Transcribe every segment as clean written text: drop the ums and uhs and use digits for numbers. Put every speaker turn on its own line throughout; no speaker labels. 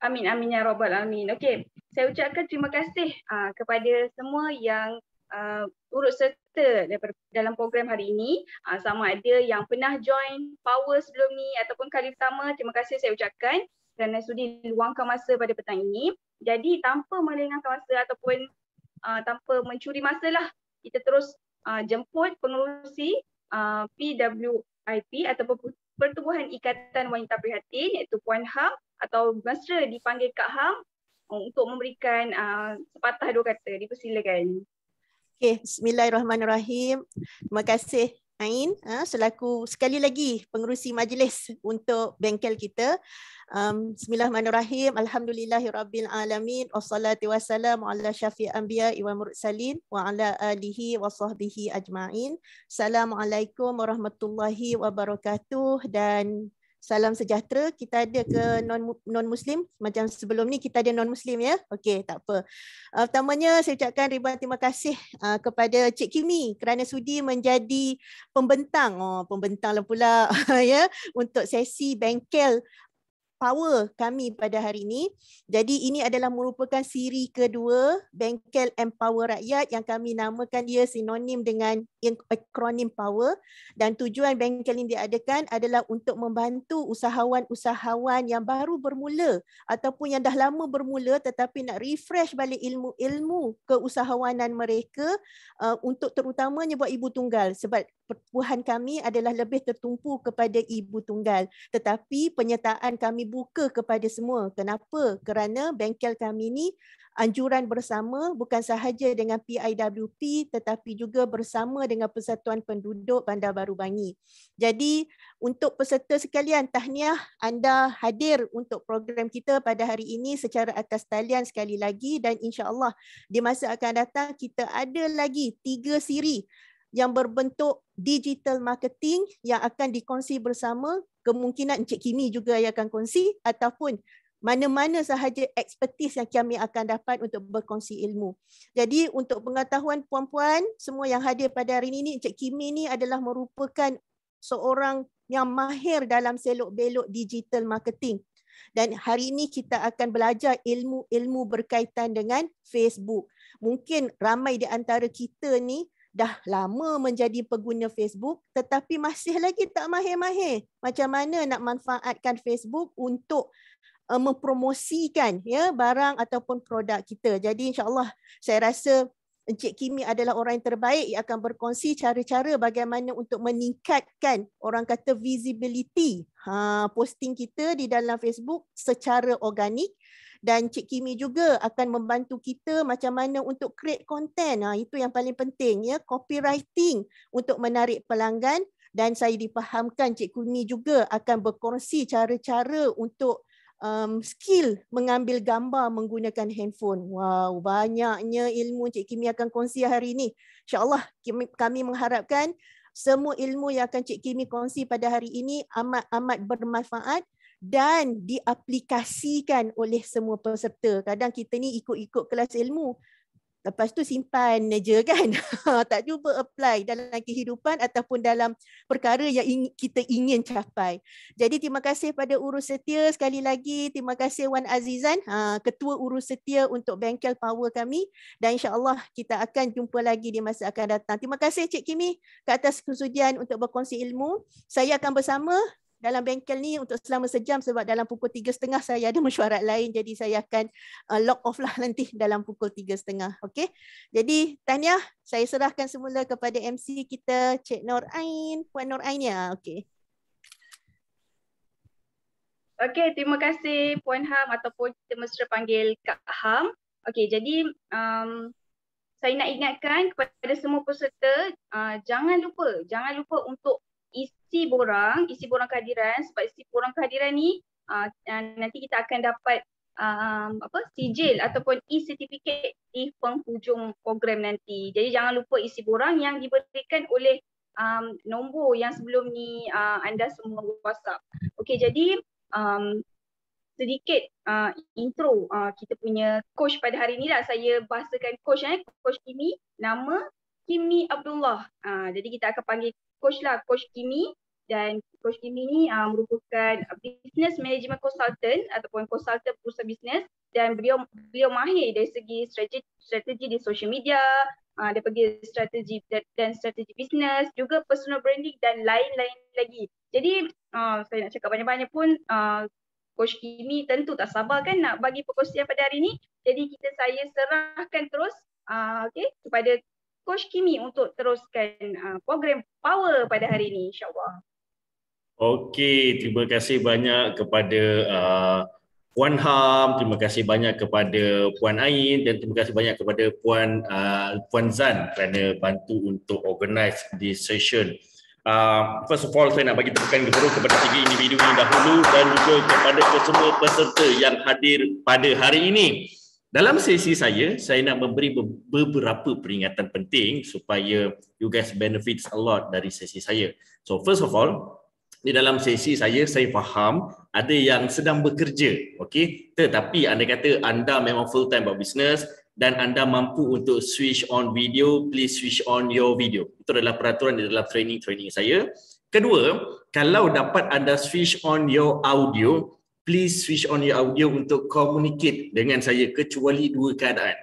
Amin, amin ya rabbal alamin. Okey, saya ucapkan terima kasih kepada semua yang turut serta dalam program hari ini. Sama ada yang pernah join Power sebelum ni ataupun kali pertama, terima kasih saya ucapkan kerana sudi luangkan masa pada petang ini. Jadi tanpa melengahkan masa ataupun tanpa mencuri masa lah, kita terus jemput pengerusi PWIP ataupun Pertubuhan Ikatan Wanita Prihatin, iaitu Puan Ham atau mesra dipanggil Kak Ham, untuk memberikan sepatah dua kata. Dipersilakan.
Okay, bismillahirrahmanirrahim. Terima kasih Ain selaku sekali lagi pengerusi majlis untuk bengkel kita. Bismillahirrahmanirrahim. Alhamdulillahirabbil alamin. Wassalatu wassalamu ala syafi'il anbiya'i wal mursalin wa ala alihi wa sahbihi ajma'in. Assalamualaikum warahmatullahi wabarakatuh dan salam sejahtera. Kita ada ke non-Muslim? Macam sebelum ni kita ada non-Muslim ya? Okey, tak apa. Pertamanya saya ucapkan ribuan terima kasih kepada Cik Kimi kerana sudi menjadi pembentang. Pembentang lah pula ya, untuk sesi bengkel Power kami pada hari ini. Jadi ini adalah merupakan siri kedua Bengkel Empower Rakyat yang kami namakan dia sinonim dengan akronim Power, dan tujuan bengkel ini diadakan adalah untuk membantu usahawan-usahawan yang baru bermula ataupun yang dah lama bermula tetapi nak refresh balik ilmu keusahawanan mereka, untuk terutamanya buat ibu tunggal, sebab pertubuhan kami adalah lebih tertumpu kepada ibu tunggal, tetapi penyertaan kami buka kepada semua. Kenapa? Kerana bengkel kami ni anjuran bersama bukan sahaja dengan PIWP tetapi juga bersama dengan Persatuan Penduduk Bandar Baru Bangi. Jadi untuk peserta sekalian, tahniah anda hadir untuk program kita pada hari ini secara atas talian sekali lagi, dan insya-Allah di masa akan datang kita ada lagi 3 siri yang berbentuk digital marketing yang akan dikongsi bersama. Kemungkinan Encik Kimi juga yang akan kongsi ataupun mana-mana sahaja ekspertis yang kami akan dapat untuk berkongsi ilmu. Jadi untuk pengetahuan puan-puan semua yang hadir pada hari ini, Encik Kimi ni adalah merupakan seorang yang mahir dalam selok-belok digital marketing. Dan hari ini kita akan belajar ilmu-ilmu berkaitan dengan Facebook. Mungkin ramai di antara kita ni dah lama menjadi pengguna Facebook tetapi masih lagi tak mahir-mahir macam mana nak manfaatkan Facebook untuk mempromosikan ya barang ataupun produk kita. Jadi insya-Allah saya rasa Encik Kimi adalah orang yang terbaik yang akan berkongsi cara-cara bagaimana untuk meningkatkan orang kata visibility posting kita di dalam Facebook secara organik. Dan Cik Kimi juga akan membantu kita macam mana untuk create content. Itu yang paling penting ya, copywriting untuk menarik pelanggan. Dan saya difahamkan Cik Kimi juga akan berkongsi cara-cara untuk skill mengambil gambar menggunakan handphone. Wow, banyaknya ilmu Cik Kimi akan kongsi hari ini. InsyaAllah kami mengharapkan semua ilmu yang akan Cik Kimi kongsi pada hari ini amat bermanfaat dan diaplikasikan oleh semua peserta. Kadang kita ni ikut-ikut kelas ilmu, lepas tu simpan je kan. Tak cuba apply dalam kehidupan ataupun dalam perkara yang kita ingin capai. Jadi terima kasih pada urus setia sekali lagi. Terima kasih Wan Azizan, ketua urus setia untuk bengkel Power kami. Dan insya-Allah kita akan jumpa lagi di masa akan datang. Terima kasih Cik Kimi ke atas kesudian untuk berkongsi ilmu. Saya akan bersama dalam bengkel ni untuk selama sejam sebab dalam pukul 3.30 saya ada mesyuarat lain, jadi saya akan log off lah nanti dalam pukul 3.30. Okey. Jadi tahniah, saya serahkan semula kepada MC kita Cik Nur Ain, Puan Nur Ain ya. Okey.
Okey, terima kasih Puan Ham ataupun kita mesra panggil Kak Ham. Okey, jadi saya nak ingatkan kepada semua peserta, jangan lupa untuk isi borang kehadiran, sebab isi borang kehadiran ni nanti kita akan dapat sijil ataupun e-certificate di penghujung program nanti. Jadi jangan lupa isi borang yang diberikan oleh nombor yang sebelum ni anda semua WhatsApp. Okey, jadi sedikit intro kita punya coach pada hari ni lah. Saya bahasakan coach Kimi, nama Kimi Abdullah. Jadi kita akan panggil coach lah, Coach Kimi. Dan Coach Kimi ni merupakan business management consultant ataupun consultant perusahaan bisnes, dan beliau mahir dari segi strategi di social media, daripada strategi dan strategi bisnes, juga personal branding dan lain-lain lagi. Jadi saya nak cakap banyak-banyak pun Coach Kimi tentu tak sabar kan nak bagi perkongsian pada hari ini. Jadi saya serahkan terus kepada Coach Kimi untuk teruskan program Power pada hari ini, insyaAllah.
Okey, terima kasih banyak kepada Puan Ham, terima kasih banyak kepada Puan Ain, dan terima kasih banyak kepada Puan Zan kerana bantu untuk organize this session. First of all, saya nak bagi tepukan kepada 3 individu ini dahulu dan juga kepada semua peserta yang hadir pada hari ini. Dalam sesi saya nak memberi beberapa peringatan penting supaya you guys benefits a lot dari sesi saya. So first of all, di dalam sesi saya faham ada yang sedang bekerja, okey, tetapi anda kata anda memang full time buat business dan anda mampu untuk switch on video, please switch on your video. Itu adalah peraturan di dalam training saya. Kedua, kalau dapat anda switch on your audio, please switch on your audio untuk communicate dengan saya, kecuali 2 keadaan.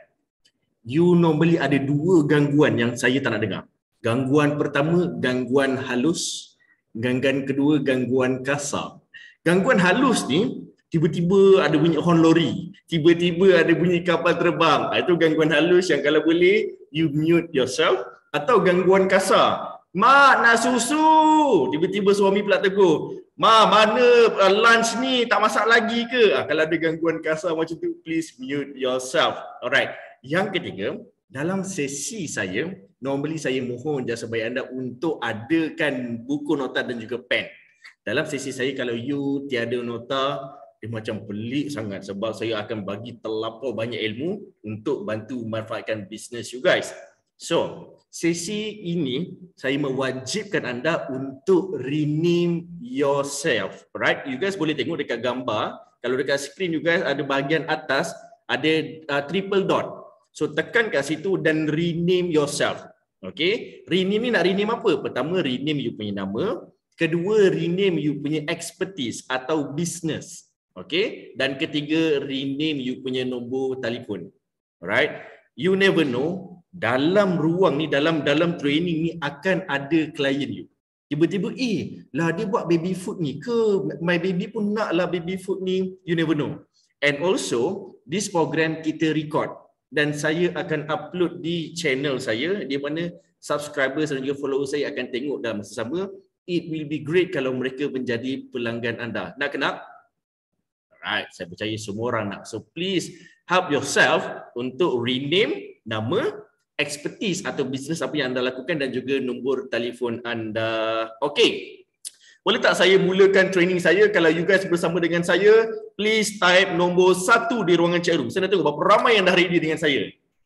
You normally ada 2 gangguan yang saya tak nak dengar. Gangguan pertama, gangguan halus. Gangguan kedua, gangguan kasar. Gangguan halus ni, tiba-tiba ada bunyi horn lori, tiba-tiba ada bunyi kapal terbang. Itu gangguan halus yang kalau boleh, you mute yourself. Atau gangguan kasar. Mak nak susu. Tiba-tiba suami pula tegur. Ma, mana lunch ni, tak masak lagi ke? Kalau ada gangguan kasar macam tu, please mute yourself. Alright. Yang ketiga, dalam sesi saya, normally saya mohon jasa baik anda untuk adakan buku nota dan juga pen. Dalam sesi saya, kalau you tiada nota, dia macam pelik sangat sebab saya akan bagi terlampau banyak ilmu untuk bantu manfaatkan bisnes you guys. So, sesi ini saya mewajibkan anda untuk rename yourself. Right? You guys boleh tengok dekat gambar. Kalau dekat screen you guys ada bahagian atas ada triple dot. So tekan kat situ dan rename yourself. Okay? Rename ni nak rename apa? Pertama, rename you punya nama. Kedua, rename you punya expertise atau business. Okay? Dan ketiga, rename you punya nombor telefon. Alright? You never know, dalam ruang ni, dalam training ni akan ada klien you. Tiba-tiba, lah dia buat baby food ni ke? My baby pun nak lah baby food ni. You never know. And also, this program kita record. Dan saya akan upload di channel saya, di mana subscribers dan juga followers saya akan tengok dalam masa sama. It will be great kalau mereka menjadi pelanggan anda. Nak kenal? Alright, saya percaya semua orang nak. So please help yourself untuk rename nama, expertise atau bisnes apa yang anda lakukan dan juga nombor telefon anda. Okay. Boleh tak saya mulakan training saya? Kalau you guys bersama dengan saya, please type nombor 1 di ruangan chat room. Saya nak tengok berapa ramai yang dah ready dengan saya.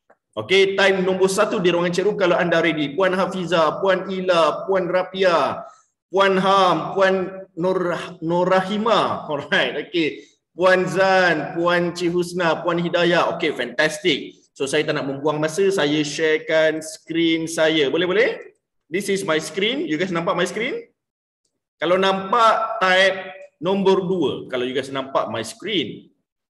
Okay, type nombor 1 di ruangan chat room kalau anda ready. Puan Hafiza, Puan Ila, Puan Rapia, Puan Ham, Puan Norahima. Alright, okay. Puan Zan, Puan Cik Husna, Puan Hidayah. Okay, fantastic. So saya tak nak membuang masa, saya sharekan screen saya. Boleh? This is my screen. You guys nampak my screen? Kalau nampak, type nombor 2. Kalau you guys nampak my screen.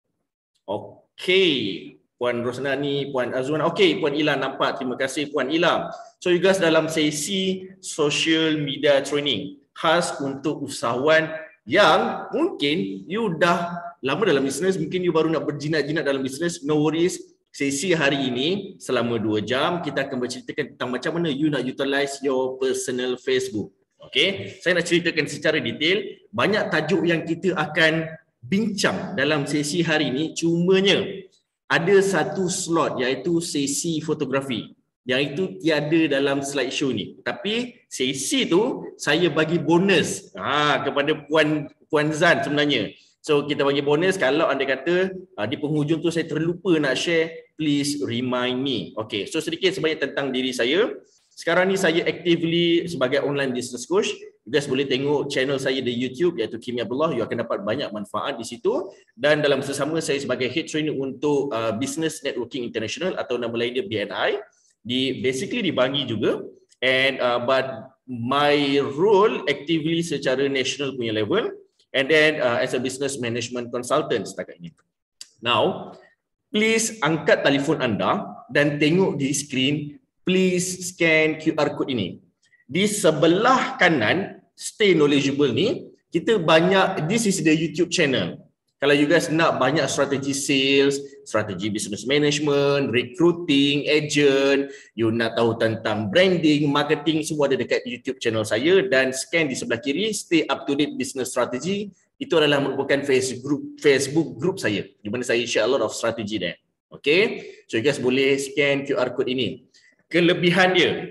Okay. Puan Rosnani, Puan Azwan. Okay, Puan Ila nampak. Terima kasih Puan Ila. So you guys dalam sesi social media training. Khas untuk usahawan yang mungkin you dah lama dalam bisnes. Mungkin you baru nak berjinak-jinak dalam bisnes. No worries. Sesi hari ini selama 2 jam kita akan berceritakan tentang macam mana you nak utilize your personal Facebook. Okay, saya nak ceritakan secara detail banyak tajuk yang kita akan bincang dalam sesi hari ini. Cumanya ada satu slot iaitu sesi fotografi yang itu tiada dalam slideshow ni. Tapi sesi tu saya bagi bonus kepada Puan Zan sebenarnya. So kita bagi bonus kalau anda kata di penghujung tu saya terlupa nak share, please remind me. Okay, so sedikit sebanyak tentang diri saya. Sekarang ni saya actively sebagai online business coach. You guys boleh tengok channel saya di YouTube iaitu Kimi Abdullah. You akan dapat banyak manfaat di situ. Dan dalam masa sama saya sebagai head trainer untuk Business Networking International atau nama lain dia BNI. Basically dibagi juga. And but my role actively secara national punya level, and then as a business management consultant setakat ini. Now, please angkat telefon anda dan tengok di skrin, please scan QR code ini. Di sebelah kanan, stay knowledgeable ni, kita banyak, this is the YouTube channel. Kalau you guys nak banyak strategi sales, strategi business management, recruiting, agent, you nak tahu tentang branding, marketing, semua ada dekat YouTube channel saya, dan scan di sebelah kiri, stay up to date business strategy. Itu adalah merupakan Facebook group saya, di mana saya share a lot of strategy there. Okay, so you guys boleh scan QR code ini. Kelebihan dia,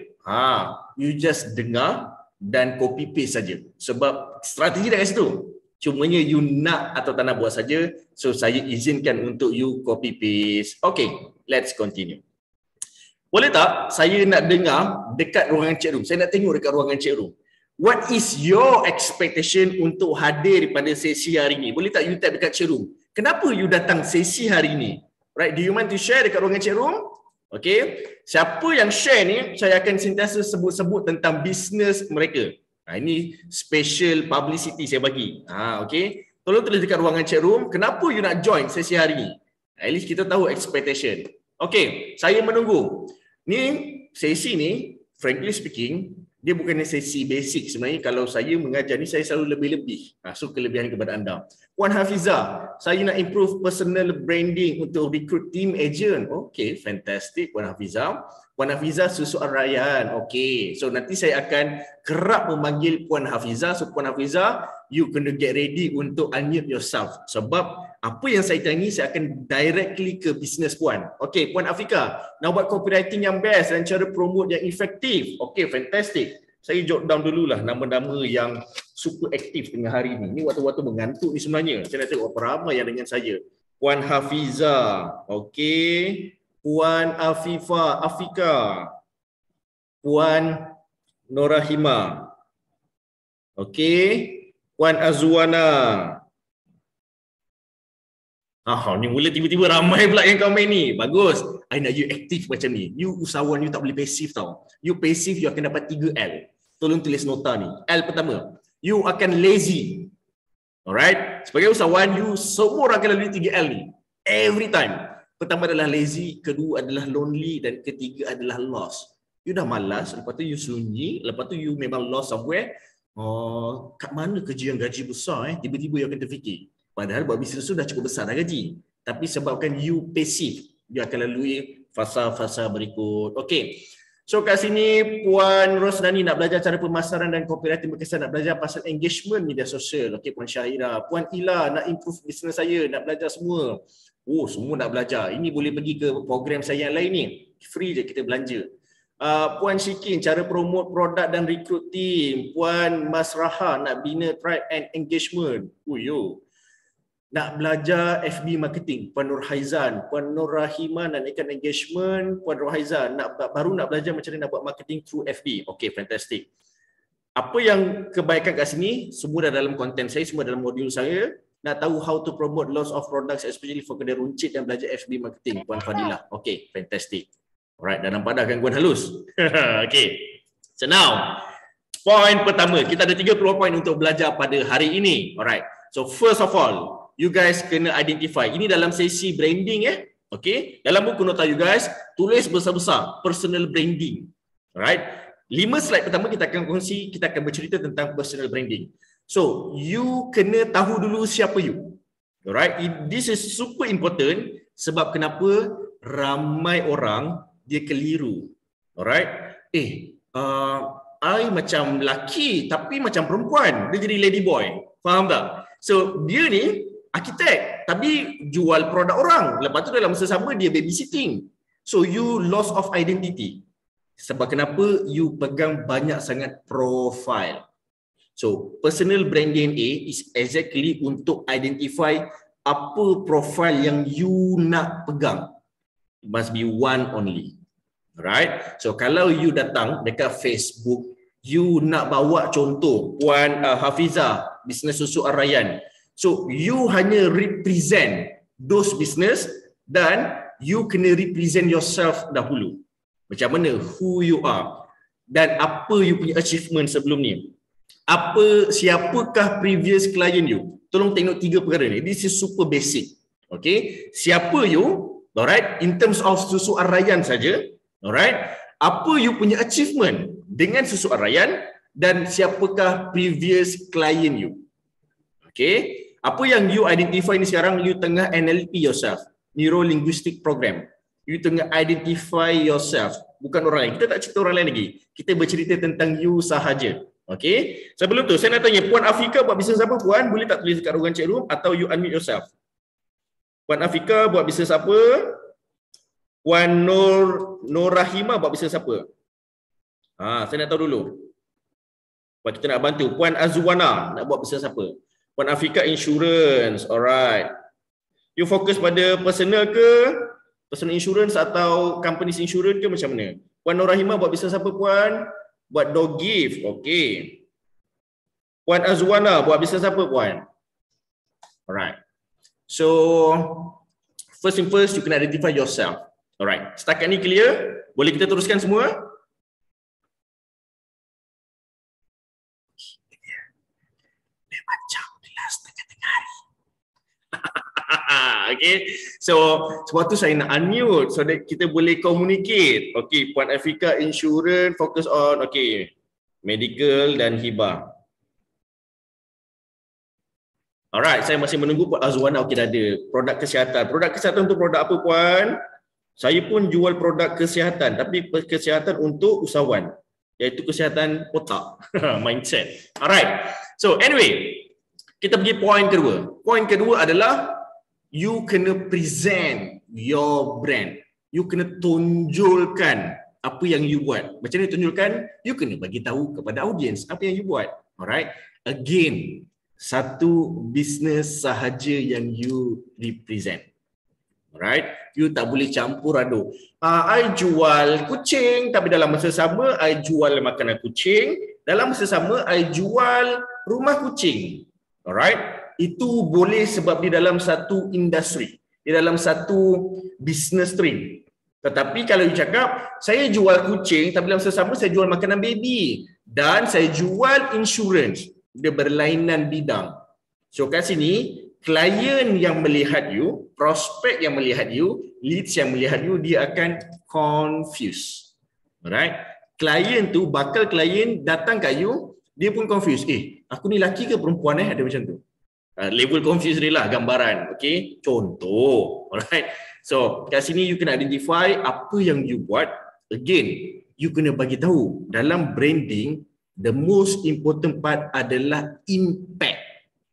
you just dengar dan copy paste saja. Sebab strategi dah kat situ. Cumanya you nak atau tak nak buat saja. So saya izinkan untuk you copy paste. Okay, let's continue. Boleh tak saya nak dengar dekat ruangan chat room? Saya nak tengok dekat ruangan chat room. What is your expectation untuk hadir pada sesi hari ini? Boleh tak you type dekat chat room? Kenapa you datang sesi hari ini? Right, do you want to share dekat ruangan chat room? Okay, siapa yang share ni, saya akan sentiasa sebut-sebut tentang bisnes mereka. Ini special publicity saya bagi. Okay, tolong tulis dekat ruangan chat room, kenapa you nak join sesi hari ni? At least kita tahu expectation. Okay, saya menunggu. Ni sesi ni, frankly speaking, dia bukan sesi basic sebenarnya. Kalau saya mengajar ni, saya selalu lebih-lebih. So kelebihan kepada anda. Puan Hafiza, saya nak improve personal branding untuk recruit team agent. Okay, fantastic Puan Hafiza. Puan Hafiza susu arayan. Okay, so nanti saya akan kerap memanggil Puan Hafiza. So Puan Hafiza, you kena get ready untuk unmute yourself. Sebab apa yang saya tanya, saya akan directly ke business Puan. Okay, Puan Afika, nak buat copywriting yang best dan cara promote yang efektif. Okay, fantastic. Saya jot down dululah nama-nama yang super aktif tengah hari ni. Ni waktu-waktu mengantuk ni sebenarnya. Saya nak tengok apa ramai yang dengan saya. Puan Hafiza. Okay. Puan Afika. Puan Norahima. Okay. Puan Azwana. Ni mula tiba-tiba ramai pula yang komen ni. Bagus. I nak you aktif macam ni. You usahawan, you tak boleh pasif tau. You pasif, you akan dapat 3L. Tolong tulis nota ni. L pertama, you akan lazy. Alright? Sebagai usahawan, you semua orang akan lalui 3L ni. Every time. Pertama adalah lazy, kedua adalah lonely, dan ketiga adalah lost. You dah malas, lepas tu you sunyi, lepas tu you memang lost somewhere. Kat mana kerja yang gaji besar? Tiba-tiba you akan terfikir. Padahal buat bisnes tu dah cukup besar dah gaji. Tapi sebabkan you pasif, you akan lalui fasa-fasa berikut. Okay. So kat sini Puan Rosnani nak belajar cara pemasaran dan copywriting berkesan, nak belajar pasal engagement media sosial. Okay, Puan Syahira. Puan Ila nak improve bisnes saya, nak belajar semua. Semua nak belajar. Ini boleh pergi ke program saya yang lain ni. Free je kita belanja. Puan Syikin, cara promote produk dan recruit team. Puan Masraha nak bina tribe and engagement. Nak belajar FB marketing. Puan Nur Haizan, Puan Nur Rahima nak naikkan engagement. Puan Nur Haizan baru nak belajar macam mana nak buat marketing through FB. Okay, fantastic. Apa yang kebaikan kat sini, semua dah dalam konten saya, semua dalam modul saya. Nak tahu how to promote lots of products, especially for kedai runcit dan belajar FB marketing. Puan Fadilah. Okay, fantastic. Alright, dah nampak dah gangguan halus. Okay. So now, poin pertama, kita ada 30 poin untuk belajar pada hari ini. Alright. So first of all, you guys kena identify. Ini dalam sesi branding Okay. Dalam buku nota you guys, tulis besar-besar personal branding. Alright. 5 slide pertama kita akan kongsi, kita akan bercerita tentang personal branding. So, you kena tahu dulu siapa you. Alright. This is super important sebab kenapa ramai orang dia keliru. Alright. I macam lelaki tapi macam perempuan. Dia jadi lady boy. Faham tak? So, dia ni arkitek tapi jual produk orang. Lepas tu dalam masa sama dia babysitting. So you loss of identity. Sebab kenapa? You pegang banyak sangat profile. So personal branding is exactly untuk identify apa profile yang you nak pegang. It must be one only. Right? So kalau you datang dekat Facebook, you nak bawa contoh Puan Hafiza, bisnes susu Arayan. So you hanya represent those business dan you kena represent yourself dahulu. Macam mana? Who you are. dan apa you punya achievement sebelum ni. Siapakah previous client you? Tolong tengok 3 perkara ni. This is super basic. Okay, siapa you? Alright, in terms of susu Ar-Rayyan saja. Alright, apa you punya achievement dengan susu Ar-Rayyan dan siapakah previous client you? Okay, apa yang you identify ni sekarang, you tengah NLP yourself, Neuro Linguistic Program. You tengah identify yourself, bukan orang lain. Kita tak cerita orang lain lagi. Kita bercerita tentang you sahaja. Okay, sebelum tu saya nak tanya, Puan Afika buat bisnes apa Puan? Boleh tak tulis dekat ruangan chat room atau you unmute yourself? Puan Afika buat bisnes apa? Puan Rahimah buat bisnes apa? Saya nak tahu dulu. Sebab kita nak bantu. Puan Azwana nak buat bisnes apa? Puan Afika insurance. Alright. You fokus pada personal ke? Personal insurance atau companies insurance ke macam mana? Puan Nur Rahimah buat bisnes apa Puan? Buat dog gift. Okay. Puan Azwana buat bisnes apa Puan? Alright. So, first thing first, you can identify yourself. Alright. Setakat ni clear? Boleh kita teruskan semua? Dia macam kelas tengah-tengah hari. Okay. So, sebab tu saya nak unmute so that kita boleh communicate. Okay. Puan Afrika Insurance, focus on, okay, medical dan hibah. Alright, saya masih menunggu Puan Azwana. Okey, dah ada. Produk kesihatan. Produk kesihatan untuk produk apa Puan? Saya pun jual produk kesihatan, tapi kesihatan untuk usahawan, iaitu kesihatan otak, mindset. Alright. So anyway, kita pergi poin kedua. Poin kedua adalah you kena present your brand. You kena tunjulkan apa yang you buat. Macam mana tunjulkan? You kena bagi tahu kepada audience apa yang you buat. Alright. Again, satu bisnes sahaja yang you represent. Alright, you tak boleh campur aduk. I jual kucing tapi dalam masa sama I jual makanan kucing, dalam masa sama I jual rumah kucing. Alright, itu boleh sebab di dalam satu industri, di dalam satu business stream. Tetapi kalau you cakap saya jual kucing tapi dalam masa sama saya jual makanan baby dan saya jual insurance, dia berlainan bidang. So kat sini, klien yang melihat you, prospek yang melihat you, leads yang melihat you, dia akan confused. Alright? Klien tu, bakal klien datang kat you, dia pun confused. Aku ni lelaki ke perempuan Ada macam tu. Level confused ni lah gambaran. Okay? Contoh. Alright? So, kat sini you kena identify apa yang you buat. Again, you kena bagi tahu dalam branding, the most important part adalah impact.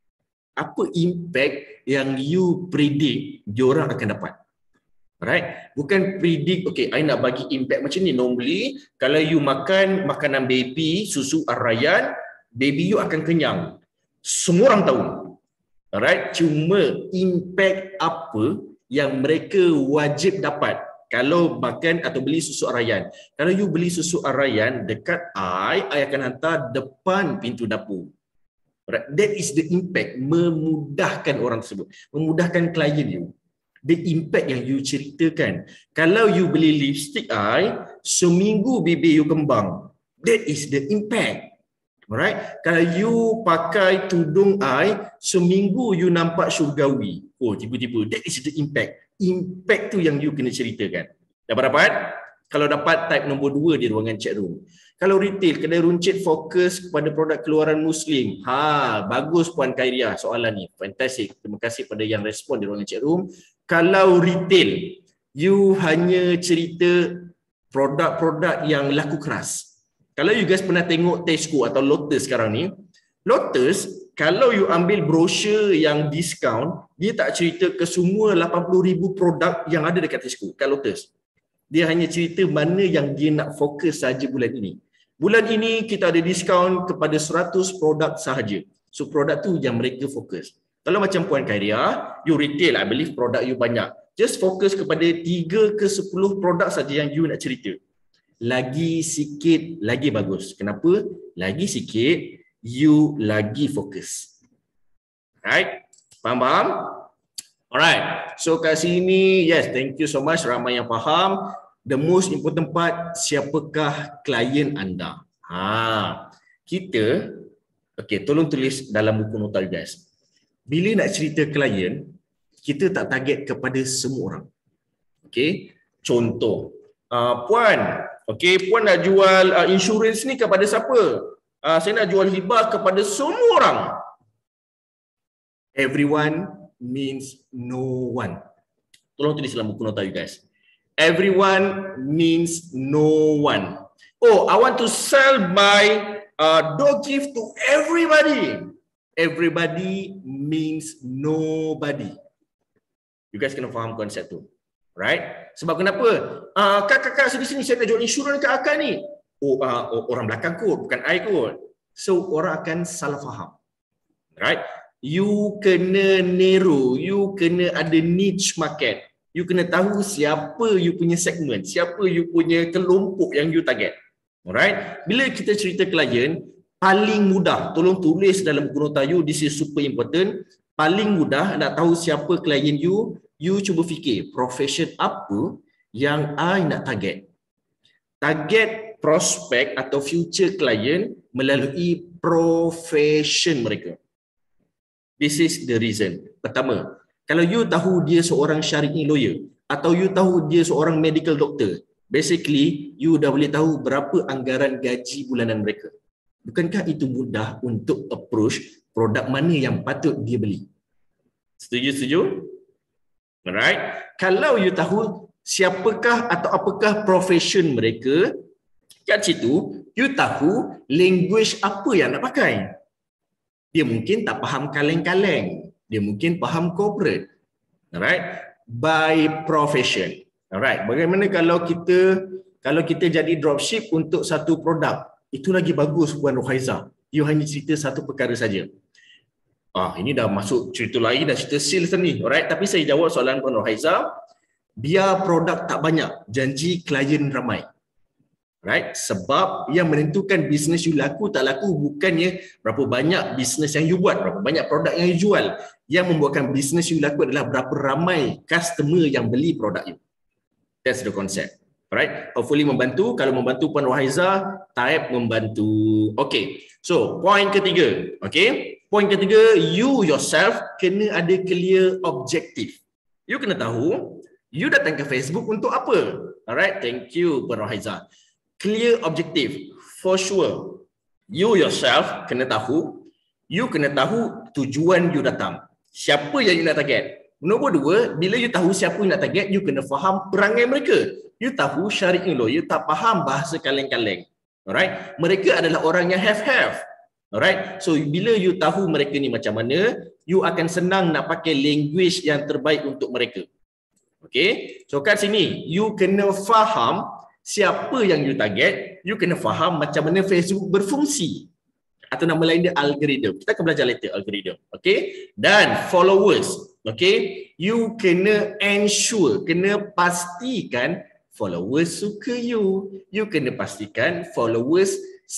Apa impact yang you predict diorang akan dapat. Alright? Bukan predict, okay, I nak bagi impact macam ni. Normally, kalau you makan makanan baby, susu Ar-Rayyan, baby you akan kenyang. Semua orang tahu. Alright? Cuma impact apa yang mereka wajib dapat kalau makan atau beli susu Ar-Rayyan. Kalau you beli susu Ar-Rayyan dekat I akan hantar depan pintu dapur. Right? That is the impact, memudahkan orang tersebut, memudahkan klien you. The impact yang you ceritakan. Kalau you beli lipstick I, seminggu bibir you kembang. That is the impact. Alright? Kalau you pakai tudung I, seminggu you nampak syurgawi. Oh, tiba-tiba. That is the impact. Impact tu yang you kena ceritakan. Dapat? Kalau dapat, type nombor 2 di ruangan chat room. Kalau retail, kedai runcit fokus kepada produk keluaran Muslim. Bagus Puan Khairia soalan ni. Fantastic. Terima kasih pada yang respon di ruangan chat room. Kalau retail, you hanya cerita produk-produk yang laku keras. Kalau you guys pernah tengok Tesco atau Lotus sekarang ni, Lotus, kalau you ambil brochure yang diskaun, dia tak cerita ke semua 80,000 produk yang ada dekat Tesco, kat Lotus. Dia hanya cerita mana yang dia nak fokus saja bulan ini. Bulan ini kita ada diskaun kepada 100 produk sahaja. So produk tu yang mereka fokus. Kalau macam Puan Khairia, you retail, I believe produk you banyak. Just fokus kepada 3 ke 10 produk saja yang you nak cerita. Lagi sikit, lagi bagus. Kenapa? Lagi sikit, you lagi fokus. Alright? Faham? Alright. So kat sini, yes, thank you so much ramai yang faham. the most important part, siapakah klien anda? Kita, tolong tulis dalam buku nota guys. Bila nak cerita klien, kita tak target kepada semua orang. Contoh, Puan, Puan nak jual insurans ni kepada siapa? Saya nak jual hibah kepada semua orang. Everyone means no one. Tolong tulis dalam buku nota you guys. Everyone means no one. Oh, I want to sell my dog gift to everybody. Everybody means nobody. You guys kena faham konsep tu. Right? Sebab kenapa? Kakak sini saya nak jual insurans ke akak ni. Orang belakang kot, bukan I kot. So orang akan salah faham. Right? You kena narrow, you kena ada niche market. You kena tahu siapa you punya segmen, siapa you punya kelompok yang you target. Alright? Bila kita cerita klien, paling mudah, tolong tulis dalam buku nota you, this is super important. Paling mudah nak tahu siapa klien you, you cuba fikir profession apa yang I nak target. Target prospek atau future client melalui profession mereka. This is the reason. Pertama, kalau you tahu dia seorang syari'i lawyer atau you tahu dia seorang medical doctor, basically you dah boleh tahu berapa anggaran gaji bulanan mereka. Bukankah itu mudah untuk approach produk mana yang patut dia beli? Setuju? Alright? Kalau you tahu siapakah atau apakah profession mereka, kat situ you tahu language apa yang nak pakai. Dia mungkin tak faham kaleng-kaleng, dia mungkin faham corporate. Alright? By profession. Alright, bagaimana kalau kita jadi dropship untuk satu produk? Itu lagi bagus Puan Rohaiza. You hanya cerita satu perkara saja. Ini dah masuk cerita lain, dah cerita sales ni. Alright, tapi saya jawab soalan Puan Rohaiza. Biar produk tak banyak, janji klien ramai. Right? Sebab yang menentukan bisnes you laku tak laku bukannya berapa banyak bisnes yang you buat, berapa banyak produk yang you jual. Yang membuatkan bisnes you laku adalah berapa ramai customer yang beli produk you. That's the concept. Right? Hopefully membantu. Kalau membantu Puan Rohaiza, type membantu. Okay. So, point ketiga. Okay. Point ketiga, you yourself kena ada clear objective. You kena tahu, you datang ke Facebook untuk apa? Alright. Thank you Puan Rohaiza. Clear objective, for sure. You yourself kena tahu, tujuan you datang. Siapa yang you nak target? Nombor dua, bila you tahu siapa you nak target, you kena faham perangai mereka. You tahu syari'i lawyer tak faham bahasa kaleng-kaleng. Alright? Mereka adalah orang yang have. Alright? So bila you tahu mereka ni macam mana, you akan senang nak pakai language yang terbaik untuk mereka. Okay? So kat sini, you kena faham siapa yang you target, you kena faham macam mana Facebook berfungsi. Atau nama lain dia algoritma. Kita akan belajar later algoritma. Okay? Dan followers. Okay? You kena ensure, kena pastikan followers suka you. You kena pastikan followers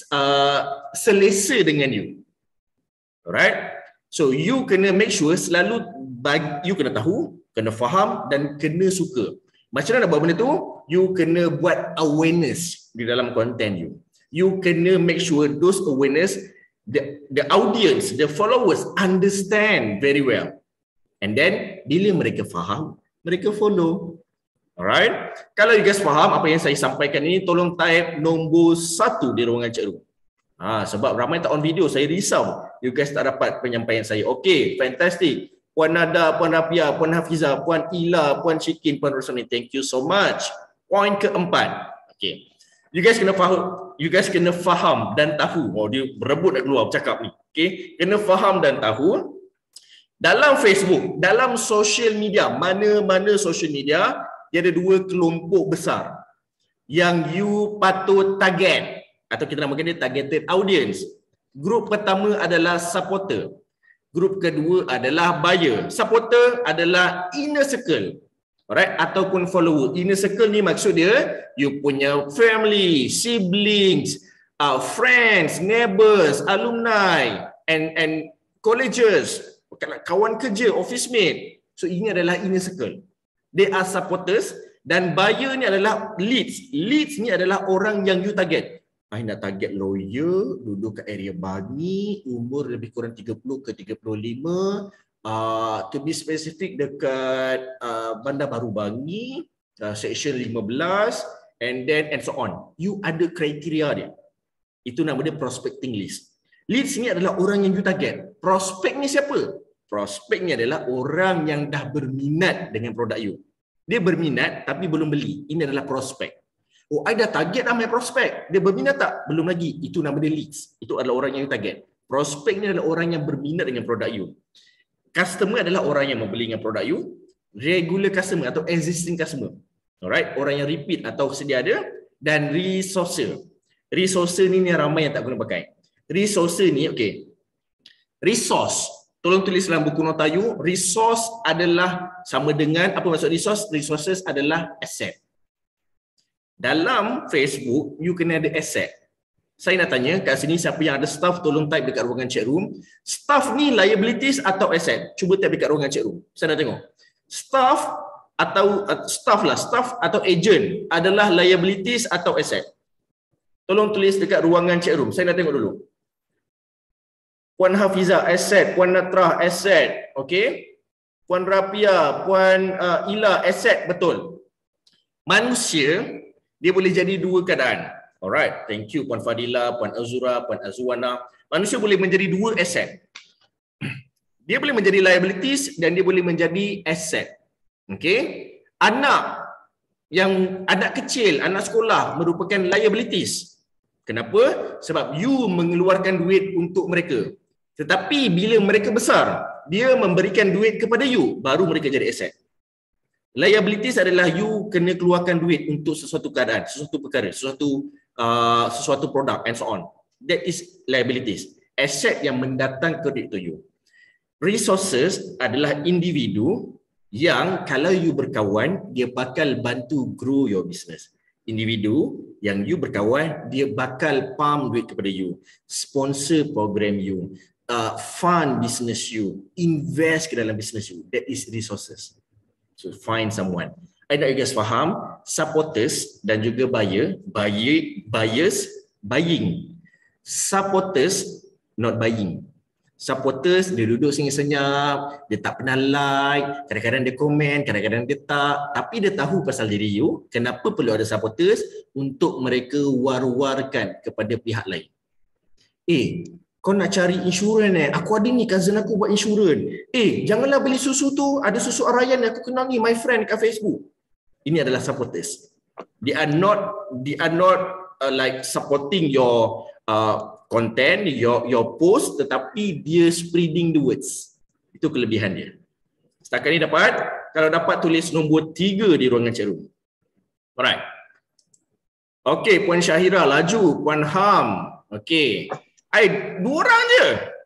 selesa dengan you. Alright? So you kena make sure selalu you kena tahu, kena faham dan kena suka. Macam mana nak buat benda tu? You kena buat awareness di dalam content you. You kena make sure those awareness, the audience, the followers understand very well. And then, bila mereka faham, mereka follow. Alright? Kalau you guys faham apa yang saya sampaikan ini, tolong type nombor 1 di ruangan chat room. Sebab ramai tak on video, saya risau. You guys tak dapat penyampaian saya. Okay, fantastic. Puan Nada, Puan Rafia, Puan Hafiza, Puan Ila, Puan Syikin, Puan Rosani, thank you so much. Point keempat. Okay. You guys kena faham dan tahu. Dia berebut nak keluar bercakap ni. Okay. Kena faham dan tahu. Dalam Facebook, dalam social media, mana-mana social media, dia ada dua kelompok besar yang you patut target. Atau kita namakan dia targeted audience. Grup pertama adalah supporter. Grup kedua adalah buyer. Supporter adalah inner circle. Alright, ataupun follower. Inner circle ni maksud dia you punya family, siblings, friends, neighbors, alumni and colleges, kawan kerja, office mate. So ini adalah inner circle. They are supporters. Dan buyer ni adalah leads. Leads ni adalah orang yang you target. I nak target lawyer, duduk kat area Bangi, umur lebih kurang 30 ke 35, to be specific dekat Bandar Baru Bangi, section 15, and so on. You ada kriteria dia. Itu nama dia prospecting list. Leads ni adalah orang yang you target. Prospek ni siapa? Prospek ni adalah orang yang dah berminat dengan produk you. Dia berminat tapi belum beli. Ini adalah prospek. Oh, I dah target dah my prospek. Dia berminat tak? Belum lagi. Itu nama dia leads. Itu adalah orang yang you target. Prospek ni adalah orang yang berminat dengan produk you. Customer adalah orang yang membeli dengan produk you. Regular customer atau existing customer. Alright, orang yang repeat atau sedia ada. Dan resourcer. Resourcer ni ramai yang tak guna pakai. Resourcer ni, okay. Resource. Tolong tulis dalam buku nota you. Resource adalah sama dengan, apa maksud resource? Resources adalah asset. Dalam Facebook, you kena ada asset. Saya nak tanya kat sini, siapa yang ada staff, tolong type dekat ruangan chat room. Staff ni liabilities atau asset? Cuba type dekat ruangan chat room. Saya nak tengok. Staff atau agent adalah liabilities atau asset? Tolong tulis dekat ruangan chat room. Saya nak tengok dulu. Puan Hafiza, asset. Puan Natrah, asset. Okay. Puan Rapia, Puan Ila, asset. Betul. Manusia, dia boleh jadi dua keadaan. Alright. Thank you Puan Fadila, Puan Azura, Puan Azwana. Manusia boleh menjadi dua asset. Dia boleh menjadi liabilities dan dia boleh menjadi asset. Okay. Anak kecil, anak sekolah merupakan liabilities. Kenapa? Sebab you mengeluarkan duit untuk mereka. Tetapi bila mereka besar, dia memberikan duit kepada you, baru mereka jadi aset. Liabilities adalah you kena keluarkan duit untuk sesuatu keadaan, sesuatu perkara, sesuatu produk and so on. That is liabilities. Asset yang mendatang kredit to you. Resources adalah individu yang kalau you berkawan, dia bakal bantu grow your business. Individu yang you berkawan, dia bakal pump duit kepada you, sponsor program you, fund business you, invest ke dalam business you. That is resources. So find someone. I nak you guys faham, supporters dan juga buyers, buying. Supporters, not buying. Supporters, dia duduk senyap-senyap, dia tak pernah like, kadang-kadang dia komen, kadang-kadang dia tak, tapi dia tahu pasal diri you, kenapa perlu ada supporters untuk mereka war-warkan kepada pihak lain. Kau nak cari insurans aku ada ni, cousin aku buat insurans. Janganlah beli susu tu, ada susu Arayan yang aku kenal ni, my friend kat Facebook. Ini adalah supporters. They are not like supporting your content, your post, tetapi dia spreading the words. Itu kelebihan dia. Setakat ni dapat? Kalau dapat, tulis nombor 3 di ruangan chat room. Alright. Okay, Puan Syahira laju, Puan Ham. Okay. 2 orang je.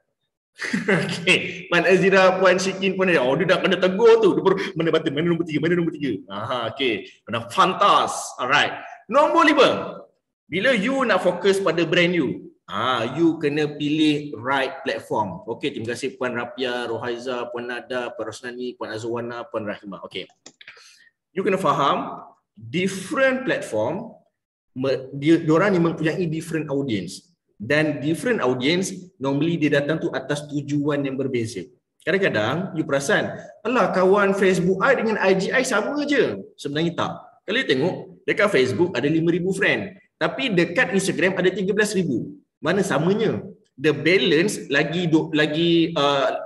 Okay. Puan Azira, Puan Syikin, Puan dia dah kena tegur tu. Mana button? Mana nombor 3? Mana nombor 3? Okay. Dah fantas. Alright. Nombor 5. Bila you nak fokus pada brand you, you kena pilih right platform. Okay, terima kasih Puan Rapia, Rohaiza, Puan Nada, Puan Rosnani, Puan Azwana, Puan Rahimah. Okay. You kena faham, different platform, diorang ni mempunyai different audience. Dan different audience, normally dia datang tu atas tujuan yang berbeza. Kadang-kadang, you perasan, alah kawan Facebook I dengan IG I sama je. Sebenarnya tak. Kalau you tengok, dekat Facebook ada 5,000 friend. Tapi dekat Instagram ada 13,000. Mana samanya? The balance lagi 8,000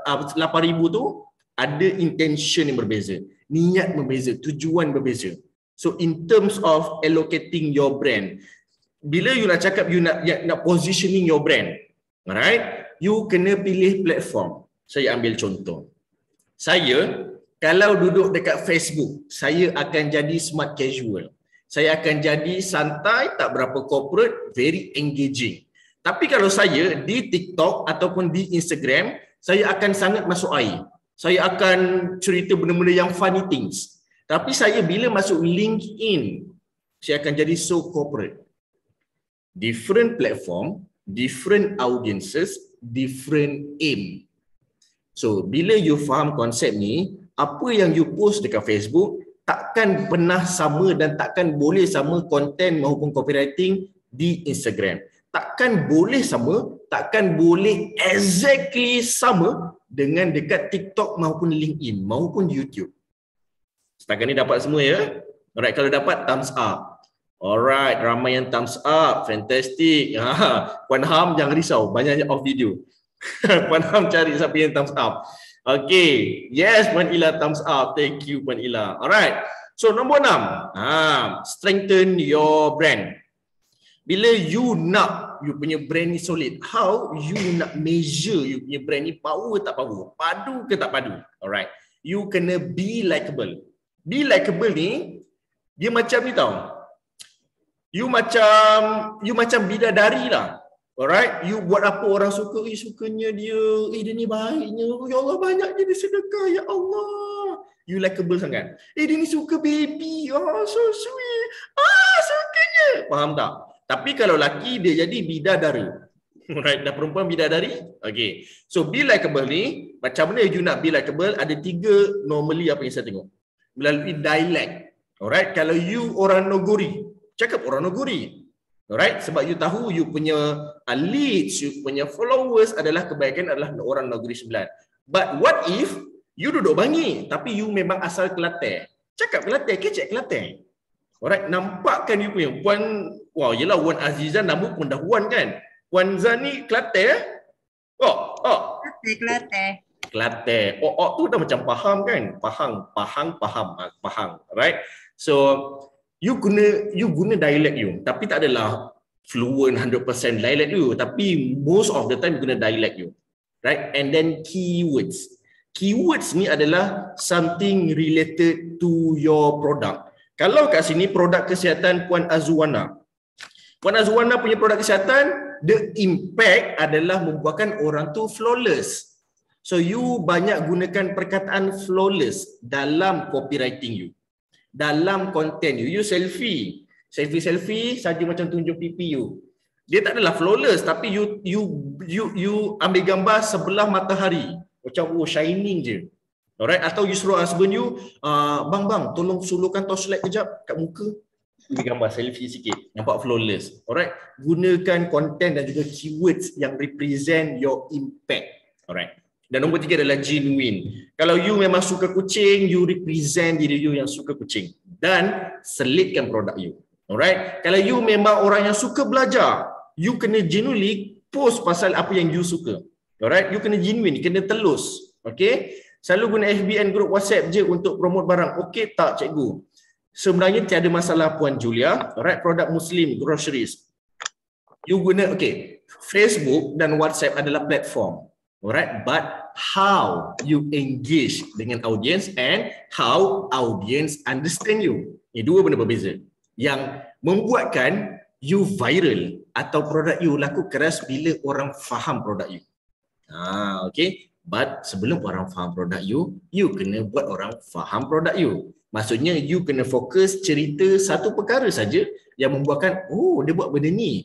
tu ada intention yang berbeza. Niat berbeza, tujuan berbeza. So in terms of allocating your brand, bila you nak cakap you nak positioning your brand, alright? You kena pilih platform. Saya ambil contoh. Saya kalau duduk dekat Facebook, saya akan jadi smart casual. Saya akan jadi santai, tak berapa corporate, very engaging. Tapi kalau saya di TikTok ataupun di Instagram, saya akan sangat masuk air. Saya akan cerita benda-benda yang funny things. Tapi saya bila masuk LinkedIn, saya akan jadi so corporate. Different platform, different audiences, different aim. So, bila you faham konsep ni, apa yang you post dekat Facebook takkan pernah sama dan takkan boleh sama konten maupun copywriting di Instagram. Takkan boleh sama, takkan boleh exactly sama dengan dekat TikTok maupun LinkedIn maupun YouTube. Setakat ni dapat semua ya? Alright, kalau dapat thumbs up. Alright, ramai yang thumbs up. Fantastic. Puan Ham jangan risau, banyak off video. Puan Ham cari siapa yang thumbs up. Okay, yes Puan Ila thumbs up. Thank you Puan Ila. Alright. So nombor 6, strengthen your brand. Bila you nak you punya brand ni solid, how you nak measure you punya brand ni power tak power, padu ke tak padu? Alright. You kena be likable. Be likable ni dia macam ni tau. You macam bidadari lah. Alright, you buat apa orang suka, sukanya dia, dia ni baiknya, ya Allah banyak dia sedekah, ya Allah. You likeable sangat. Dia ni suka baby, so sweet, sukanya. Faham tak? Tapi kalau lelaki dia jadi bidadari. Alright, dah perempuan bidadari. Okay, so be likeable ni, macam mana you nak be likeable? Ada 3 normally apa yang saya tengok. Melalui dialect. Alright, kalau you orang Nogori, cakap orang Nogori. Alright, sebab you tahu you punya leads, you punya followers adalah kebanyakan adalah orang Negeri Sembilan. But what if you duduk Bangi tapi you memang asal Kelantan? Cakap Kelantan, kecek Kelantan. Alright, nampakkan you punya Puan, yelah Wan Azizan nama pun dah Wan kan? Puan Zan ni Kelantan Kelantan. Tu dah macam faham kan? Faham. Right? So you guna dialect you, tapi tak adalah fluent 100% dialect you, tapi most of the time guna dialect you, right? And then keywords ni adalah something related to your product. Kalau kat sini produk kesihatan Puan Azwana punya produk kesihatan, the impact adalah membuatkan orang tu flawless. So you banyak gunakan perkataan flawless dalam copywriting you. Dalam konten you selfie saja macam tunjuk pipi you. Dia tak adalah flawless, tapi you ambil gambar sebelah matahari macam shining je. Alright, atau you suruh husband you, bang tolong sulukan torchlight kejap kat muka. Ambil gambar selfie sikit, nampak flawless. Alright, gunakan konten dan juga keywords yang represent your impact. Alright. Dan nombor 3 adalah genuine. Kalau you memang suka kucing, you represent diri you yang suka kucing. Dan selitkan produk you. Alright? Kalau you memang orang yang suka belajar, you kena genuinely post pasal apa yang you suka. Alright? You kena genuine, kena telus. Okay? Selalu guna FB and group WhatsApp je untuk promote barang. Okay tak cikgu? Sebenarnya tiada masalah Puan Julia. Alright? Produk Muslim, groceries. You guna, okay. Facebook dan WhatsApp adalah platform. Alright, but how you engage dengan audience and how audience understand you. Ini 2 benda berbeza. Yang membuatkan you viral atau produk you laku keras bila orang faham produk you. Okay. But sebelum orang faham produk you kena buat orang faham produk you. Maksudnya you kena fokus cerita satu perkara saja yang membuatkan, dia buat benda ni.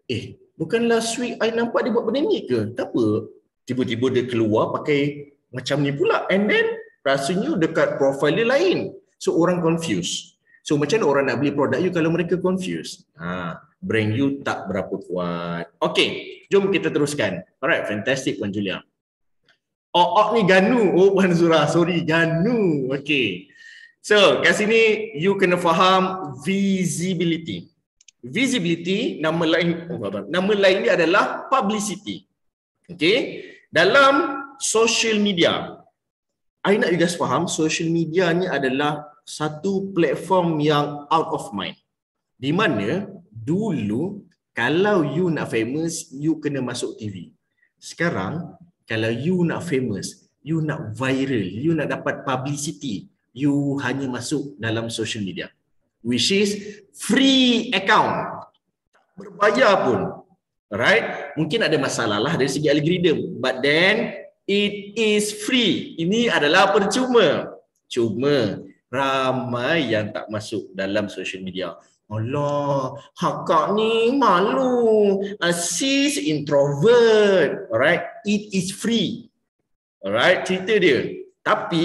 Bukan last week I nampak dia buat benda ni ke? Tak apa. Tiba-tiba dia keluar pakai macam ni pula, and then rasanya dekat profile dia lain. So orang confused. So macam mana orang nak beli produk you kalau mereka confused? Brand you tak berapa kuat. Okay, jom kita teruskan. Alright, fantastic Puan Julia. Ni Ganu. Puan Zura, sorry, Ganu. Okay. So kat sini you kena faham visibility. Visibility, nama lain dia adalah publicity. Okay. Dalam social media, I nak you guys faham, social media ni adalah satu platform yang out of mind. Di mana dulu kalau you nak famous, you kena masuk TV. Sekarang kalau you nak famous, you nak viral, you nak dapat publicity, you hanya masuk dalam social media, which is free account, berbayar pun. Alright, mungkin ada masalah lah dari segi algoritma, but then it is free. Ini adalah percuma. Cuma ramai yang tak masuk dalam social media. Allah, Hakak ni malu. Sis introvert. Alright, it is free. Alright, cerita dia. Tapi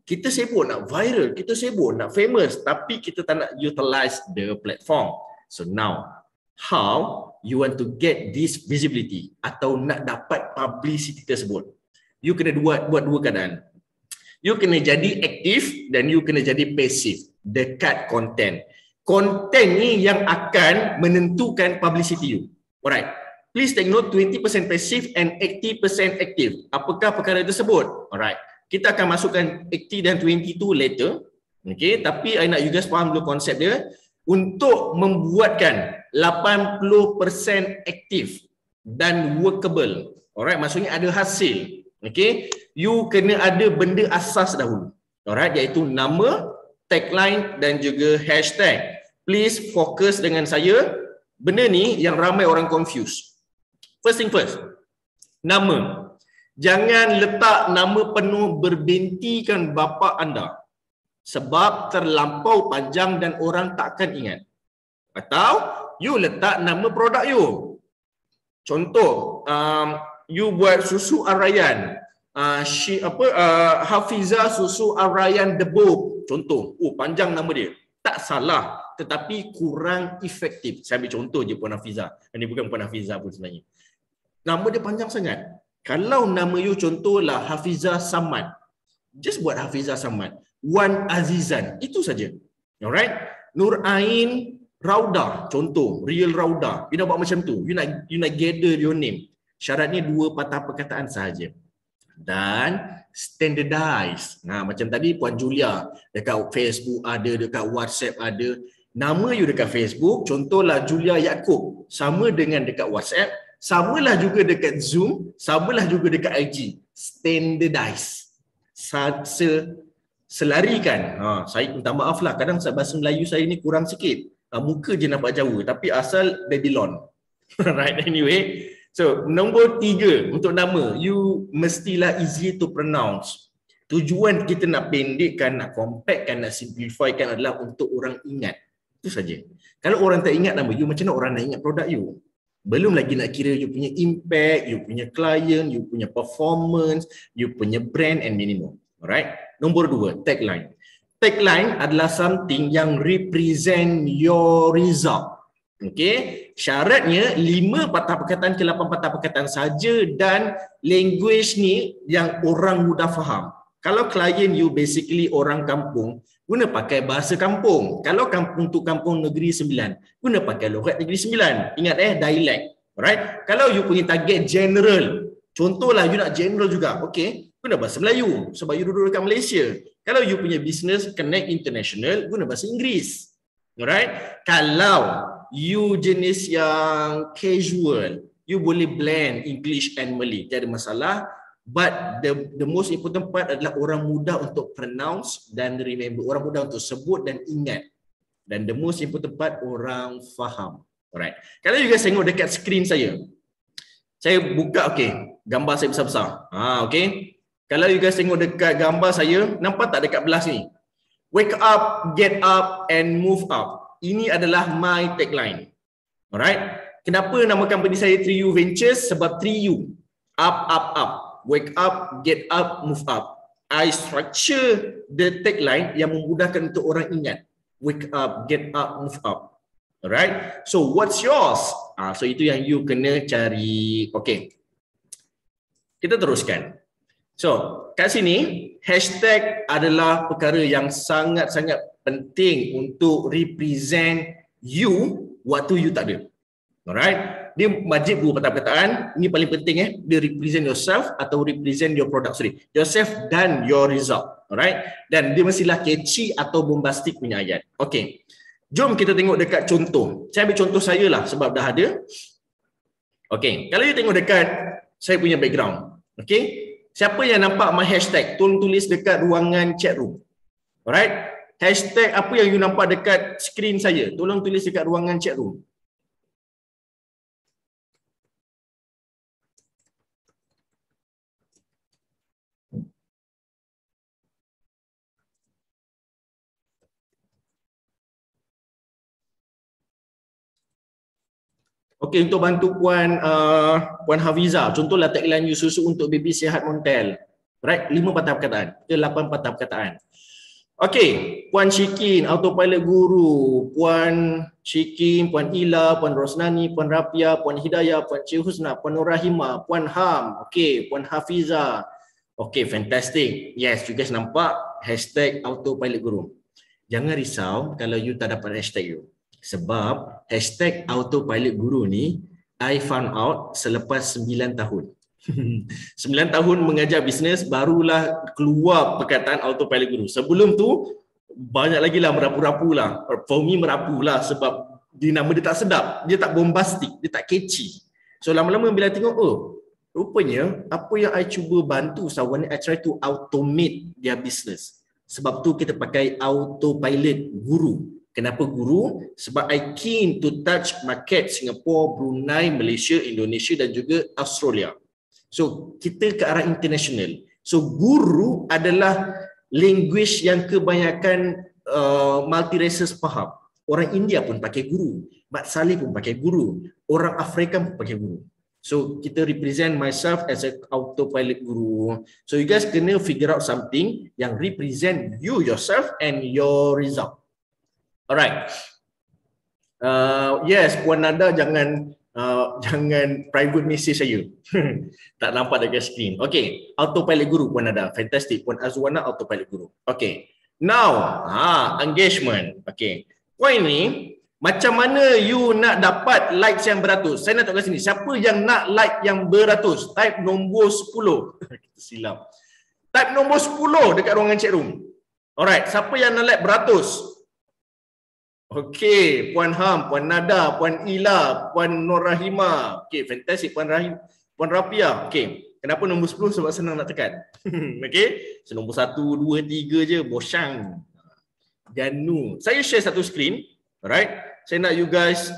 Kita sibuk nak viral, kita sibuk nak famous, tapi kita tak nak utilize the platform. So now, how you want to get this visibility atau nak dapat publicity tersebut? You kena buat dua keadaan. You kena jadi aktif dan you kena jadi pasif dekat konten. Konten ni yang akan menentukan publicity you. Alright. Please take note, 20% passive and 80% active. Apakah perkara tersebut? Alright. Kita akan masukkan 80 dan 20 tu later. Okay, tapi I nak you guys faham dulu konsep dia. Untuk membuatkan 80% aktif dan workable. Alright, maksudnya ada hasil. Okay, you kena ada benda asas dahulu. Alright, iaitu nama, tagline dan juga hashtag. Please fokus dengan saya. Benda ni yang ramai orang confuse. First thing first, nama. Jangan letak nama penuh berbintikan bapa anda. Sebab terlampau panjang dan orang takkan ingat. Atau you letak nama produk you. Contoh, you buat susu Arayan. Hafizah susu Arayan Debub. Contoh, panjang nama dia. Tak salah, tetapi kurang efektif. Saya ambil contoh je Puan Hafizah. Ini bukan Puan Hafizah pun sebenarnya. Nama dia panjang sangat. Kalau nama you contohlah Hafizah Samad, just buat Hafizah Samad. Wan Azizan, itu saja. Alright? Nur Ain Rauda, contoh, Real Rauda. You nak buat macam tu. You nak gather your name. Syaratnya 2 patah perkataan sahaja. Dan standardize. Macam tadi Puan Julia, dekat Facebook ada, dekat WhatsApp ada. Nama you dekat Facebook, contohlah Julia Yaakob. Sama dengan dekat WhatsApp. Samalah juga dekat Zoom, samalah juga dekat IG. Standardize. Selarikan. Saya minta maaf lah, kadang bahasa Melayu saya ni kurang sikit. Muka je nampak jauh, tapi asal Babylon. Right, anyway. So, nombor 3 untuk nama, you mestilah easy to pronounce. Tujuan kita nak pendekkan, nak compactkan, nak simplifykan adalah untuk orang ingat. Itu saja. Kalau orang tak ingat nama you, macam mana orang nak ingat produk you? Belum lagi nak kira you punya impact, you punya client, you punya performance, you punya brand and many more. Alright. Nombor 2, tagline. Tagline adalah something yang represent your result. Okay. Syaratnya 5 patah perkataan ke 8 patah perkataan saja dan language ni yang orang mudah faham. Kalau klien you basically orang kampung, guna pakai bahasa kampung. Kalau kampung tu kampung Negeri Sembilan, guna pakai logat Negeri Sembilan. Ingat dialect. Alright? Kalau you punya target general, contohlah you nak general juga, okay, guna bahasa Melayu sebab you duduk dekat Malaysia. Kalau you punya business connect international, guna bahasa Inggeris. Alright? Kalau you jenis yang casual, you boleh blend English and Malay. Tidak ada masalah. But the most important part adalah orang mudah untuk pronounce dan remember. Orang mudah untuk sebut dan ingat. Dan the most important part, orang faham. Alright. Kalau you guys tengok dekat screen saya buka, okay, gambar saya besar-besar. Okay. Kalau you guys tengok dekat gambar saya, nampak tak dekat belah sini? Wake up, get up and move up. Ini adalah my tagline. Alright. Kenapa nama company saya 3U Ventures? Sebab 3U. Up, up, up. Wake up, get up, move up. I structure the tagline yang memudahkan untuk orang ingat. Wake up, get up, move up. Alright. So what's yours? So itu yang you kena cari. Okay. Kita teruskan. So kat sini, hashtag adalah perkara yang sangat-sangat penting untuk represent you waktu you tak ada. Alright. Dia wajib 2 patah perkataan. Ini paling penting dia represent yourself atau represent your product. Yourself dan your result. Alright. Dan dia mestilah catchy atau bombastic punya ayat. Okay. Jom kita tengok dekat contoh. Saya ambil contoh saya lah sebab dah ada. Okay. Kalau you tengok dekat saya punya background. Okay. Siapa yang nampak my hashtag? Tolong tulis dekat ruangan chat room. Alright. Hashtag apa yang you nampak dekat screen saya? Tolong tulis dekat ruangan chat room. Okey, untuk bantu Puan Hafizah, contohlah tagline you susu untuk baby sihat Montel. Right, 5 patah perkataan ke 8 patah perkataan. Okey, Puan Syikin, autopilot guru, Puan Syikin, Puan Ila, Puan Rosnani, Puan Rapia, Puan Hidayah, Puan Cik Husna, Puan Nur Rahimah, Puan Ham, okey, Puan Hafiza. Okey, fantastic. Yes, you guys nampak hashtag autopilot guru. Jangan risau kalau you tak dapat hashtag you. Sebab hashtag autopilot guru ni I found out selepas 9 tahun. 9 tahun mengajar bisnes barulah keluar perkataan autopilot guru. Sebelum tu banyak lagi lah merapu-rapu lah. For me merapu lah sebab nama dia tak sedap, dia tak bombastik, dia tak catchy. So lama-lama bila tengok, oh rupanya apa yang I cuba bantu sahawan ni, I try to automate their business. Sebab tu kita pakai autopilot guru. Kenapa guru? Sebab I keen to touch market Singapore, Brunei, Malaysia, Indonesia dan juga Australia. So kita ke arah international. So guru adalah language yang kebanyakan multi-races faham. Orang India pun pakai guru, Mat Saleh pun pakai guru, orang Afrika pun pakai guru. So kita represent myself as a autopilot guru. So you guys kena figure out something yang represent you yourself and your result. Alright. Yes, Puan Nada jangan private message saya. Tak nampak dekat screen. Okay, autopilot guru Puan Nada. Fantastic. Puan Azwana autopilot guru. Okay. Now, engagement. Okay. Point ni, macam mana you nak dapat likes yang beratus? Saya nak tahu kat sini. Siapa yang nak like yang beratus? Type nombor 10. Kita silap. Type nombor 10 dekat ruangan chat room. Alright. Siapa yang nak like beratus? Okey, Puan Ham, Puan Nada, Puan Ila, Puan Nur Rahimah. Okey, fantastic Puan Rahim, Puan Rapia. Okey, kenapa nombor 10? Sebab senang nak tekan. Okey, so nombor 1, 2, 3 je, bosyang. Ganu. Saya share satu screen, alright? Saya nak you guys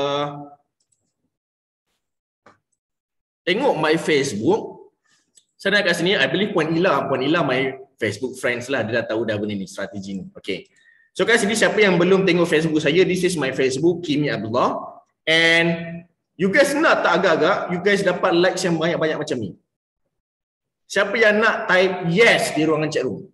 tengok my Facebook. Saya nak kat sini, I believe Puan Ila my Facebook friends lah, dia dah tahu dah benda ni, strategi ni. Okey. So kat sini siapa yang belum tengok Facebook saya, this is my Facebook, Kimi Abdullah. And you guys nak tak agak-agak, you guys dapat likes yang banyak-banyak macam ni. Siapa yang nak type yes di ruangan chat room?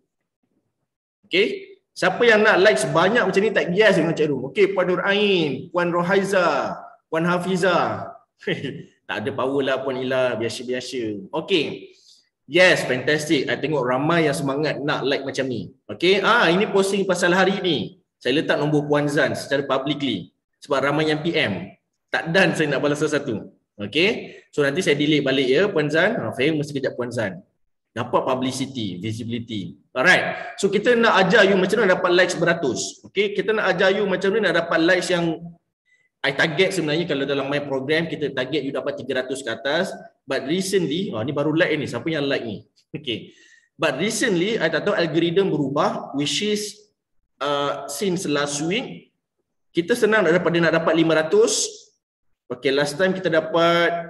Okay. Siapa yang nak likes banyak macam ni, type yes di ruangan chat room. Okay, Puan Nur Ain, Puan Rohaiza, Puan Hafiza. Tak ada power lah Puan Ila, biasa-biasa. Okay. Yes, fantastic. I tengok ramai yang semangat nak like macam ni. Okay, ini posting pasal hari ni. Saya letak nombor Puan Zan secara publicly. Sebab ramai yang PM. Tak dan saya nak balas satu. Okay, so nanti saya delete balik ya Puan Zan. Famous sekejap Puan Zan. Dapat publicity, visibility. Alright, so kita nak ajar you macam mana dapat likes beratus. Okay, kita nak ajar you macam mana nak dapat likes yang I target sebenarnya kalau dalam my program kita target you dapat 300 ke atas. But recently, ni baru like ni, siapa yang like ni? Okay. But recently, I tak tahu algorithm berubah, which is since last week, kita senang nak dapat 500. Okay, last time kita dapat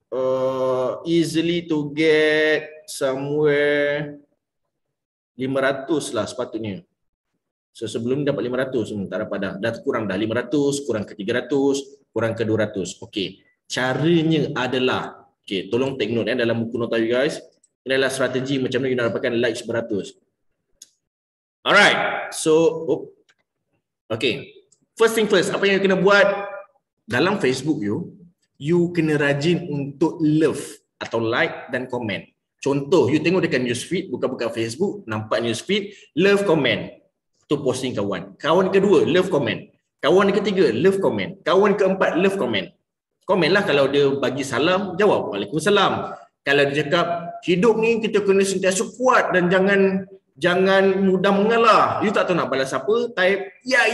easily to get somewhere 500 lah sepatutnya. So sebelum ni dapat 500, tak dapat dah. Dah kurang dah 500, kurang ke 300, kurang ke 200. Okay. Caranya adalah, okay, tolong take note dalam buku nota you guys. Ini adalah strategi macam mana you nak dapatkan likes beratus. Alright. So, okay. First thing first, apa yang you kena buat dalam Facebook you kena rajin untuk love atau like dan komen. Contoh, you tengok dekat newsfeed, buka-buka Facebook, nampak newsfeed, love, komen. Tu posting kawan. Kawan kedua, love, komen. Kawan ketiga, love, komen. Kawan keempat, love, komen. Komen lah kalau dia bagi salam, jawab Waalaikumsalam. Kalau dia cakap, hidup ni kita kena sentiasa kuat dan jangan mudah mengalah. You tak tahu nak balas apa, type ya.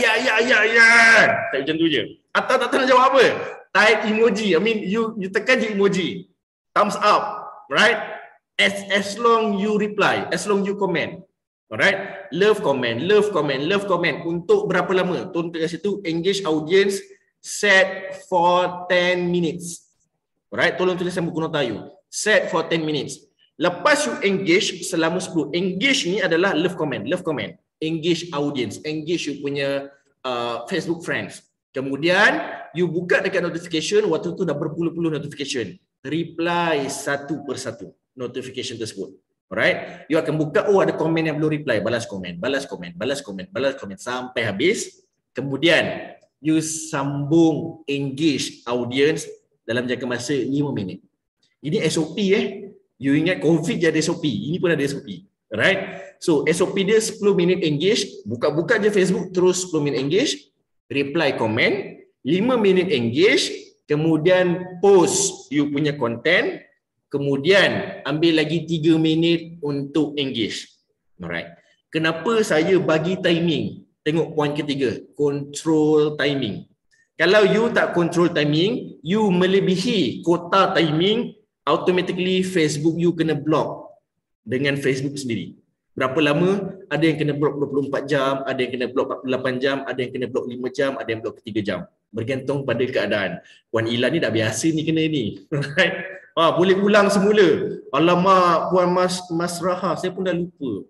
Type macam tu je. Atau tak tahu nak jawab apa, type emoji. I mean, you tekan je emoji. Thumbs up, right? As long you reply, as long you comment. Alright, love, comment. Untuk berapa lama? Tuan kat situ, engage audience, set for 10 minutes. Alright, tolong tuliskan buku nota you. Set for 10 minutes. Lepas you engage selama 10. Engage ni adalah love, comment. Engage audience, engage you punya Facebook friends. Kemudian, you buka dekat notification, waktu tu dah berpuluh-puluh notification. Reply satu persatu notification tersebut. Alright, you akan buka, oh ada komen yang belum reply, balas komen, balas komen, balas komen, balas komen sampai habis. Kemudian you sambung engage audience dalam jangka masa 5 minit. Ini SOP You ingat COVID je ada SOP, ini pun ada SOP. Alright, so SOP dia 10 minit engage, buka-buka je Facebook terus 10 minit engage, reply komen, 5 minit engage, kemudian post you punya content, kemudian ambil lagi 3 minit untuk engage. Alright. Kenapa saya bagi timing? Tengok poin ketiga, control timing. Kalau you tak control timing, you melebihi kota timing, automatically Facebook you kena block dengan Facebook sendiri. Berapa lama? Ada yang kena block 24 jam, ada yang kena block 48 jam, ada yang kena block 5 jam, ada yang block 3 jam. Bergantung pada keadaan. Puan Ila ni dah biasa ni kena ni. Right? Boleh ulang semula. Alamak, Puan Mas Raha, saya pun dah lupa.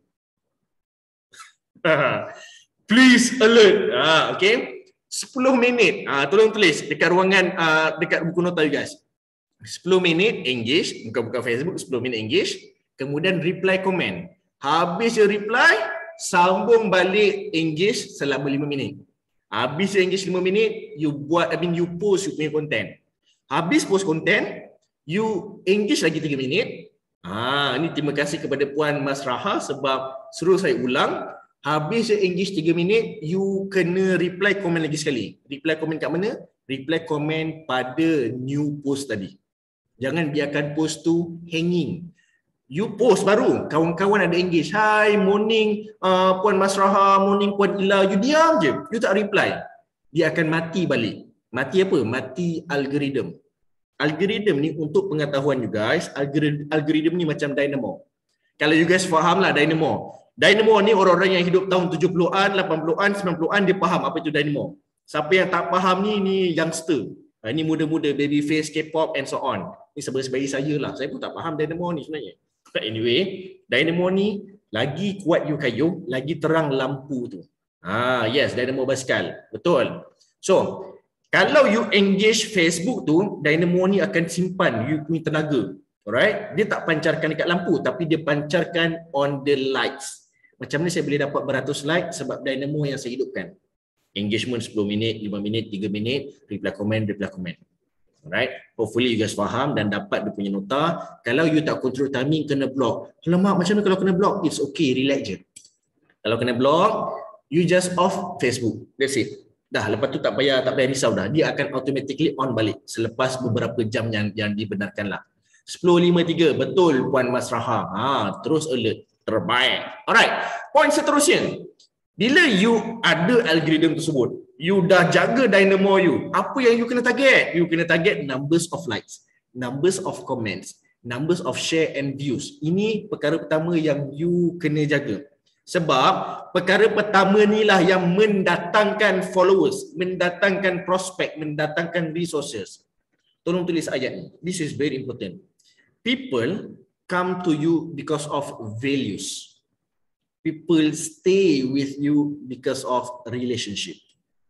Please alert. Okay. 10 minit. Tolong tulis dekat ruangan, dekat buku nota you guys. 10 minit engage, buka-buka Facebook, 10 minit engage. Kemudian reply komen. Habis je reply, sambung balik engage selama 5 minit. Habis je engage 5 minit, you post you punya content. Habis post content, you engage lagi 3 minit. Ini terima kasih kepada Puan Mas Raha sebab suruh saya ulang. Habis je engage 3 minit, you kena reply komen lagi sekali. Reply komen kat mana? Reply komen pada new post tadi. Jangan biarkan post tu hanging. You post baru, kawan-kawan ada engage. Hi, morning Puan Mas Raha, morning Puan Ila. You diam je, you tak reply. Dia akan mati balik. Mati apa? Mati algoritma. Algoritma ni untuk pengetahuan you guys, algoritma ni macam dynamo. Kalau you guys faham lah dynamo. Dynamo ni orang-orang yang hidup tahun 70-an, 80-an, 90-an dia faham apa itu dynamo. Siapa yang tak faham ni youngster. Ni muda-muda, baby face, K-pop and so on. Ni sebagai saya lah. Saya pun tak faham dynamo ni sebenarnya. But anyway, dynamo ni lagi kuat you kayu, lagi terang lampu tu. Yes, dynamo basikal. Betul. So, kalau you engage Facebook tu, dynamo ni akan simpan you punya tenaga. Alright? Dia tak pancarkan dekat lampu, tapi dia pancarkan on the lights. Macam ni saya boleh dapat beratus like sebab dynamo yang saya hidupkan. Engagement 10 minit, 5 minit, 3 minit, reply comment, reply comment. Alright? Hopefully you guys faham dan dapat dia punya nota. Kalau you tak control timing, kena block. Alamak, macam mana kalau kena block? It's okay, relax je. Kalau kena block, you just off Facebook. That's it. Dah, lepas tu tak payah risau dah. Dia akan automatically on balik selepas beberapa jam yang dibenarkan lah. 10.53, betul Puan Mas Raha. Terus alert. Terbaik. Alright, poin seterusnya. Bila you ada algoritma tersebut, you dah jaga dynamo you, apa yang you kena target? You kena target numbers of likes, numbers of comments, numbers of share and views. Ini perkara pertama yang you kena jaga. Sebab perkara pertama ni lah yang mendatangkan followers, mendatangkan prospek, mendatangkan resources. Tolong tulis ayat ni. This is very important. People come to you because of values. People stay with you because of relationship.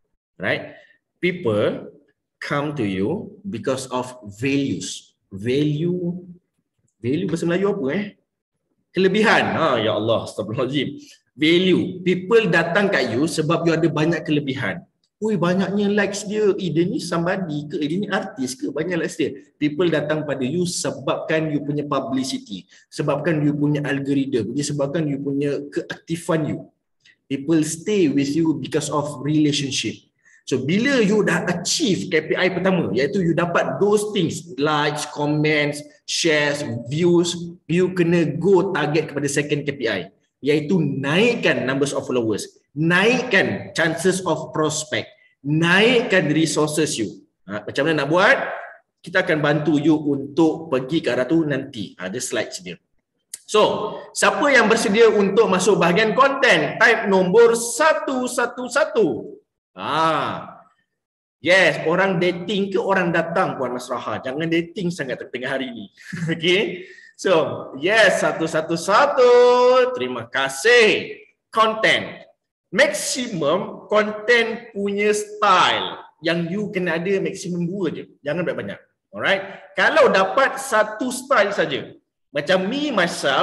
Right? People come to you because of values. Value bahasa Melayu apa Kelebihan. Ya Allah, astagfirullahaladzim. Value. People datang kat you sebab you ada banyak kelebihan. Banyaknya likes dia. Dia ni somebody ke? Dia ni artis ke? Banyak likes dia. People datang pada you sebabkan you punya publicity. Sebabkan you punya algoritma. Disebabkan you punya keaktifan you. People stay with you because of relationship. So bila you dah achieve KPI pertama, iaitu you dapat those things, likes, comments, shares, views, you kena go target kepada second KPI, iaitu naikkan numbers of followers, naikkan chances of prospect, naikkan resources you. Macam mana nak buat? Kita akan bantu you untuk pergi ke arah tu nanti. Ada slides dia. So, siapa yang bersedia untuk masuk bahagian konten? Type nombor 111. Yes, orang dating ke orang datang Puan Mas Raha? Jangan dating sangat tengah hari ni. Okay. So, yes, 111. Terima kasih. Content. Maximum content punya style. Yang you kena ada maksimum 2 je. Jangan banyak-banyak. Alright. Kalau dapat satu style saja. Macam me, myself,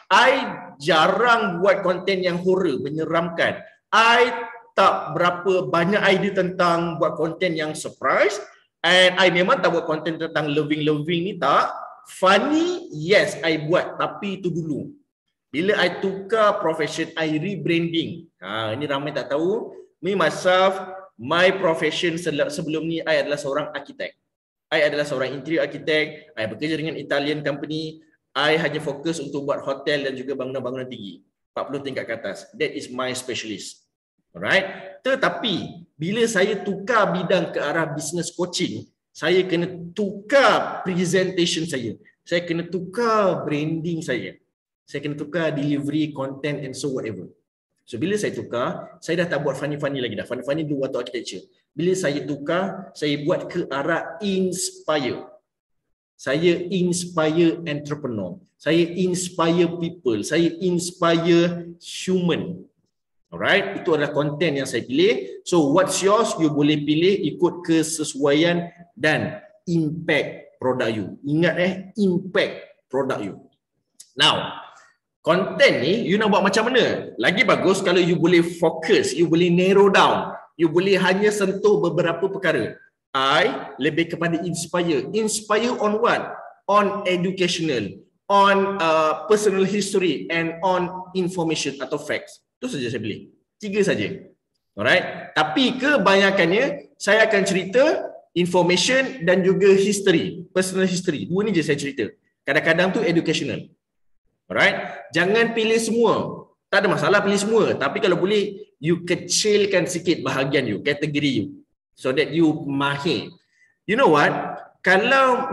I jarang buat konten yang horror, menyeramkan. I tak berapa banyak idea tentang buat konten yang surprise. And I memang tak buat konten tentang loving ni, tak. Funny, yes, I buat. Tapi itu dulu. Bila I tukar profession, I rebranding. Ini ramai tak tahu. Me myself, my profession sebelum ni, I adalah seorang arkitek. I adalah seorang interior architect. I bekerja dengan Italian company. I hanya fokus untuk buat hotel dan juga bangunan-bangunan tinggi. 40 tingkat ke atas. That is my specialist. Alright. Tetapi bila saya tukar bidang ke arah business coaching, saya kena tukar presentation saya. Saya kena tukar branding saya. Saya kena tukar delivery, content and so whatever. So bila saya tukar, saya dah tak buat funny-funny lagi dah. Funny-funny dulu waktu architecture. Bila saya tukar, saya buat ke arah inspire. Saya inspire entrepreneur. Saya inspire people. Saya inspire human. Alright, itu adalah konten yang saya pilih. So what's yours, you boleh pilih ikut kesesuaian dan impact produk you. Ingat impact produk you. Now, konten ni you nak buat macam mana? Lagi bagus kalau you boleh fokus, you boleh narrow down, you boleh hanya sentuh beberapa perkara. I lebih kepada inspire. Inspire on what? On educational, on personal history and on information atau facts. Itu saja saya pilih. 3 saja. Alright. Tapi kebanyakannya saya akan cerita information dan juga history, personal history. 2 ni je saya cerita. Kadang-kadang tu educational. Alright. Jangan pilih semua. Tak ada masalah pilih semua. Tapi kalau boleh, you kecilkan sikit bahagian you, kategori you. So that you mahir. You know what? Kalau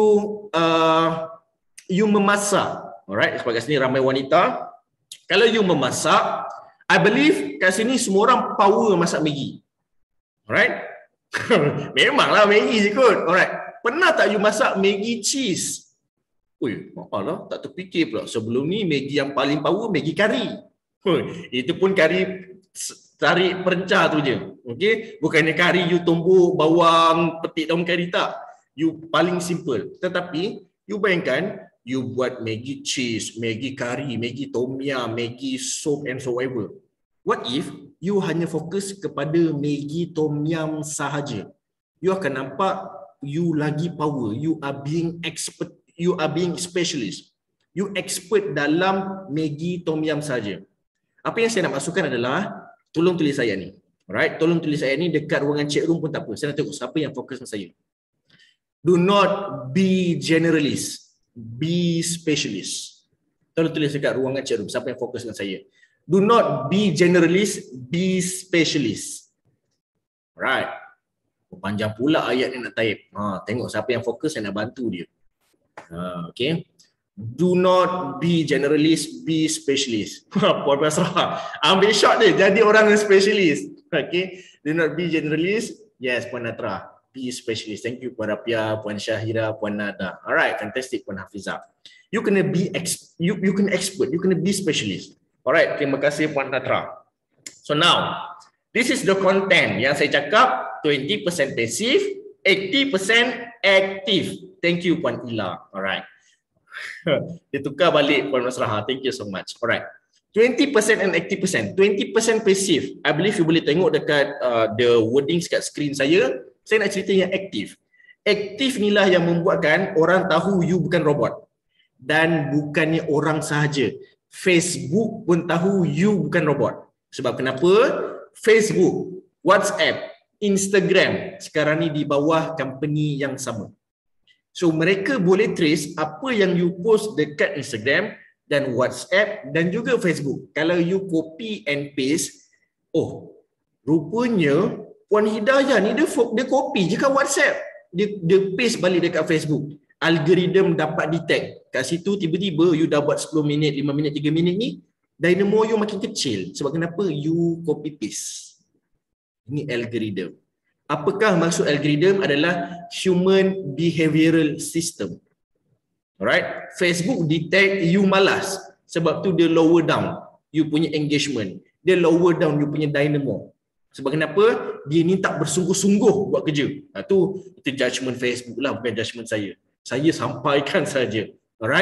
you memasak, alright, sebab kat sini ramai wanita. Kalau you memasak, I believe kat sini semua orang power masak Maggi. Alright? Memanglah Maggi je kot. Alright. Pernah tak you masak Maggi cheese? Ui, maaflah, tak terfikir pula. Sebelum ni Maggi yang paling power Maggi kari. Itu pun kari tarik perencah tu je. Okey, bukannya kari you tumbuk bawang, petik daun kari, tak. You paling simple. Tetapi you bayangkan you buat Maggi cheese, Maggi kari, Maggi tom yum, Maggi soup and so whatever. What if you hanya fokus kepada Maggi tom yum sahaja? You akan nampak you lagi power. You are being expert, you are being specialist. You expert dalam Maggi tom yum sahaja. Apa yang saya nak masukkan adalah, tolong tulis saya ni. Alright, tolong tulis saya ni dekat ruangan chat room pun tak apa. Saya nak tengok siapa yang fokus dengan saya. Do not be generalist. Be specialist. Tolong tulis dekat ruangan chat room siapa yang fokus dengan saya. Do not be generalist, be specialist. Alright. Panjang pula ayat ni nak type. Tengok siapa yang fokus, saya nak bantu dia. Okay. Do not be generalist, be specialist. Puan Basrah, ambil shot dia, jadi orang yang specialist. Okay. Do not be generalist. Yes, Puan Natra. Be specialist. Thank you Puan Rapia, Puan Syahira, Puan Nada. Alright, fantastic Puan Hafizah. You kena be you kena expert, you kena be specialist. Alright, terima kasih Puan Natra. So now, this is the content yang saya cakap, 20% passive, 80% active. Thank you Puan Ila. Alright. Dia tukar balik Puan Masrah. Thank you so much. Alright. 20% and 80%. 20% passive. I believe you boleh tengok dekat the wordings kat screen saya. Saya nak cerita yang aktif. Aktif inilah yang membuatkan orang tahu you bukan robot. Dan bukannya orang sahaja. Facebook pun tahu you bukan robot. Sebab kenapa? Facebook, WhatsApp, Instagram sekarang ni di bawah company yang sama. So mereka boleh trace apa yang you post dekat Instagram dan WhatsApp dan juga Facebook. Kalau you copy and paste, oh, rupanya Puan Hidayah ni dia copy je kat WhatsApp. Dia paste balik dekat Facebook. Algoritma dapat detect. Kat situ tiba-tiba you dah buat 10 minit, 5 minit, 3 minit ni, dynamo you makin kecil. Sebab kenapa? You copy paste. Ini algoritma. Apakah maksud algoritma? Adalah human behavioral system. Alright? Facebook detect you malas. Sebab tu dia lower down you punya engagement. Dia lower down you punya dynamo. Sebab kenapa? Dia ni tak bersungguh-sungguh buat kerja. Itu judgement Facebook lah, bukan judgement saya. Saya sampaikan saja. Alright?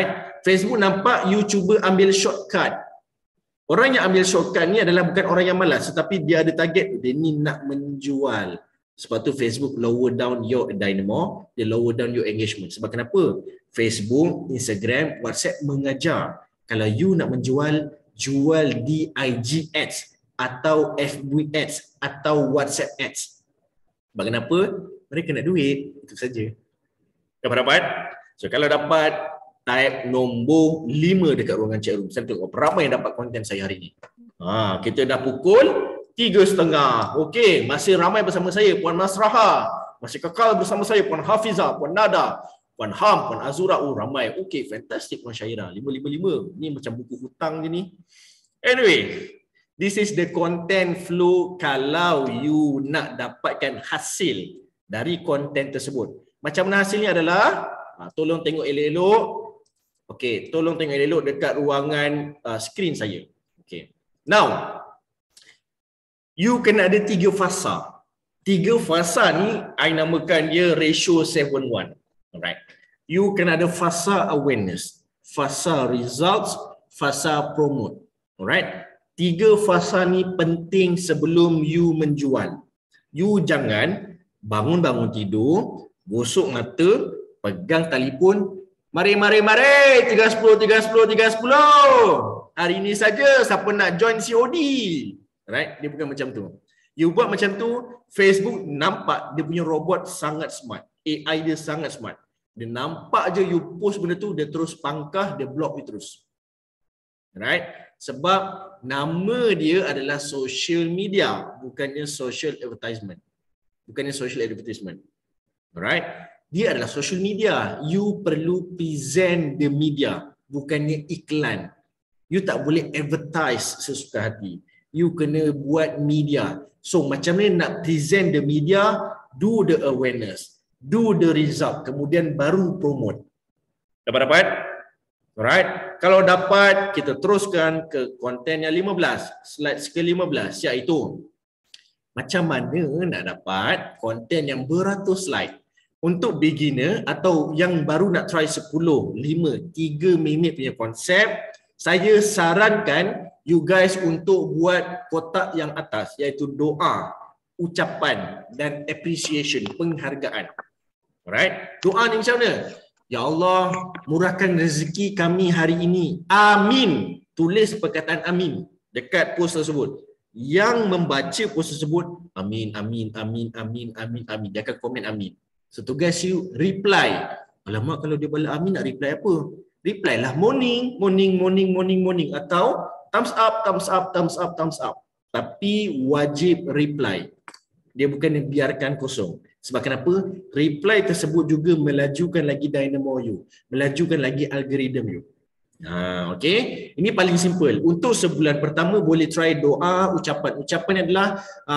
Facebook nampak you cuba ambil shortcut. Orang yang ambil shortcut ni adalah bukan orang yang malas, tetapi dia ada target, dia ni nak menjual. Sebab tu Facebook lower down your dynamo, dia lower down your engagement. Sebab kenapa? Facebook, Instagram, WhatsApp mengajar. Kalau you nak menjual, jual di IG Ads atau FB Ads atau WhatsApp Ads. Sebab kenapa? Mereka nak duit, itu saja. Dapat? So kalau dapat, type nombor 5 dekat ruangan chat room. Saya tengok berapa yang dapat konten saya hari ini. Kita dah pukul 3.30. Okey, masih ramai bersama saya Puan Masraha. Masih kekal bersama saya Puan Hafizah, Puan Nada, Puan Ham, Puan Azura. Oh, ramai. Okey, fantastic Puan Syairah. 555. Ni macam buku hutang je ni. Anyway, this is the content flow kalau you nak dapatkan hasil dari konten tersebut. Macam mana hasilnya adalah, tolong tengok elok-elok. Okey, tolong tengok elok dekat ruangan skrin saya. Okey. Now, you kena ada 3 fasa. 3 fasa ni I namakan dia ratio 7:1. Alright. You kena ada fasa awareness, fasa results, fasa promote. Alright. 3 fasa ni penting sebelum you menjual. You jangan bangun-bangun tidur, gosok mata, pegang telefon, mari 310. Hari ini saja siapa nak join COD. Right? Dia bukan macam tu. You buat macam tu, Facebook nampak dia punya robot sangat smart. AI dia sangat smart. Dia nampak je you post benda tu, dia terus pangkah, dia block you terus. Right? Sebab nama dia adalah social media, bukannya social advertisement. Bukannya social advertisement. Alright? Dia adalah social media. You perlu present the media, bukannya iklan. You tak boleh advertise sesuka hati. You kena buat media. So macam mana nak present the media? Do the awareness, do the result, kemudian baru promote. Dapat? Alright. Kalau dapat, kita teruskan ke konten yang 15. Slide ke-15, iaitu macam mana nak dapat konten yang beratus slide. Untuk beginner atau yang baru nak try 10, 5, 3 minit punya konsep, saya sarankan you guys untuk buat kotak yang atas, iaitu doa, ucapan dan appreciation, penghargaan. Alright? Doa ni macam mana? Ya Allah, murahkan rezeki kami hari ini. Amin. Tulis perkataan amin dekat post tersebut. Yang membaca post tersebut, amin, amin, amin, amin, amin, amin. Dia akan komen amin. So tugas you reply. Alamak, kalau dia bala amin nak reply apa? Reply lah morning, morning, morning, morning, morning. Atau thumbs up, thumbs up, thumbs up, thumbs up. Tapi wajib reply. Dia bukan biarkan kosong. Sebab kenapa? Reply tersebut juga melajukan lagi dynamo you. Melajukan lagi algoritma you. Okay. Ini paling simple. Untuk sebulan pertama boleh try doa, ucapan. Ucapan adalah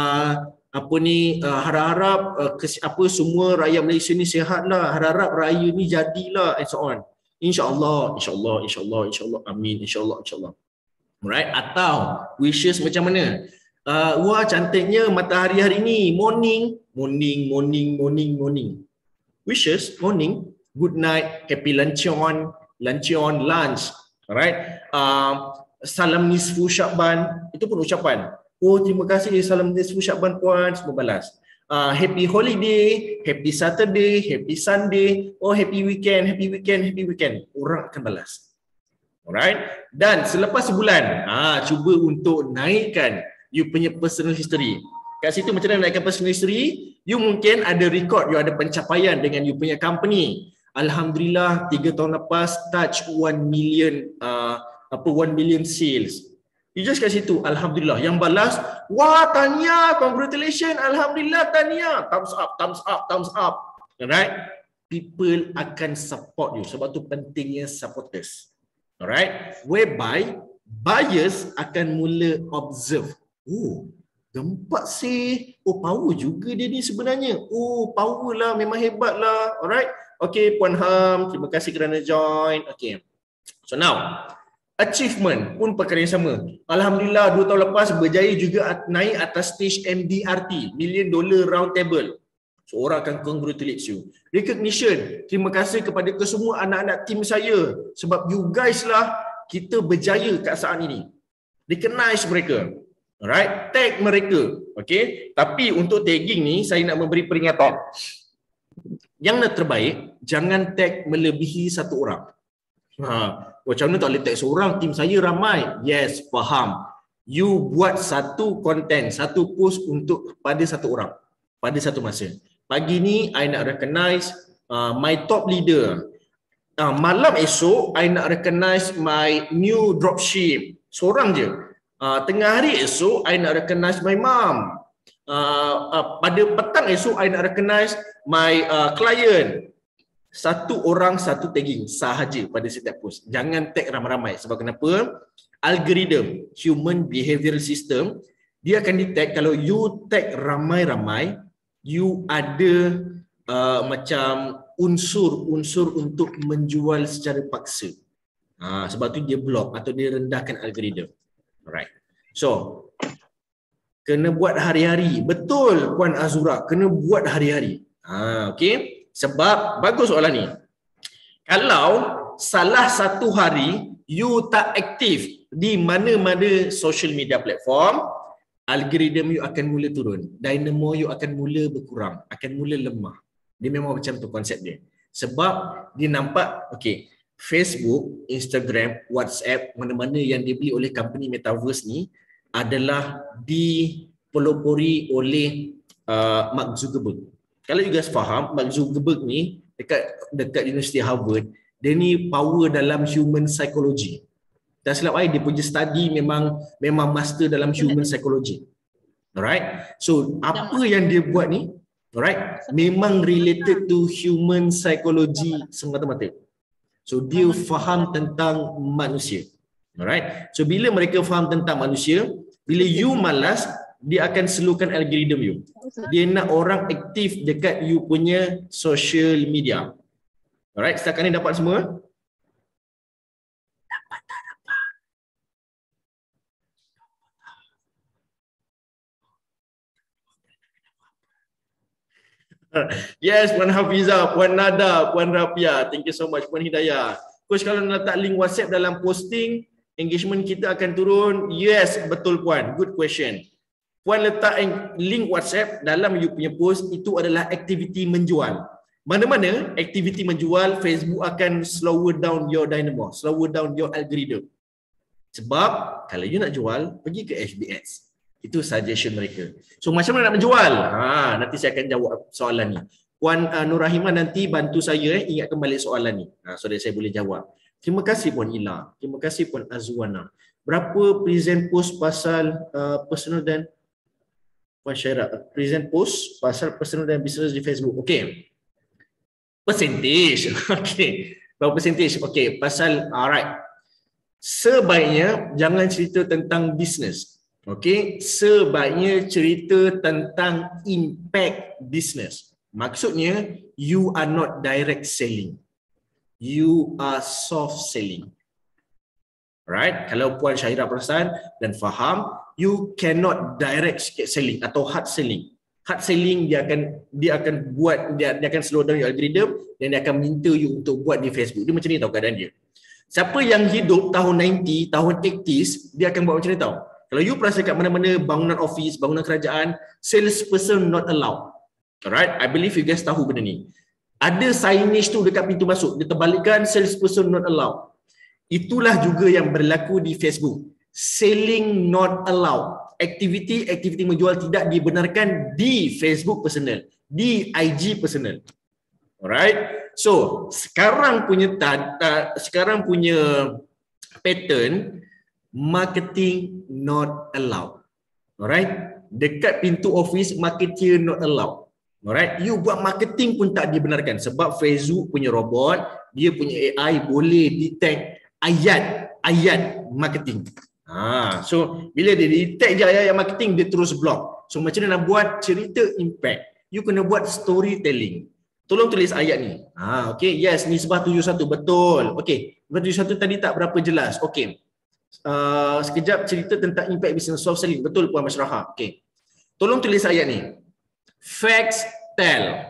harap-harap semua rakyat Malaysia ni sihatlah, harap-harap raya ni jadilah and so on. InsyaAllah, insyaAllah, insyaAllah, insyaAllah, amin, insyaAllah, insyaAllah. Alright, atau wishes macam mana? Wah, cantiknya matahari hari ni, morning, morning, morning, morning, morning. Wishes, morning, good night, happy luncheon, luncheon, lunch. Alright, salam nisfu Syakban, itu pun ucapan. Oh, terima kasih, salam nisfu Syakban puan, semua balas. Happy holiday, happy Saturday, happy Sunday, oh happy weekend, happy weekend, happy weekend. Orang akan balas. Alright. Dan selepas sebulan, cuba untuk naikkan you punya personal history. Kat situ macam mana naikkan personal history? You mungkin ada record, you ada pencapaian dengan you punya company. Alhamdulillah 3 tahun lepas touch 1 million 1 million sales. You just kat situ, alhamdulillah. Yang balas, wah tahniah, congratulations, alhamdulillah tahniah. Thumbs up, thumbs up, thumbs up. Alright? People akan support you. Sebab tu pentingnya supporters. Alright? Whereby buyers akan mula observe. Oh, gempak sih. Oh, power juga dia ni sebenarnya. Oh, power lah, memang hebat lah. Alright? Okay, Puan Ham, terima kasih kerana join. Okay. So now, achievement pun perkara yang sama. Alhamdulillah 2 tahun lepas berjaya juga naik atas stage MDRT, $1 Million Round Table. Seorang akan congratulate you. Recognition. Terima kasih kepada kesemua anak-anak tim saya sebab you guys lah kita berjaya kat saat ini. Recognize mereka. Alright, tag mereka. Okay, tapi untuk tagging ni saya nak memberi peringatan. Yang terbaik, jangan tag melebihi satu orang. Macam mana tak boleh tag seorang, tim saya ramai. Yes, faham. You buat satu konten, satu post untuk pada satu orang, pada satu masa. Pagi ni, I nak recognize my top leader. Malam esok, I nak recognize my new dropship. Seorang je. Tengah hari esok, I nak recognize my mom. Pada petang esok, I nak recognize my client. Satu orang, satu tagging sahaja pada setiap post. Jangan tag ramai-ramai. Sebab kenapa? Algoritma, human behavioral system, dia akan detect kalau you tag ramai-ramai, you ada macam unsur-unsur untuk menjual secara paksa. Sebab tu dia block atau dia rendahkan algoritma. Alright. So, kena buat hari-hari. Betul Puan Azura, kena buat hari-hari. Okay. Sebab, bagus soalan ni. Kalau salah satu hari you tak aktif di mana-mana social media platform, algoritma you akan mula turun. Dynamo you akan mula berkurang, akan mula lemah. Dia memang macam tu konsep dia. Sebab dia nampak, okay, Facebook, Instagram, WhatsApp, mana-mana yang dibeli oleh company Metaverse ni adalah dipelopori oleh Mark Zuckerberg. Kalau you guys faham, Mark Zuckerberg ni dekat University Harvard, dia ni power dalam human psychology. Tak silap dia punya study memang master dalam human psychology. Alright? So, apa yang dia buat ni, alright, memang related to human psychology semata-mata. So, dia faham tentang manusia. Alright? So, bila mereka faham tentang manusia, bila you malas, dia akan slowkan algoritma you. Dia nak orang aktif dekat you punya social media. Alright, setakat ni dapat semua? Dapat tak dapat? Yes, Puan Hafiza, Puan Nada, Puan Rafia. Thank you so much, Puan Hidayah. Coach, kalau nak letak link WhatsApp dalam posting, engagement kita akan turun. Yes, betul Puan. Good question. Puan letak link WhatsApp dalam you punya post, itu adalah aktiviti menjual. Mana-mana aktiviti menjual, Facebook akan slower down your dynamo, slower down your algorithm. Sebab kalau you nak jual, pergi ke FBS. Itu suggestion mereka. So macam mana nak menjual? Nanti saya akan jawab soalan ni. Puan Nur Rahimah nanti bantu saya ingatkan balik soalan ni. So that saya boleh jawab. Terima kasih Puan Ila. Terima kasih Puan Azwana. Berapa present post pasal personal dan Puan Syairah, present post pasal personal dan business di Facebook. Okey. Percentage. Okey. Berapa percentage? Okey, pasal alright. Sebaiknya jangan cerita tentang business. Okey, sebaiknya cerita tentang impact business. Maksudnya you are not direct selling. You are soft selling. Right? Kalau Puan Syairah perasan dan faham, you cannot direct selling atau hard selling. Hard selling dia akan slow down your algorithm dan dia akan minta you untuk buat di Facebook. Dia macam ni tahu keadaan dia. Siapa yang hidup tahun 90, tahun 80s, dia akan buat macam ni tahu. Kalau you perasan kat mana-mana bangunan office, bangunan kerajaan, salesperson not allowed. Alright? I believe you guys tahu benda ni. Ada signage tu dekat pintu masuk, dia terbalikkan salesperson not allowed. Itulah juga yang berlaku di Facebook. Selling not allowed. Aktiviti menjual tidak dibenarkan di Facebook personal, di IG personal. Alright? So, sekarang punya pattern, marketing not allowed. Alright? Dekat pintu office, marketeer not allowed. Alright? You buat marketing pun tak dibenarkan sebab Facebook punya robot, dia punya AI boleh detect ayat marketing. So bila dia detect je ayat marketing, dia terus block. So macam mana nak buat cerita impact? You kena buat storytelling. Tolong tulis ayat ni. Okay, yes, nisbah 71, betul. Okay, nisbah 71 tadi tak berapa jelas. Okay, sekejap cerita tentang impact business, soft selling. Betul Puan Masyaraha. Okay, tolong tulis ayat ni. Facts tell.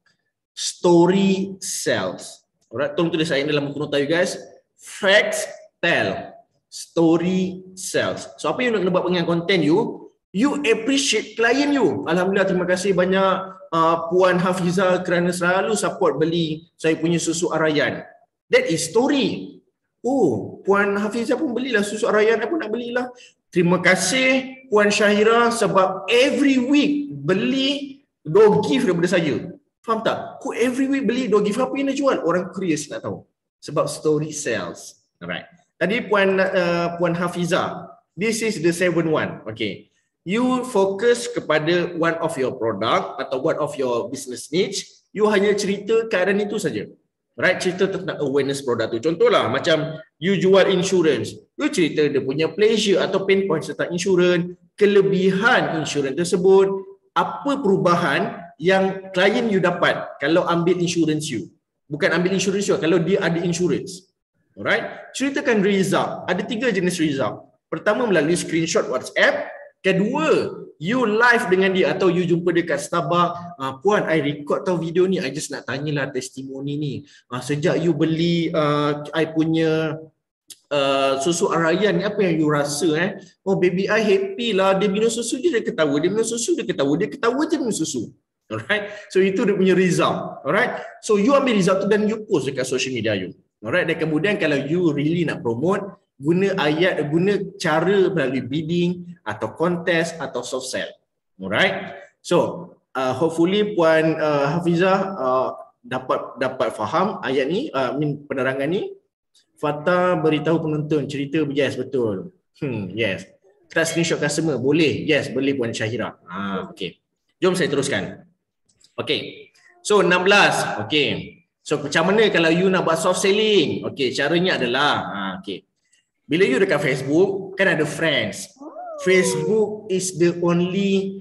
Story sells. Alright, tolong tulis saya dalam buku nota you guys. Facts tell. Story sells. So apa yang nak kena buat dengan konten you? You appreciate klien you. Alhamdulillah, terima kasih banyak Puan Hafizah kerana selalu support beli saya punya susu Arayan. That is story. Oh, Puan Hafizah pun belilah susu Arayan, aku nak belilah. Terima kasih Puan Syahira sebab every week beli door gift daripada saya. Faham tak? Who every week beli door gift, apa yang nak jual? Orang curious nak tahu. Sebab story sells. Alright. Tadi Puan Hafizah, this is the 7-1. Okay. You fokus kepada one of your product atau one of your business niche, you hanya cerita keadaan itu saja. Right? Cerita tentang awareness produk tu. Contohlah macam you jual insurance, you cerita dia punya pleasure atau pain point tentang insurance, kelebihan insurance tersebut, apa perubahan yang klien you dapat kalau ambil insurance you. Bukan ambil insurance you, kalau dia ada insurance. Alright? Ceritakan result. Ada 3 jenis result. Pertama melalui screenshot WhatsApp. Kedua, you live dengan dia atau you jumpa dekat Starbucks. Puan, I record tau video ni. I just nak tanyalah testimoni ni. Sejak you beli I punya susu Arayan ni, apa yang you rasa? Oh, baby I happy lah. Dia minum susu dia ketawa. Dia minum susu dia ketawa. Dia ketawa je minum susu. Alright. So itu dia punya result. Alright. So you ambil result tu dan you post dekat social media you. Alright. Dan kemudian kalau you really nak promote, guna cara melalui bidding atau kontes atau soft sell. Alright. So hopefully Puan Hafizah dapat faham ayat ni, penerangan ni. Fatah beritahu penonton cerita, yes betul. Yes. Kita screenshot customer boleh? Yes, boleh Puan Syahira. Okey. Jom saya teruskan. Okey. So 16. Okey. So macam mana kalau you nak buat soft selling? Okey, caranya adalah okey. Bila you dekat Facebook, kan ada friends. Facebook is the only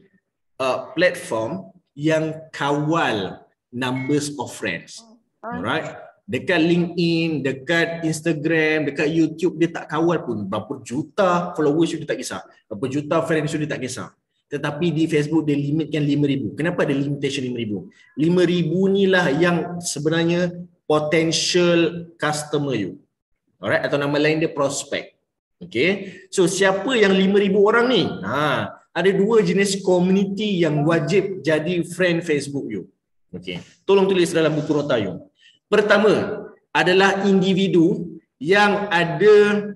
platform yang kawal numbers of friends. Alright? Dekat LinkedIn, dekat Instagram, dekat YouTube, dia tak kawal pun. Berapa juta followers you, dia tak kisah. Berapa juta friends you, dia tak kisah. Tetapi di Facebook dia limitkan 5,000. Kenapa ada limitation 5,000? 5,000 ni lah yang sebenarnya potential customer you. Alright, atau nama lain dia prospect. Okay. So siapa yang 5,000 orang ni? Ada 2 jenis community yang wajib jadi friend Facebook you. Okay. Tolong tulis dalam buku nota you. Pertama adalah individu yang ada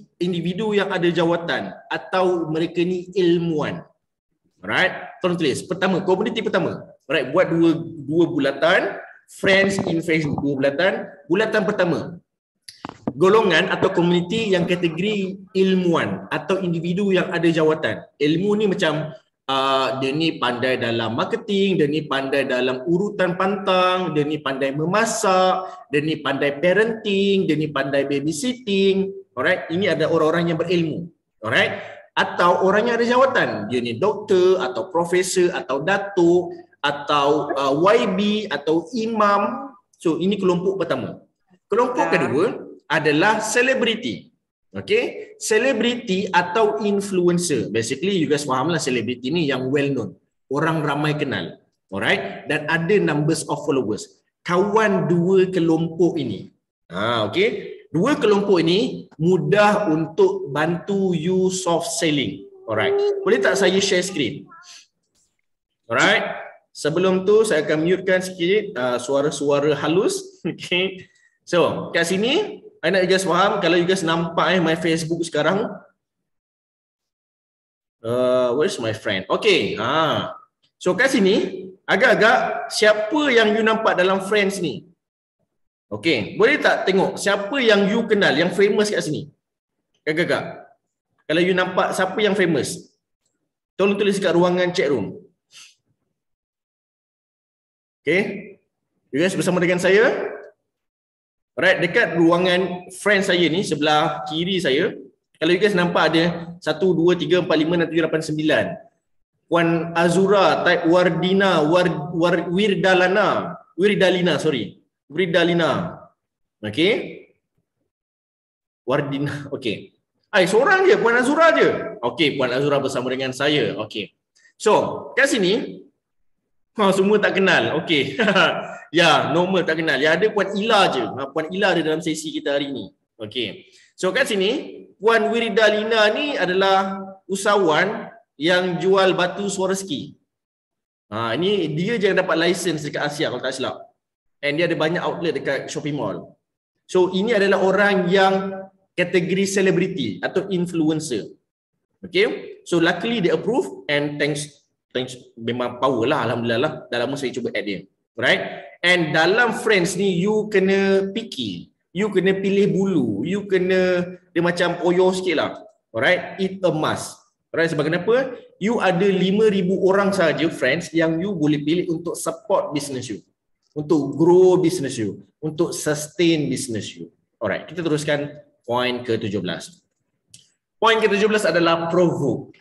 jawatan atau mereka ni ilmuwan. Alright, tolong tulis. Pertama, komuniti pertama. Alright, buat dua bulatan, friends in Facebook 2 bulatan. Bulatan pertama, golongan atau komuniti yang kategori ilmuwan atau individu yang ada jawatan. Ilmu ni macam dia ni pandai dalam marketing, dia ni pandai dalam urutan pantang, dia ni pandai memasak, dia ni pandai parenting, dia ni pandai babysitting. Alright, ini ada orang-orang yang berilmu. Alright, atau orang yang ada jawatan, dia ni doktor atau profesor atau datuk atau YB atau imam. So ini kelompok pertama. Kelompok kedua adalah selebriti. Okay, selebriti atau influencer. Basically you guys faham lah, selebriti ni yang well known, orang ramai kenal. Alright, dan ada numbers of followers. Kawan 2 kelompok ini. Okay, 2 kelompok ini mudah untuk bantu you soft selling. Alright, boleh tak saya share screen? Alright, sebelum tu saya akan mutekan sikit suara-suara halus. Okay, so kat sini I nak you guys faham. Kalau you guys nampak my Facebook sekarang, where's my friend? Okay, so kat sini agak-agak siapa yang you nampak dalam friends ni? Okay, boleh tak tengok siapa yang you kenal, yang famous kat sini? Agak-agak. Kalau you nampak siapa yang famous, tolong tulis kat ruangan chat room. Okay, you guys bersama dengan saya. Alright, dekat ruangan friend saya ni, sebelah kiri saya, kalau you guys nampak ada 1, 2, 3, 4, 5, 6, 7, 8, 9. Puan Azura, type Wardina, Wirdalina. Okay. Wardina, okay. Seorang je, Puan Azura je. Okay, Puan Azura bersama dengan saya. Okay. So, kat sini, Semua tak kenal. Okey. Ya, normal tak kenal. Yang ada Puan Ila je. Puan Ila ada dalam sesi kita hari ni. Okey. So kat sini, Puan Wiridalina ni adalah usahawan yang jual batu Swarovski. Ini dia je yang dapat license dekat Asia kalau tak silap. And dia ada banyak outlet dekat shopping mall. So ini adalah orang yang kategori selebriti atau influencer. Okay. So luckily they approve and thanks memang power lah, alhamdulillah lah. Dah lama saya cuba add dia. Right? And dalam friends ni you kena picky. You kena pilih bulu. You kena dia macam poyo sikit lah. Alright? It a must. Alright, sebab kenapa? You ada 5,000 orang saja friends yang you boleh pilih untuk support business you. Untuk grow business you. Untuk sustain business you. Alright, kita teruskan point ke-17. Point ke-17 adalah provoke.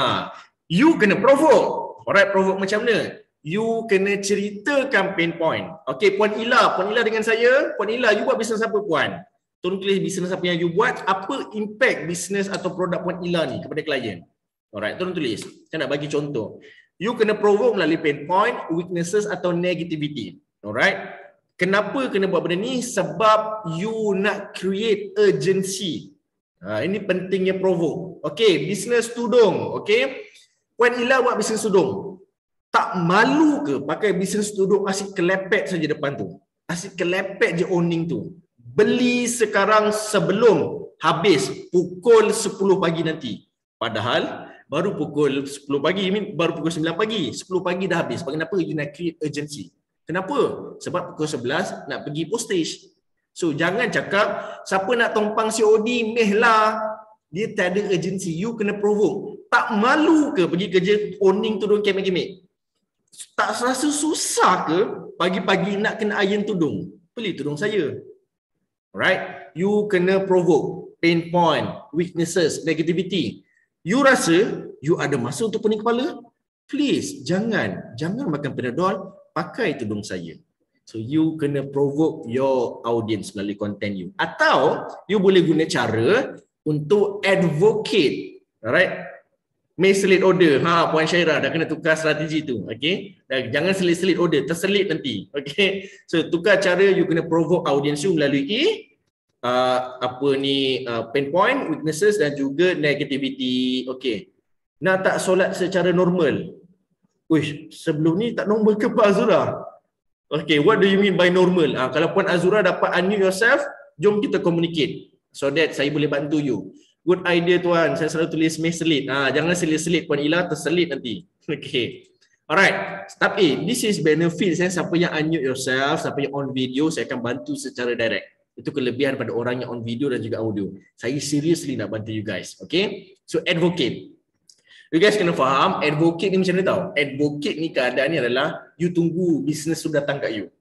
You kena provoke. Alright, provoke macam mana? You kena ceritakan pain point. Okay, Puan Ila dengan saya. Puan Ila, you buat bisnes apa Puan? Tolong tulis bisnes apa yang you buat. Apa impact bisnes atau produk Puan Ila ni kepada klien? Alright, tolong tulis. Saya nak bagi contoh. You kena provoke melalui pain point, weaknesses atau negativity. Alright. Kenapa kena buat benda ni? Sebab you nak create urgency. Ini pentingnya provoke. Okay, bisnes tudung. Okay. Puan Ila buat bisnes tudung. Tak malu ke pakai bisnes tudung asyik kelepek saja depan tu? Asyik kelepek je owning tu. Beli sekarang sebelum habis pukul 10 pagi nanti. Padahal baru pukul 10 pagi, baru pukul 9 pagi. 10 pagi dah habis. Kenapa? You nak create urgency. Kenapa? Sebab pukul 11 nak pergi postage. So jangan cakap siapa nak tumpang COD meh lah. Dia tak ada urgency. You kena provoke. Tak malu ke pergi kerja owning tudung kemek-kemek? Tak rasa susah ke pagi-pagi nak kena iron tudung? Beli tudung saya. Alright? You kena provoke. Pain point, weaknesses, negativity. You rasa you ada masa untuk pening kepala? Please, jangan makan Panadol, pakai tudung saya. So you kena provoke your audience melalui content you. Atau you boleh guna cara untuk advocate. Alright? May selit order. Puan Syairah dah kena tukar strategi tu. Okay? Jangan selit-selit order, terselit nanti. Okay? So tukar cara, you kena provoke audience you melalui pain point, weaknesses dan juga negativity. Okay. Nak tak solat secara normal? Uish, sebelum ni tak normal ke Pak Azura? Okay, what do you mean by normal? Kalau Puan Azura dapat unmute yourself, jom kita communicate. So that saya boleh bantu you. Good idea tuan, saya selalu tulis selit. Jangan selit-selit Puan Ila, terselit nanti. Okay. Alright, step A. This is benefit. Siapa yang unmute yourself, siapa yang on video, saya akan bantu secara direct. Itu kelebihan pada orang yang on video dan juga audio. Saya seriously nak bantu you guys. Okay. So advocate. You guys kena faham, advocate ni macam mana tau? Advocate ni keadaan ni adalah you tunggu business tu datang kat you.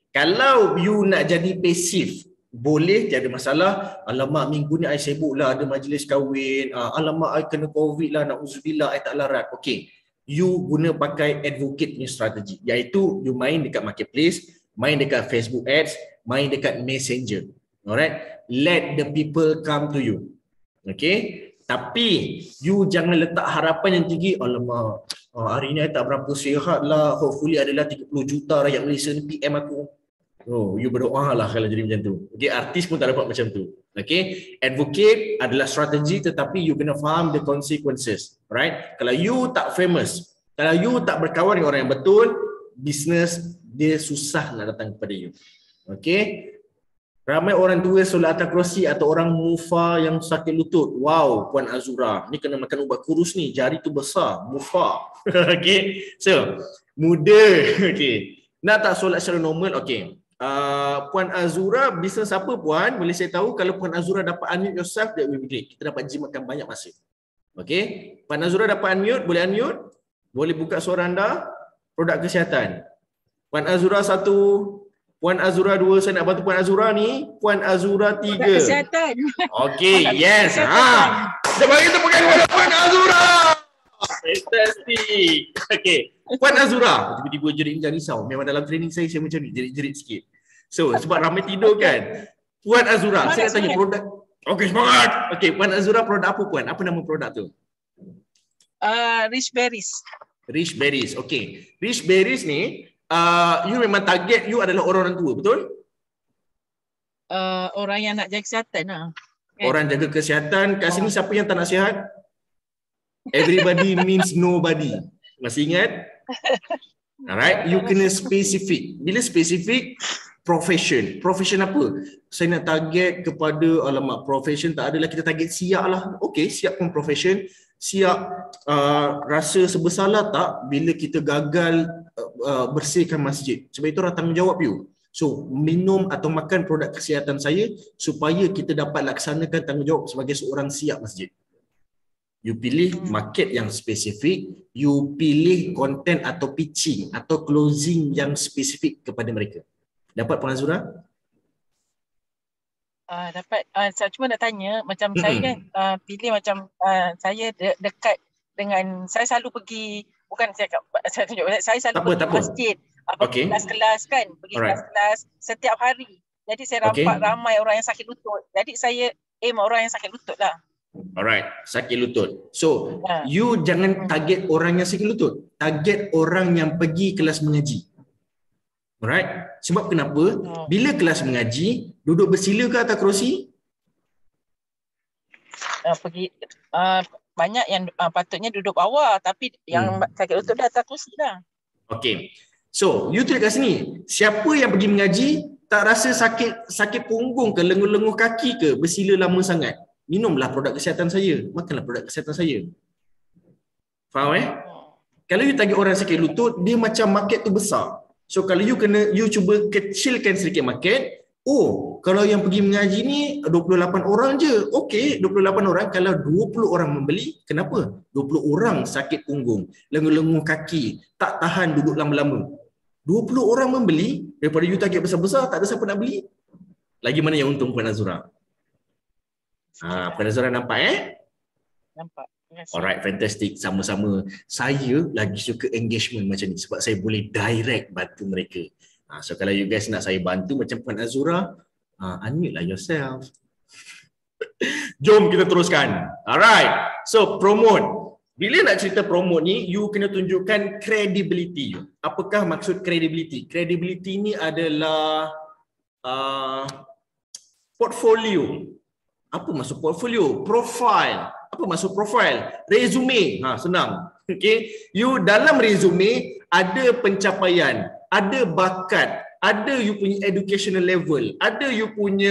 Kalau you nak jadi pasif, boleh, tiada masalah. Alamak, minggu ni I sibuk lah, ada majlis kahwin. Alamak, I kena COVID lah, na'udzubillah, I tak larat. Okay, you guna pakai advocate punya strategi. Iaitu you main dekat marketplace, main dekat Facebook ads, main dekat messenger. Alright, let the people come to you. Okay. Tapi you jangan letak harapan yang tinggi. Alamak, hari ni I tak berapa sihat lah. Hopefully adalah 30 juta rakyat Malaysia ni PM aku. Oh, you berdoa lah kalau jadi macam tu. Okay, artis pun tak dapat macam tu. Okay, advocate adalah strategi tetapi you kena faham the consequences. Right? Kalau you tak famous, kalau you tak berkawan dengan orang yang betul, business dia susah nak datang kepada you. Okay. Ramai orang tua solat atas kerusi atau orang mufa yang sakit lutut. Wow, Puan Azura, ni kena makan ubat kurus ni, jari tu besar, mufa. Okay, so muda. Okay, nak tak solat secara normal? Okay, Puan Azura, bisnes apa Puan? Boleh saya tahu? Kalau Puan Azura dapat unmute yourself, that will be great. Kita dapat jimatkan banyak masa. Okay, Puan Azura dapat unmute? Boleh unmute? Boleh buka suara anda? Produk kesihatan. Puan Azura 1. Puan Azura 2, saya nak bantu Puan Azura ni. Puan Azura 3.
Kesihatan.
Okey, yes. Kita bagi tepukan kepada Puan Azura. Fantastic. Okey, Puan Azura. Tiba-tiba jerit macam risau. Memang dalam training saya macam ni, jerit-jerit sikit. So, sebab ramai tidur kan. Puan Azura, saya nak tanya produk. Okey, semangat. Okey, Puan Azura produk apa Puan? Apa nama produk tu?
Rich Berries.
Rich Berries. Okay. Rich Berries ni, you memang target you adalah orang tua, betul?
Orang yang nak jaga kesihatan lah.
Orang jaga kesihatan. Kat sini siapa yang tak nak sihat? Everybody means nobody. Masih ingat? Alright, you kena spesifik. Bila spesifik, profession. Profession apa? Saya nak target kepada, alamak, profession tak adalah, kita target siap lah. Okay, siap pun profession. Siap rasa sebersalah tak bila kita gagal bersihkan masjid. Sebab itu orang tanggungjawab you. So, minum atau makan produk kesihatan saya supaya kita dapat laksanakan tanggungjawab sebagai seorang siap masjid. You pilih market yang spesifik, you pilih content atau pitching atau closing yang spesifik kepada mereka. Dapat Puan Azura?
Dapat. Saya cuma nak tanya, macam saya kan pilih macam saya dekat dengan, saya selalu pergi, bukan saya tunjuk, saya selalu pergi masjid. Pergi kelas-kelas kan, pergi kelas-kelas setiap hari. Jadi saya nampak ramai orang yang sakit lutut. Jadi saya aim orang yang sakit lutut lah.
Alright, sakit lutut. So, you jangan target orang yang sakit lutut. Target orang yang pergi kelas mengaji. Alright? Sebab kenapa? Bila kelas mengaji, duduk bersila ke atas kerusi?
Banyak yang patutnya duduk bawah, tapi yang sakit lutut dah atas kerusi lah.
Okay. So, you tulis kat sini, siapa yang pergi mengaji tak rasa sakit punggung ke, lenguh-lenguh kaki ke, bersila lama sangat, minumlah produk kesihatan saya, makanlah produk kesihatan saya. Faham Kalau you target orang sakit lutut, dia macam market tu besar. So kalau you cuba kecilkan sedikit market, kalau yang pergi mengaji ni 28 orang je. Okey, 28 orang, kalau 20 orang membeli, kenapa? 20 orang sakit punggung, lenguh-lenguh kaki, tak tahan duduk lama-lama. 20 orang membeli, daripada you target besar-besar, tak ada siapa nak beli. Lagi mana yang untung Puan Azura? Puan Azura nampak
Nampak. Yes.
Alright, fantastic. Sama-sama. Saya lagi suka engagement macam ni sebab saya boleh direct bantu mereka. So kalau you guys nak saya bantu macam Puan Azura, unmute lah yourself. Jom kita teruskan. Alright. So promote. Bila nak cerita promote ni, you kena tunjukkan credibility you. Apakah maksud credibility? Credibility ni adalah portfolio. Apa maksud portfolio? Profile. Apa maksud profile? Resume. Senang. Okay. You dalam resume ada pencapaian, ada bakat, ada you punya educational level, ada you punya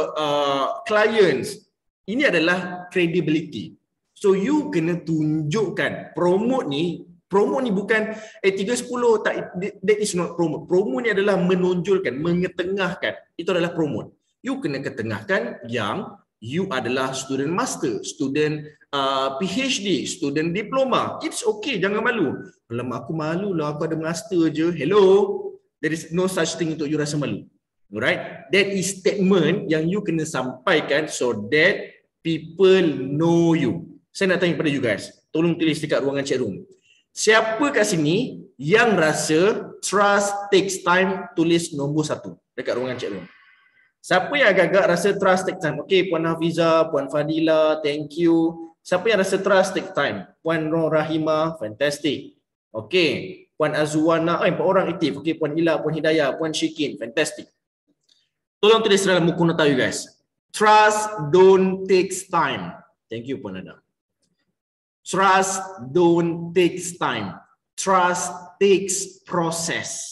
clients. Ini adalah credibility. So you kena tunjukkan. Promote ni bukan 310 tak, that is not promote. Promote ni adalah menonjolkan, mengetengahkan. Itu adalah promote. You kena ketengahkan yang you adalah student master, student PhD, student diploma. It's okay, jangan malu. Alamak, aku malu lah, aku ada master je. Hello, there is no such thing untuk you rasa malu. Alright, that is statement yang you kena sampaikan so that people know you. Saya nak tanya kepada you guys, tolong tulis dekat ruangan chat room. Siapa kat sini yang rasa trust takes time? Tulis nombor 1 dekat ruangan chat room. Siapa yang agak-agak rasa trust take time? Okay, Puan Hafiza, Puan Fadila, thank you. Siapa yang rasa trust take time? Puan Nur Rahimah, fantastic. Okay, Puan Azwana, 4 orang aktif. Okay, Puan Ila, Puan Hidayah, Puan Syikin, fantastic. Tolong tulis dalam buku nota you guys. Trust don't takes time. Thank you Puan Adam. Trust don't takes time. Trust takes process.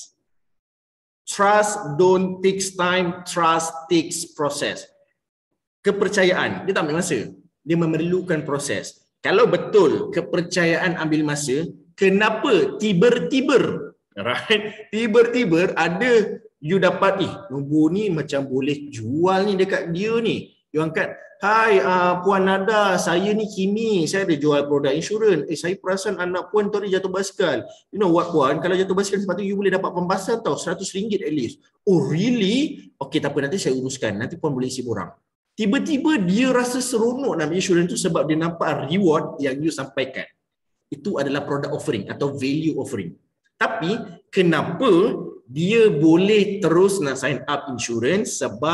Trust don't takes time, trust takes process. Kepercayaan, dia tak ambil masa. Dia memerlukan proses. Kalau betul kepercayaan ambil masa, kenapa tiba-tiba, right? Tiba-tiba ada you dapat nombor ni macam boleh jual ni dekat dia ni. You angkat, hai Puan Nada, saya ni Kimi, saya ada jual produk insurans. Saya perasan anak Puan tu ada jatuh basikal. You know what Puan, kalau jatuh basikal sepatutnya you boleh dapat pembahasan tau, RM100 at least. Oh really? Okay, tak apa, nanti saya uruskan. Nanti Puan boleh isi borang. Tiba-tiba dia rasa seronok nak ambil insurans tu sebab dia nampak reward yang you sampaikan. Itu adalah product offering atau value offering. Tapi kenapa dia boleh terus nak sign up insurans? Sebab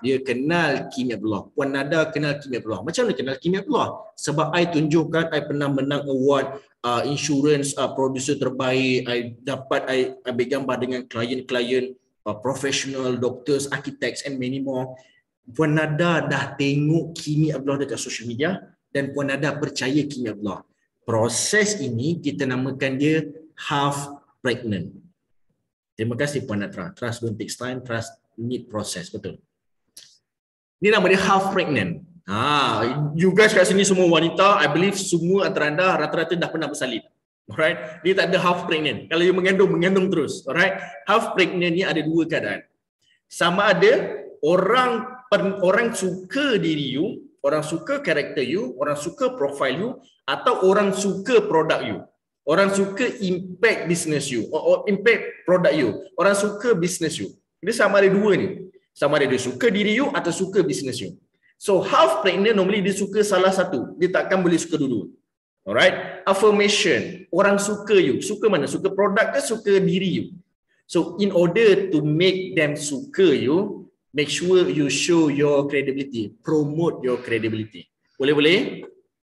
dia kenal Kimi Abdullah. Puan Nada kenal Kimi Abdullah. Macam mana kenal Kimi Abdullah? Sebab I tunjukkan I pernah menang award insurance producer terbaik. I dapat I ambil gambar dengan klien-klien professional, doctors, architects and many more. Puan Nada dah tengok Kimi Abdullah dekat social media dan Puan Nada percaya Kimi Abdullah. Proses ini kita namakan dia half pregnant. Terima kasih Puan Natra. Trust don't take time, trust need process. Betul. Ini nama dia half pregnant. You guys kat sini semua wanita, I believe semua antara anda rata-rata dah pernah bersalin. Alright, dia tak ada half pregnant. Kalau you mengandung terus. Alright, half pregnant ni ada dua keadaan. Sama ada orang suka diri you, orang suka karakter you, orang suka profile you, atau orang suka produk you. Orang suka impact business you, or impact produk you. Orang suka business you. Dia sama ada dua ni. Sama ada dia suka diri you atau suka business you. So half pregnant normally dia suka salah satu. Dia takkan boleh suka dulu. Alright. Affirmation. Orang suka you. Suka mana? Suka produk ke suka diri you? So in order to make them suka you, make sure you show your credibility. Promote your credibility. Boleh-boleh?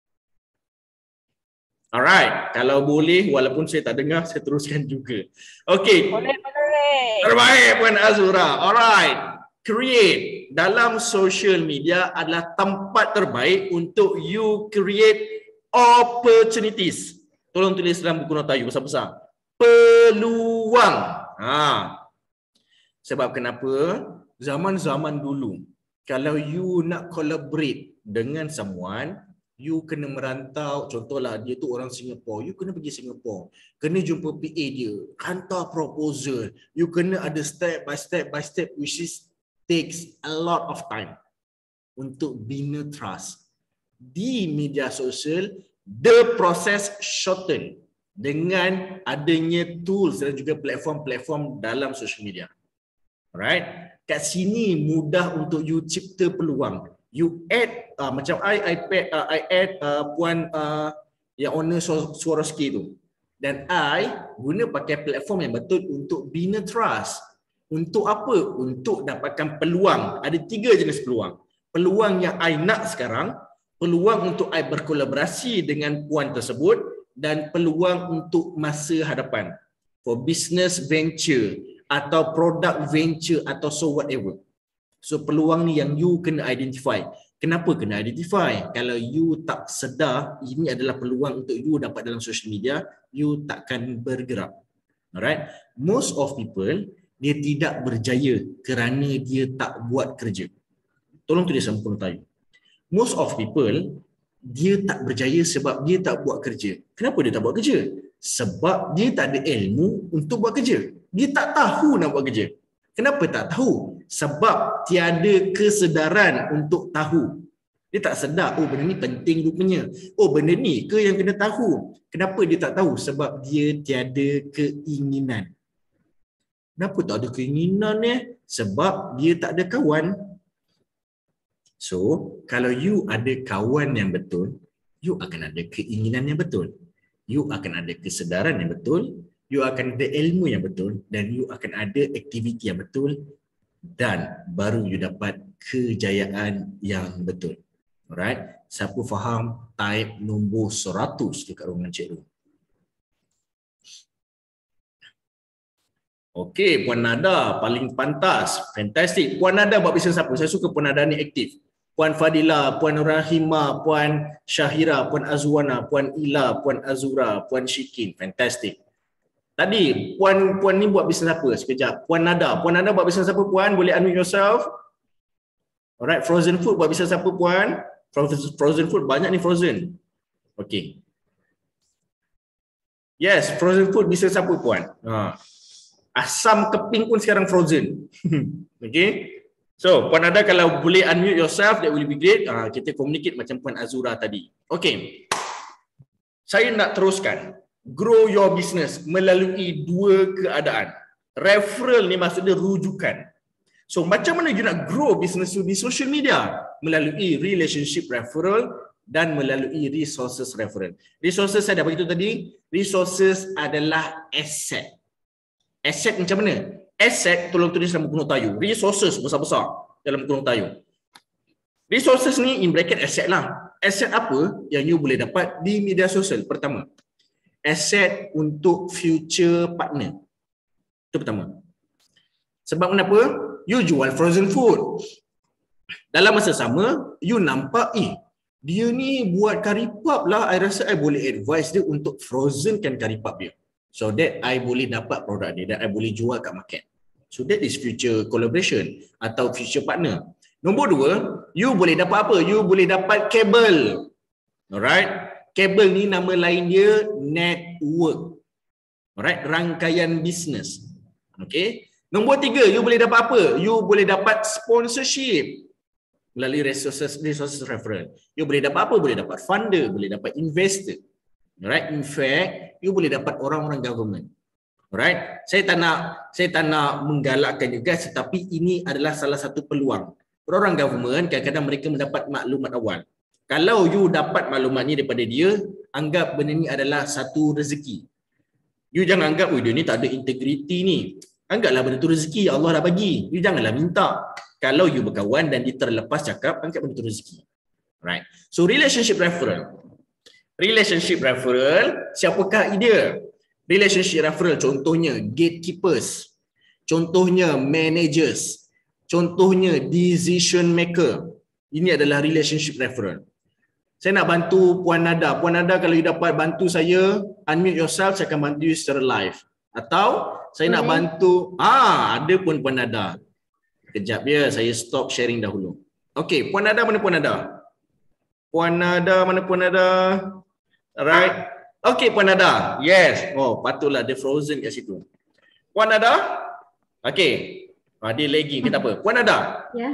Alright, kalau boleh, walaupun saya tak dengar, saya teruskan juga. Okay.
Boleh.
Terbaik Puan Azura. Alright. Create dalam social media adalah tempat terbaik untuk you create opportunities. Tolong tulis dalam buku nota you besar-besar. Peluang. Sebab kenapa? Zaman-zaman dulu, kalau you nak collaborate dengan someone, you kena merantau. Contohlah dia tu orang Singapore, you kena pergi Singapore, kena jumpa PA dia, hantar proposal, you kena ada step by step which is takes a lot of time untuk bina trust. Di media sosial, the process shorten dengan adanya tools dan juga platform-platform dalam social media. Alright, kat sini mudah untuk you cipta peluang. You add macam I add puan yang owner Swarovski tu, dan I guna pakai platform yang betul untuk bina trust. Untuk apa? Untuk dapatkan peluang. Ada 3 jenis peluang. Peluang yang I nak sekarang, peluang untuk I berkolaborasi dengan puan tersebut, dan peluang untuk masa hadapan for business venture atau product venture atau so whatever. So peluang ni yang you kena identify. Kenapa kena identify? Kalau you tak sedar ini adalah peluang untuk you dapat dalam social media, you takkan bergerak. Alright? Most of people, dia tidak berjaya kerana dia tak buat kerja. Tolong tulis dalam buku nota. Most of people, dia tak berjaya sebab dia tak buat kerja. Kenapa dia tak buat kerja? Sebab dia tak ada ilmu untuk buat kerja. Dia tak tahu nak buat kerja. Kenapa tak tahu? Sebab tiada kesedaran untuk tahu. Dia tak sedar, oh benda ni penting rupanya. Oh benda ni ke yang kena tahu. Kenapa dia tak tahu? Sebab dia tiada keinginan. Kenapa tak ada keinginan ni? Sebab dia tak ada kawan. So, kalau you ada kawan yang betul, you akan ada keinginan yang betul. You akan ada kesedaran yang betul. You akan ada ilmu yang betul. Dan you akan ada aktiviti yang betul. Dan baru you dapat kejayaan yang betul. Alright? Siapa faham, type nombor 100 dekat ruangan cikgu. Okey, Puan Nada paling pantas. Fantastic. Puan Nada buat bisnes apa? Saya suka Puan Nada ni aktif. Puan Fadila, Puan Rahima, Puan Syahira, Puan Azwana, Puan Ila, Puan Azura, Puan Syikin. Fantastic. Tadi puan ni buat bisnes apa? Sekejap. Puan Nada buat bisnes apa puan? Boleh unmute yourself. Alright, frozen food buat bisnes apa puan? Frozen food banyak ni frozen. Okey. Yes, frozen food bisnes apa puan? Asam keping pun sekarang frozen. Okay. So, Puan Nada kalau boleh unmute yourself, that will be great. Kita communicate macam Puan Azura tadi. Okay. Saya nak teruskan. Grow your business melalui 2 keadaan. Referral ni maksudnya rujukan. So, macam mana you nak grow business you di social media? Melalui relationship referral dan melalui resources referral. Resources saya dah beritahu tadi. Resources adalah asset. Asset macam mana? Asset, tolong tulis dalam buku nota you. Resources besar-besar. dalam kurung tayu. Resources ni in bracket asset lah. Asset apa yang you boleh dapat di media sosial? Pertama, asset untuk future partner. Itu pertama. Sebab kenapa? You jual frozen food. Dalam masa sama, you nampak, dia ni buat curry puff lah. I rasa I boleh advise dia untuk frozenkan curry puff dia. So that I boleh dapat produk dia dan I boleh jual kat market. So that is future collaboration atau future partner. Nombor 2, you boleh dapat apa? You boleh dapat kabel. Alright? Kabel ni nama lain dia network. Alright? Rangkaian bisnes. Okay? Nombor 3, you boleh dapat apa? You boleh dapat sponsorship melalui resources referral. You boleh dapat apa? Boleh dapat funder, boleh dapat investor. Alright? In fact, you boleh dapat orang-orang government. Alright? Saya tak nak menggalakkan juga, tetapi ini adalah salah satu peluang. Orang government kadang-kadang mereka mendapat maklumat awal. Kalau you dapat maklumat ni daripada dia, anggap benda ni adalah satu rezeki. You jangan anggap, dia ni tak ada integriti ni. Anggaplah benda tu rezeki Allah dah bagi. You janganlah minta. Kalau you berkawan dan dia terlepas cakap, anggap benda tu rezeki. Right. So relationship referral. Relationship referral, siapakah dia? Relationship referral contohnya gatekeepers. Contohnya managers. Contohnya decision maker. Ini adalah relationship referral. Saya nak bantu Puan Nada. Puan Nada, kalau you dapat bantu saya, unmute yourself, saya akan bantu you secara live. Atau saya nak bantu, ada pun Puan Nada. Kejap ya, saya stop sharing dahulu. Okey, Puan Nada, mana Puan Nada? Puan Nada, mana Puan Nada? Alright. Okey, Puan Nada. Yes. Oh, patutlah dia frozen kat situ. Puan Nada? Okey. Dia lagi, kita apa? Puan Nada?
Ya.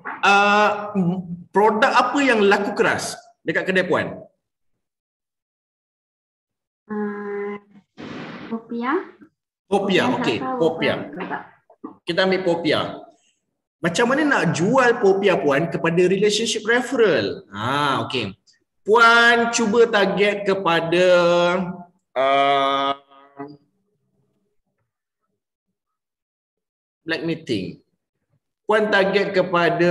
Produk apa yang laku keras dekat kedai Puan?
Popia.
Popia, okey. Popia. Kita ambil Popia. Macam mana nak jual Popia Puan kepada relationship referral? Okey. Puan cuba target kepada black meeting. Puan target kepada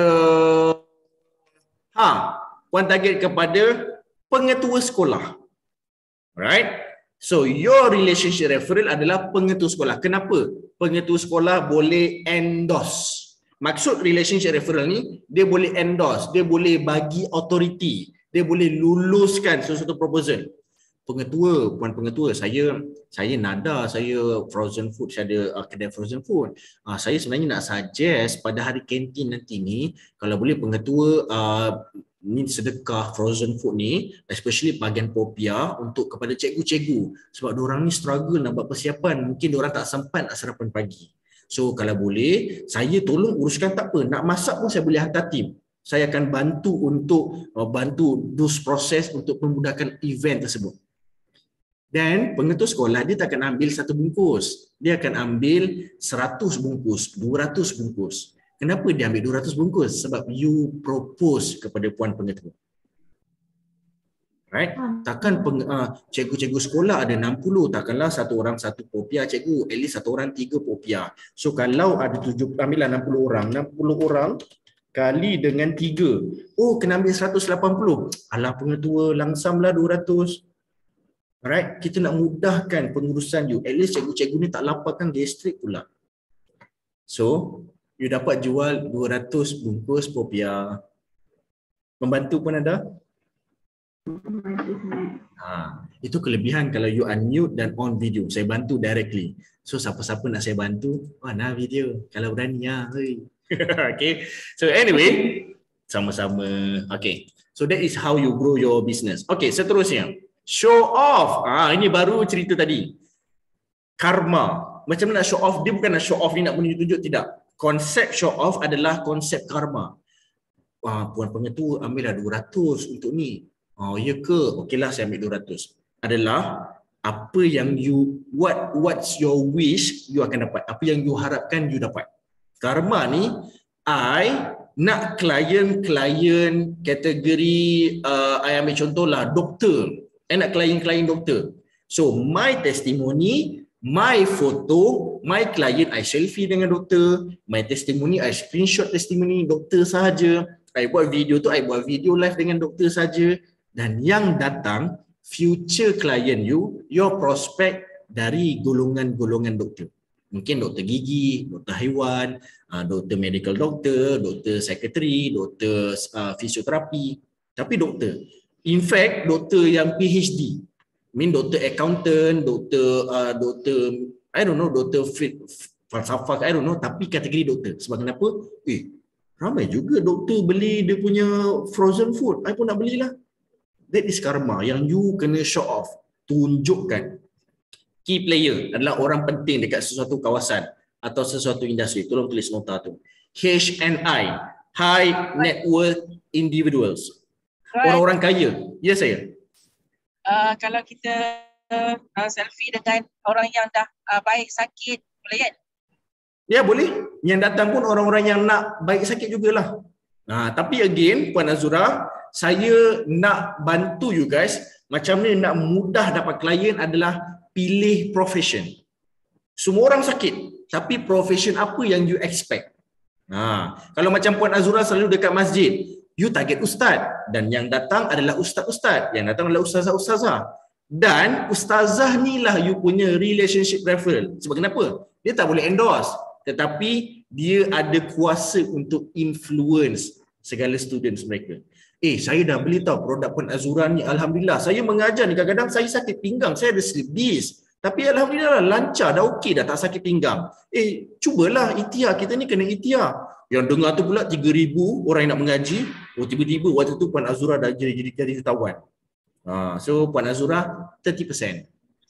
puan target kepada pengetua sekolah. Right? So your relationship referral adalah pengetua sekolah. Kenapa? Pengetua sekolah boleh endorse. Maksud relationship referral ni, dia boleh endorse, dia boleh bagi authority, dia boleh luluskan sesuatu proposal. Pengetua, Puan Pengetua, saya Nada, saya frozen food, saya ada kedai frozen food. Saya sebenarnya nak suggest pada hari kantin nanti ni, kalau boleh Pengetua ni sedekah frozen food ni, especially bahagian Popia untuk kepada cikgu-cikgu. Sebab diorang ni struggle nak buat persiapan, mungkin diorang tak sempat nak sarapan pagi. So kalau boleh, saya tolong uruskan, tak apa. Nak masak pun saya boleh hantar tim. Saya akan bantu untuk bantu those proses untuk memudahkan event tersebut. Dan pengetua sekolah dia tak akan ambil satu bungkus. Dia akan ambil 100 bungkus, 200 bungkus. Kenapa dia ambil 200 bungkus? Sebab you propose kepada Puan Pengetua. Right? Takkan cikgu-cikgu sekolah ada 60, takkanlah satu orang satu Popia cikgu, at least satu orang 3 Popia. So kalau ada 7, ambillah 60 orang kali dengan 3. Oh, kena ambil 180. Alah Pengetua, langsamlah 200. Alright, kita nak mudahkan pengurusan you. At least cikgu-cikgu ni tak laparkan gastrik pula. So, you dapat jual 200 bungkus Popia. Membantu Puan ada? Itu kelebihan kalau you unmute dan on video. Saya bantu directly. So, siapa-siapa nak saya bantu, nah video. Kalau berani ya. Okay. So, anyway, sama-sama. Okay. So, that is how you grow your business. Okay, seterusnya. Show off. Ini baru cerita tadi. Karma. Macam mana nak show off? Dia bukan nak show off ni nak menunjuk-tunjuk, tidak. Konsep show off adalah konsep karma. Puan Pengetua ambillah 200 untuk ni. Ya ke? Okeylah saya ambil 200. Adalah apa yang you, what's your wish, you akan dapat. Apa yang you harapkan, you dapat. Karma ni, I nak klien-klien kategori, I ambil contohlah doktor. Nak klien-klien doktor. So my testimony My photo, my client, I selfie dengan doktor. My testimoni, I screenshot testimoni doktor sahaja. I buat video tu, I buat video live dengan doktor saja. Dan yang datang, future client you, your prospect dari golongan-golongan doktor. Mungkin doktor gigi, doktor haiwan, doktor medical doktor, doktor secretary, doktor fisioterapi. Tapi doktor. In fact, doktor yang PhD. Doktor accountant, doktor I don't know, doktor falsafah, I don't know, tapi kategori doktor. Sebab kenapa? Ramai juga doktor beli dia punya frozen food. I pun nak belilah. That is karma yang you kena show off. Tunjukkan. Key player adalah orang penting dekat sesuatu kawasan atau sesuatu industri. Tolong tulis nota tu. HNI, High Net Worth Individuals. Orang-orang kaya. Ya saya.
Kalau kita selfie dengan orang yang dah baik sakit, boleh kan?
Ya boleh. Yang datang pun orang-orang yang nak baik sakit jugalah. Tapi again, Puan Azura, saya nak bantu you guys macam ni nak mudah dapat klien adalah pilih profession. Semua orang sakit, tapi profession apa yang you expect? Kalau macam Puan Azura selalu dekat masjid, you target ustaz dan yang datang adalah ustaz-ustaz, yang datang adalah ustazah-ustazah. Dan ustazah ni lah you punya relationship referral. Sebab kenapa? Dia tak boleh endorse, tetapi dia ada kuasa untuk influence segala students mereka. Saya dah beli tahu produk Puan Azura ni, alhamdulillah. Saya mengajar ni kadang-kadang saya sakit pinggang, saya ada slip disc. Tapi alhamdulillah lancar, dah okey dah, tak sakit pinggang. Cubalah ikhtiar, kita ni kena ikhtiar. Yang dengar tu pula 3,000 orang yang nak mengaji. Tiba-tiba waktu tu Puan Azura dah jadi jutawan. So Puan Azura 30%.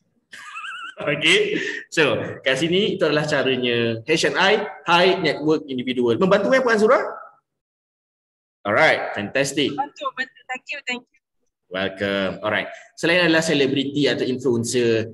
Okay. So kat sini itu adalah caranya HNI, High Network Individual. Membantu Puan Azura? Alright, fantastic.
Bantu. Thank you.
Welcome. Alright. Selain adalah selebriti atau influencer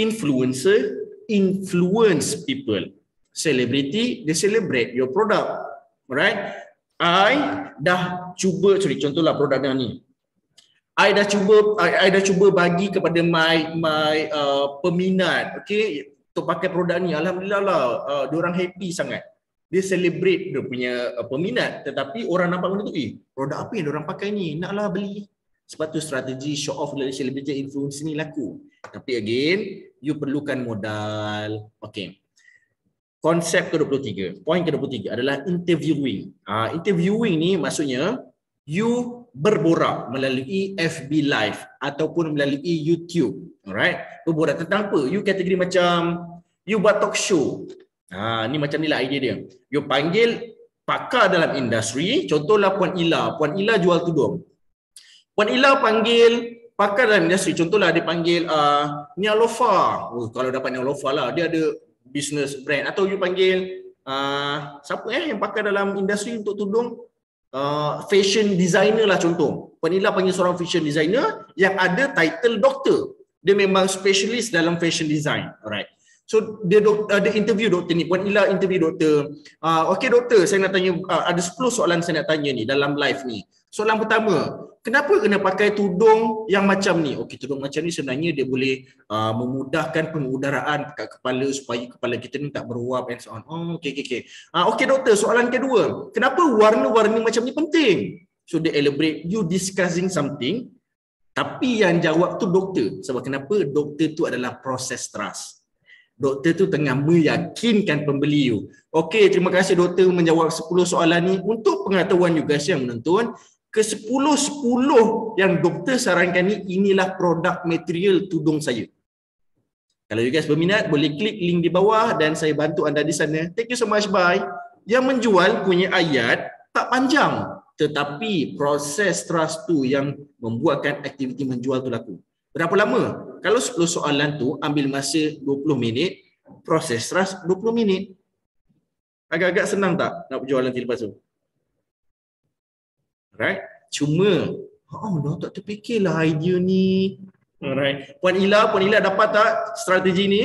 influence people. Celebrity, they celebrate your product. Alright. I dah cuba, contohlah produk ni. I dah cuba bagi kepada my peminat, okay, untuk pakai produk ni. Alhamdulillah lah, diorang happy sangat. Dia celebrate dia punya peminat, tetapi orang nampak benda tu, produk apa yang diorang pakai ni, naklah beli. Sebab tu strategi show off dari celebrity influence ni laku. Tapi again, you perlukan modal. Okay. Konsep ke-23, poin ke-23 adalah interviewing. Interviewing ni maksudnya you berborak melalui FB Live ataupun melalui YouTube. Alright? Berborak tentang apa? You kategori macam you buat talk show. Ni macam ni lah idea dia. You panggil pakar dalam industri, contohlah Puan Ila. Puan Ila jual tudung. Puan Ila panggil pakar dalam industri, contohlah dia panggil Nia Lofa. Kalau dapat Nia Lofa lah, dia ada business brand. Atau you panggil siapa yang pakar dalam industri untuk tudung? Fashion designer lah contoh. Puan Ila panggil seorang fashion designer yang ada title doktor. Dia memang specialist dalam fashion design. Alright. So dia interview doktor ni. Puan Ila interview doktor. Okay doktor, saya nak tanya, ada 10 soalan saya nak tanya ni dalam live ni. Soalan pertama, kenapa kena pakai tudung yang macam ni? Okey, tudung macam ni sebenarnya dia boleh memudahkan pengudaraan kat kepala supaya kepala kita ni tak beruap and so on. Okey. Okey doktor, soalan kedua, kenapa warna-warni macam ni penting? So dia elaborate, you discussing something, tapi yang jawab tu doktor. Sebab kenapa? Doktor tu adalah proses trust. Doktor tu tengah meyakinkan pembeli you. Okey, terima kasih doktor menjawab 10 soalan ni. Untuk pengetahuan you guys yang menonton, ke-10 yang doktor sarankan ni, inilah produk material tudung saya. Kalau you guys berminat, boleh klik link di bawah dan saya bantu anda di sana. Thank you so much, bye. Yang menjual punya ayat tak panjang, tetapi proses trust tu yang membuatkan aktiviti menjual tu laku. Berapa lama? Kalau 10 soalan tu ambil masa 20 minit, proses trust 20 minit. Agak-agak senang tak nak berjual nanti lepas tu? Alright. Cuma dah tak terfikirlah idea ni. Alright. Puan Ila dapat tak strategi ni?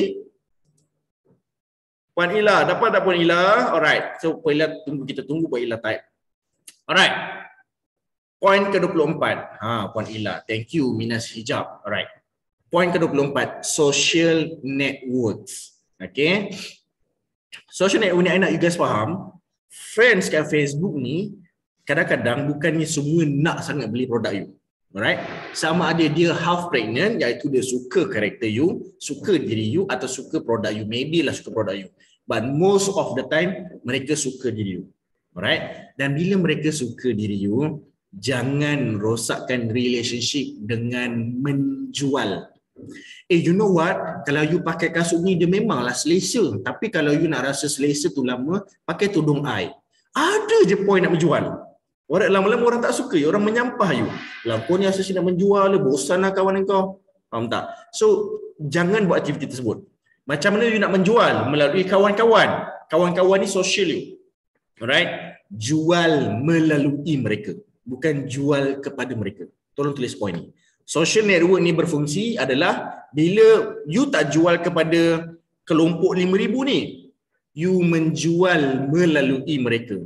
Puan Ila, dapat tak Puan Ila? Alright. So Puan Ila kita tunggu Puan Ila type. Alright. Poin ke-24. Puan Ila. Thank you Minas Hijab. Alright. Poin ke-24, social networks. Okay. Social network ni I nak you guys faham, friends kat Facebook ni kadang-kadang bukannya semua nak sangat beli produk you. Alright. Sama ada dia half pregnant, iaitu dia suka karakter you, suka diri you atau suka produk you. Maybe lah suka produk you. But most of the time mereka suka diri you. Alright. Dan bila mereka suka diri you, jangan rosakkan relationship dengan menjual. You know what? Kalau you pakai kasut ni dia memanglah selesa. Tapi kalau you nak rasa selesa tu lama, pakai tudung I. Ada je point nak menjual. Orang lama-lama orang tak suka, orang menyampah you. Lah kau ni asal nak menjual, bosan lah kawan kau. Faham tak? So jangan buat aktiviti tersebut. Macam mana you nak menjual? Melalui kawan-kawan. Kawan-kawan ni social you. Alright? Jual melalui mereka, bukan jual kepada mereka. Tolong tulis point ni. Social network ni berfungsi adalah bila you tak jual kepada kelompok 5,000 ni, you menjual melalui mereka.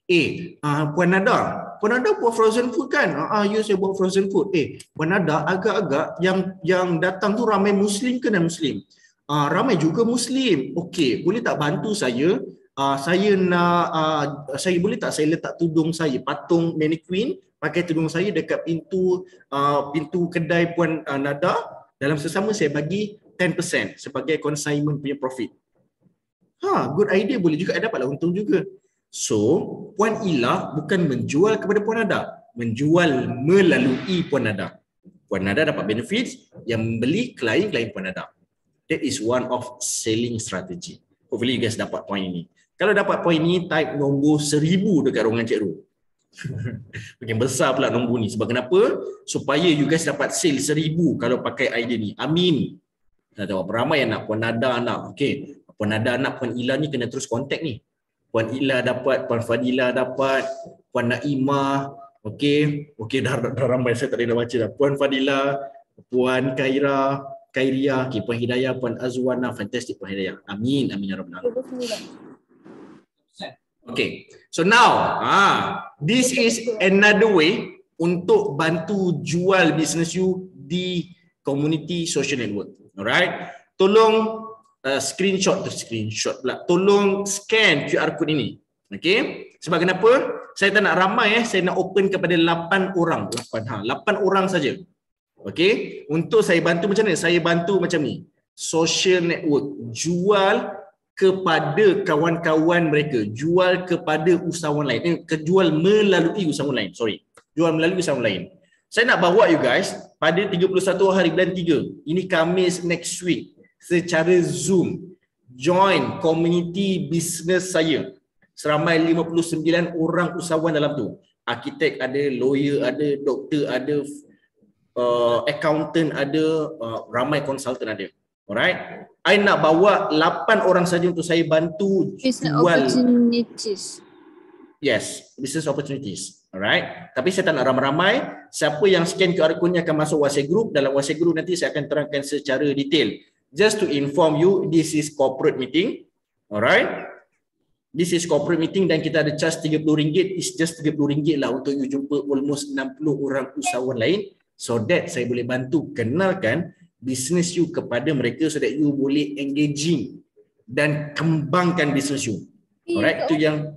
Puan Nada buat frozen food kan? Ya saya buat frozen food. Puan Nada, agak-agak yang datang tu ramai Muslim ke non-Muslim? Ramai juga Muslim. Okey, boleh tak bantu saya? Saya nak, saya boleh tak saya letak tudung saya, patung mannequin, pakai tudung saya dekat pintu kedai Puan Nada. Dalam sesama saya bagi 10% sebagai consignment punya profit. Good idea, boleh juga dapatlah untung juga. So, Puan Ila bukan menjual kepada Puan Nada, menjual melalui Puan Nada. Puan Nada dapat benefits, yang membeli klien-klien Puan Nada. That is one of selling strategy. Hopefully you guys dapat point ini. Kalau dapat point ini, type nombor 1000 dekat ruangan Cik Ru. Makin besar pula nombor ni. Sebab kenapa? Supaya you guys dapat sale 1000 kalau pakai idea ni. Amin. Tak tahu berapa ramai yang nak. Puan Nada nak. Okey. Puan Nada nak, Puan Ila ni kena terus kontak ni. Puan Ila dapat, Puan Fadila dapat, Puan Naimah. Okey. Okey, dah ramai saya tak boleh baca dah. Puan Fadila, Puan Khairia, okay, Puan Hidayah, Puan Azwana, fantastic Puan Hidayah. Amin, amin ya rabbal alamin. Okay, so now this is another way untuk bantu jual business you di community social network. Alright, tolong screenshot pula. Tolong scan QR code ini. Okay, sebab kenapa? Saya tak nak ramai saya nak open kepada 8 orang. 8 orang saja. Okay, untuk saya bantu macam ni? Saya bantu macam ni. Social network, jual kepada kawan-kawan mereka, jual kepada usahawan lain. Jual melalui usahawan lain. Jual melalui usahawan lain. Saya nak bawa you guys pada 31 hari bulan 3. Ini Khamis next week. Secara Zoom. Join community business saya. Seramai 59 orang usahawan dalam tu. Arkitek ada, lawyer ada, doktor ada, accountant ada, ramai konsultan ada. Alright. I nak bawa 8 orang saja untuk saya bantu
business
jual.
Opportunities.
Yes, business opportunities. Alright. Tapi saya tak nak ramai-ramai. Siapa yang scan QR code ni akan masuk WhatsApp group. Dalam WhatsApp group nanti saya akan terangkan secara detail. Just to inform you, this is corporate meeting. Alright. This is corporate meeting dan kita ada charge RM30. It's just RM30 lah untuk you jumpa almost 60 orang usahawan lain. So that saya boleh bantu kenalkan business you kepada mereka so that you boleh engaging dan kembangkan business you. Alright, itu yang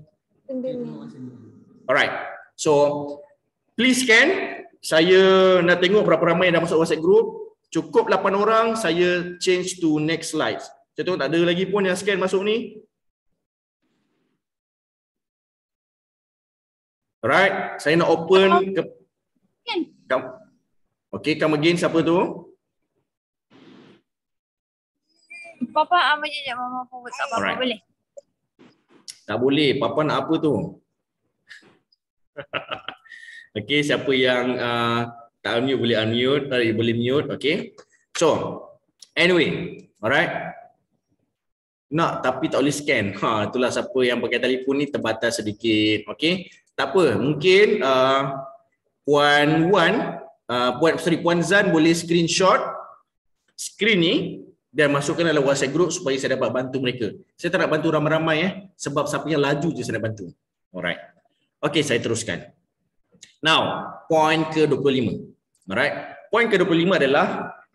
alright. So please scan. Saya nak tengok berapa ramai yang dah masuk WhatsApp group. Cukup 8 orang, saya change to next slide. Saya tengok tak ada lagi pun yang scan masuk ni. Alright, saya nak open ke okay, come again, siapa tu?
Papa amat je mama forward tak apa-apa boleh?
Tak boleh, Papa nak apa tu? Okay, siapa yang tak unmute boleh unmute, boleh mute, okay. So, anyway, alright. Nak tapi tak boleh scan. Itulah siapa yang pakai telefon ni terbatas sedikit, okay. Tak apa, mungkin Puan Zan boleh screenshot screen ni dan masukkan dalam WhatsApp group supaya saya dapat bantu mereka. Saya tak nak bantu ramai-ramai sebab siapa yang laju je saya nak bantu. Alright. Okay, saya teruskan. Now, point ke-25. Alright. Point ke-25 adalah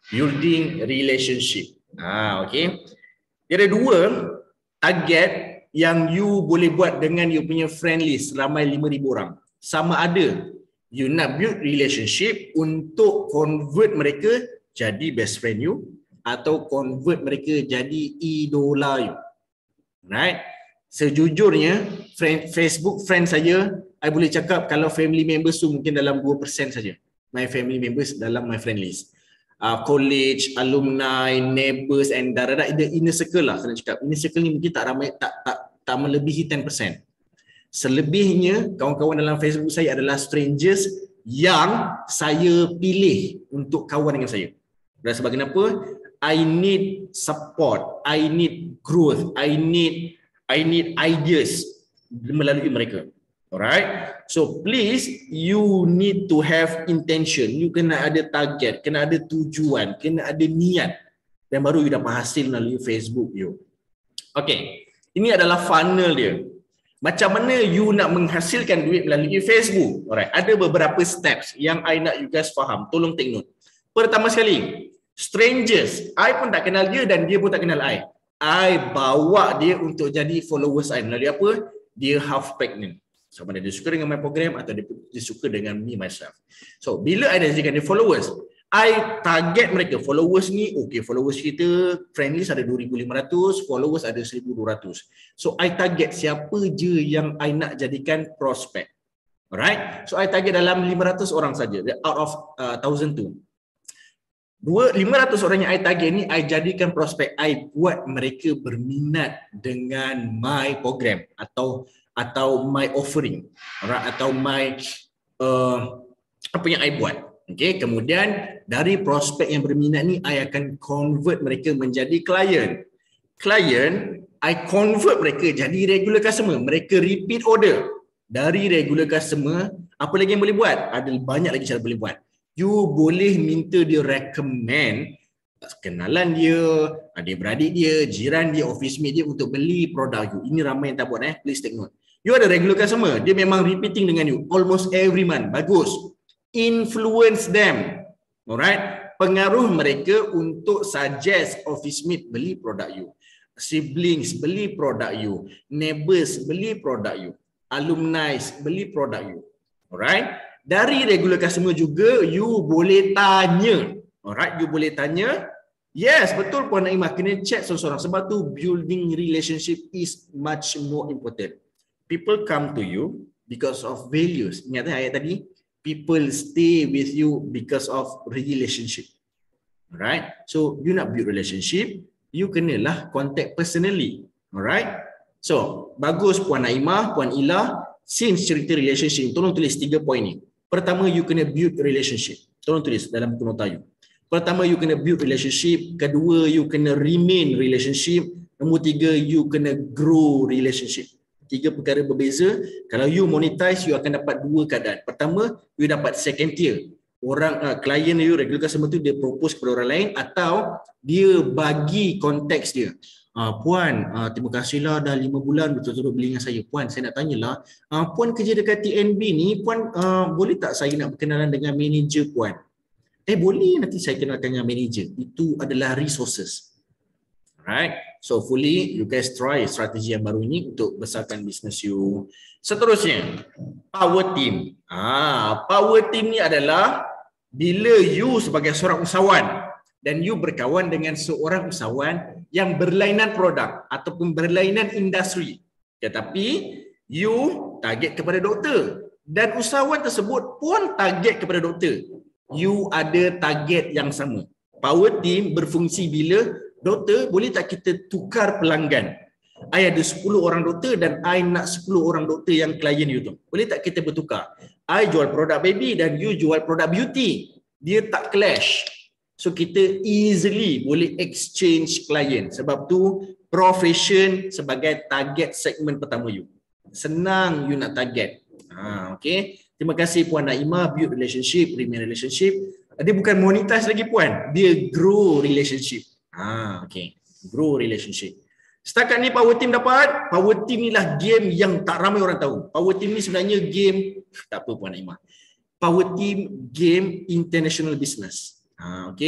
building relationship. Okay. Dia ada 2 target yang you boleh buat dengan you punya friend list ramai 5,000 orang. Sama ada you nak build relationship untuk convert mereka jadi best friend you atau convert mereka jadi idola you. Right? Sejujurnya Facebook friend saya, I boleh cakap kalau family members tu mungkin dalam 2% saja. My family members dalam my friend list. College, alumni, neighbours and darah-darah in the inner circle lah saya nak cakap. Inner circle ni mungkin tak ramai, tak melebihi 10%. Selebihnya kawan-kawan dalam Facebook saya adalah strangers yang saya pilih untuk kawan dengan saya. Dan sebab kenapa? I need support, I need growth, I need ideas melalui mereka. Alright? So please, you need to have intention. You kena ada target, kena ada tujuan, kena ada niat. Dan baru you dapat hasil melalui Facebook you. Okay. Ini adalah funnel dia. Macam mana you nak menghasilkan duit melalui Facebook? Alright. Ada beberapa steps yang I nak you guys faham. Tolong take note. Pertama sekali, strangers. I pun tak kenal dia dan dia pun tak kenal I. I bawa dia untuk jadi followers I. Melalui apa? Dia half pregnant. Sama ada dia suka dengan my program atau dia suka dengan me myself. So, bila I dah jadikan dia followers, I target mereka. Followers ni, okay, followers kita friend list ada 2,500, followers ada 1,200. So, I target siapa je yang I nak jadikan prospek. Alright? So, I target dalam 500 orang saja, out of 1,000 tu. 500 orang yang I target ni, I jadikan prospek. I buat mereka berminat dengan my program atau my offering. Alright? Atau my apa yang I buat. Okay, kemudian dari prospek yang berminat ni, I akan convert mereka menjadi klien. Klien, I convert mereka jadi regular customer. Mereka repeat order. Dari regular customer, apa lagi yang boleh buat? Ada banyak lagi cara boleh buat. You boleh minta dia recommend kenalan dia, adik-beradik dia, jiran dia, office mate dia untuk beli produk you. Ini ramai yang tak buat please take note. You ada regular customer, dia memang repeating dengan you almost every month. Bagus. Influence them. Alright? Pengaruh mereka untuk suggest office mate beli produk you. Siblings beli produk you. Neighbors beli produk you. Alumni beli produk you. Alright? Dari regular customer juga you boleh tanya. Alright? You boleh tanya. Yes, betul Puan Naimah, kena check seorang-seorang. Sebab tu building relationship is much more important. People come to you because of values. Ingat ayat tadi? People stay with you because of relationship. Alright? So, you nak build relationship, you kenalah contact personally. Alright? So, bagus Puan Naimah, Puan Ila, since cerita relationship, tolong tulis 3 poin ni. Pertama, you kena build relationship. Tolong tulis dalam buku nota you. Pertama, you kena build relationship. Kedua, you kena remain relationship. Nombor 3, you kena grow relationship. 3 perkara berbeza. Kalau you monetize, you akan dapat 2 keadaan. Pertama, you dapat second tier. Orang klien you, regular customer tu dia propose kepada orang lain atau dia bagi konteks dia. Puan, terima kasihlah dah 5 bulan betul-betul beli dengan saya. Puan, saya nak tanyalah, Puan kerja dekat TNB ni, Puan boleh tak saya nak berkenalan dengan manager Puan? Boleh, nanti saya kenalkan dengan manager. Itu adalah resources. Alright, so hopefully you guys try strategi yang baru ini untuk besarkan bisnes you. Seterusnya, power team. Power team ni adalah bila you sebagai seorang usahawan dan you berkawan dengan seorang usahawan yang berlainan produk ataupun berlainan industri. Tetapi you target kepada doktor dan usahawan tersebut pun target kepada doktor. You ada target yang sama. Power team berfungsi bila doktor, boleh tak kita tukar pelanggan? I ada 10 orang doktor dan I nak 10 orang doktor yang klien you tu. Boleh tak kita bertukar? I jual produk baby dan you jual produk beauty. Dia tak clash. So kita easily boleh exchange klien. Sebab tu profession sebagai target segmen pertama you. Senang you nak target. Okay. Terima kasih Puan Naimah, build relationship, remain relationship. Dia bukan monetize lagi Puan. Dia grow relationship. Okay. Grow relationship. Setakat ni Power Team dapat. Power Team ni lah game yang tak ramai orang tahu. Power Team ni sebenarnya game, tak apa Puan Naimah. Power Team game international business. Okay.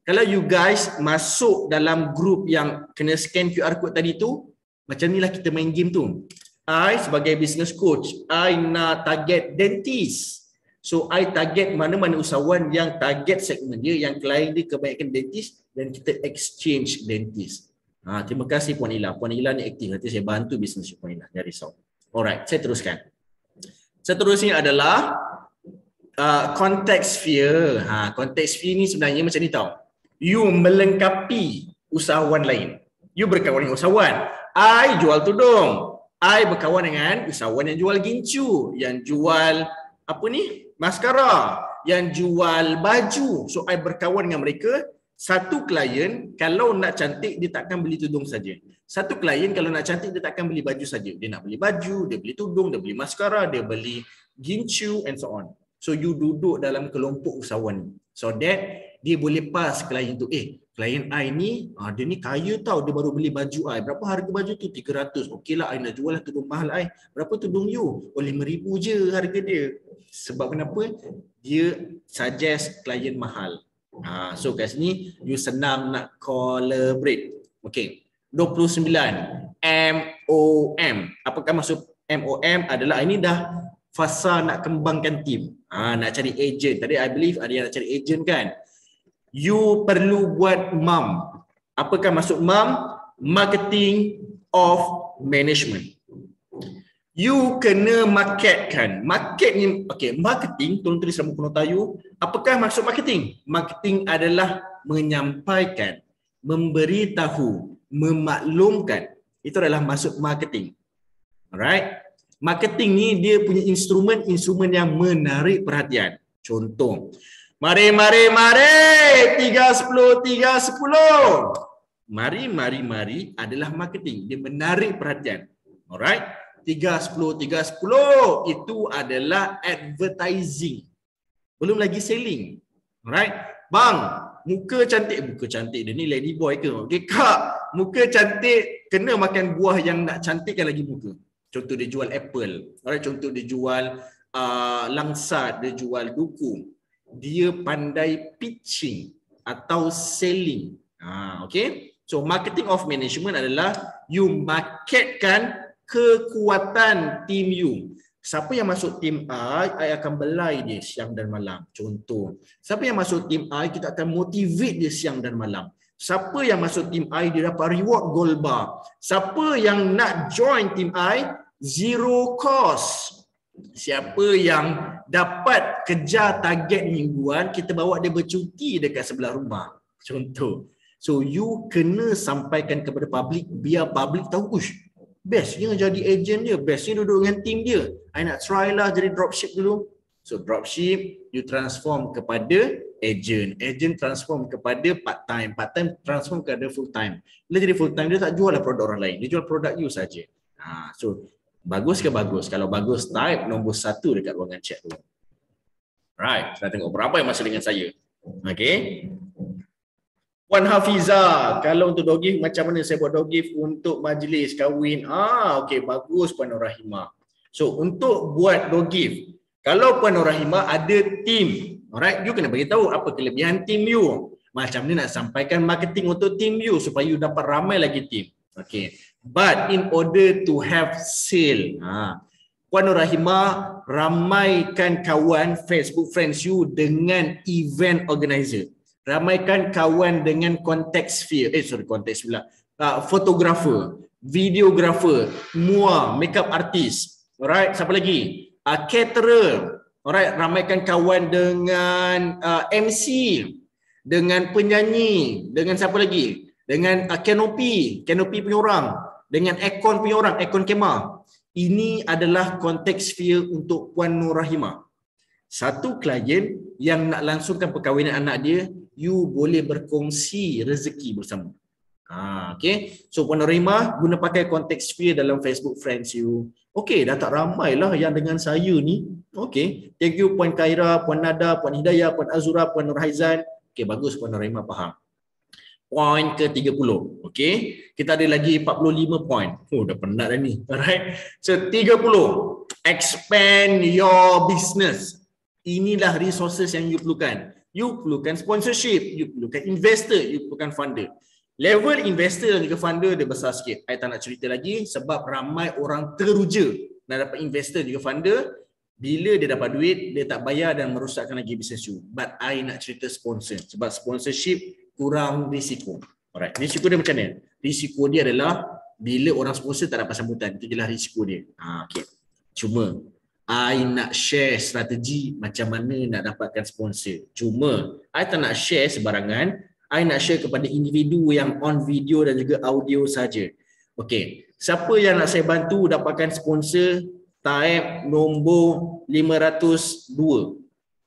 Kalau you guys masuk dalam grup yang kena scan QR code tadi tu, macam inilah kita main game tu. I sebagai business coach, I nak target dentist. So I target mana-mana usahawan yang target segmen dia, yang klien dia kebanyakan dentist, dan kita exchange dentist. Terima kasih Puan Ila. Puan Ila ni aktif. Nanti saya bantu bisnes Puan Ila. Jangan risau. Alright, saya teruskan. Seterusnya adalah context sphere. Context sphere ni sebenarnya macam ni tau. You melengkapi usahawan lain. You berkawan dengan usahawan. I jual tudung. I berkawan dengan usahawan yang jual gincu, yang jual apa ni? Maskara, yang jual baju. So I berkawan dengan mereka. Satu klien kalau nak cantik dia takkan beli tudung saja. Satu klien kalau nak cantik dia takkan beli baju saja. Dia nak beli baju, dia beli tudung, dia beli maskara, dia beli gincu and so on. So you duduk dalam kelompok usahawan so that dia boleh pas klien tu. Klien I ni, dia ni kaya tau, dia baru beli baju I. Berapa harga baju tu? 300. Okeylah, I nak jual lah tudung mahal I. Berapa tudung you? 5,000 je harga dia. Sebab kenapa? Dia suggest klien mahal. So kat sini, you senang nak collaborate. Okay. 29. MOM. Apakah maksud MOM? Adalah ini dah fasa nak kembangkan tim. Nak cari agent. Tadi I believe ada yang nak cari agent kan? You perlu buat MAM. Apakah maksud MAM? Marketing of Management. You kena marketkan. Market ni, marketing, tolong tulis dalam buku tayu. Apakah maksud marketing? Marketing adalah menyampaikan, memberitahu, memaklumkan. Itu adalah maksud marketing. Alright? Marketing ni dia punya instrumen yang menarik perhatian. Contoh, mari 310 mari adalah marketing, dia menarik perhatian. Alright, 310 itu adalah advertising, belum lagi selling. Alright, bang, muka cantik dia ni lady boy ke? Okay, kak, muka cantik, kena makan buah yang nak cantikkan lagi muka. Contoh dia jual apple, alright, contoh dia jual langsat, dia jual duku. Dia pandai pitching atau selling. Okay. So marketing of management adalah you marketkan kekuatan tim you. Siapa yang masuk tim I akan belai dia siang dan malam. Contoh. Siapa yang masuk tim I, kita akan motivate dia siang dan malam. Siapa yang masuk tim I, dia dapat reward gold bar. Siapa yang nak join tim I, zero cost. Siapa yang dapat kejar target mingguan, kita bawa dia bercuti dekat sebelah rumah. Contoh. So you kena sampaikan kepada public, biar public tahu, bestnya jadi agent dia, bestnya duduk dengan tim dia. I nak try lah jadi dropship dulu. So dropship, you transform kepada agent. Agent transform kepada part-time. Part-time transform kepada full-time. Bila jadi full-time, dia tak jual lah produk orang lain. Dia jual produk you saja. So bagus ke bagus? Kalau bagus, type nombor 1 dekat ruangan chat tu. Right, saya tengok berapa yang masih dengan saya. Okay. Puan Hafiza, kalau untuk dog gift, macam mana saya buat dog gift untuk majlis kahwin? Okay, bagus Puan Nur Rahimah. So, untuk buat dog gift, kalau Puan Nur Rahimah ada team, alright, you kena beritahu apa kelebihan team you. Macam mana nak sampaikan marketing untuk team you supaya you dapat ramai lagi team. Okay. But in order to have sale, Puan Nur Rahimah ramaikan kawan Facebook friends you dengan event organizer. Ramaikan kawan dengan context sphere, context pula, fotografer, videographer, makeup artist, alright, siapa lagi? Caterer, alright, ramaikan kawan dengan MC, dengan penyanyi, dengan siapa lagi? Dengan canopy punya orang, dengan aircon punya orang, aircon kemah. Ini adalah konteks sphere untuk Puan Nur Rahimah. Satu klien yang nak langsungkan perkahwinan anak dia, you boleh berkongsi rezeki bersama. Okay. So Puan Nur Rahimah guna pakai konteks sphere dalam Facebook friends you. Okay, dah tak ramai lah yang dengan saya ni. Okay. Thank you Puan Khaira, Puan Nada, Puan Hidayah, Puan Azura, Puan Nur Haizan. Okay, bagus Puan Nur Rahimah faham. Poin ke-30. Okay. Kita ada lagi 45 poin. Dah penat dah ni. Alright. So 30. Expand your business. Inilah resources yang you perlukan. you perlukan sponsorship, you perlukan investor, you perlukan funder. Level investor dan juga funder dia besar sikit. I tak nak cerita lagi sebab ramai orang teruja nak dapat investor juga funder. Bila dia dapat duit, dia tak bayar dan merosakkan lagi bisnes you. But I nak cerita sponsor sebab sponsorship kurang risiko. Alright, risiko dia macam mana? Risiko dia adalah bila orang sponsor tak dapat sambutan, itu jelas risiko dia. Okay. Cuma I nak share strategi macam mana nak dapatkan sponsor. Cuma I tak nak share sebarangan. I nak share kepada individu yang on video dan juga audio saja. Okay, siapa yang nak saya bantu dapatkan sponsor? Type nombor 502.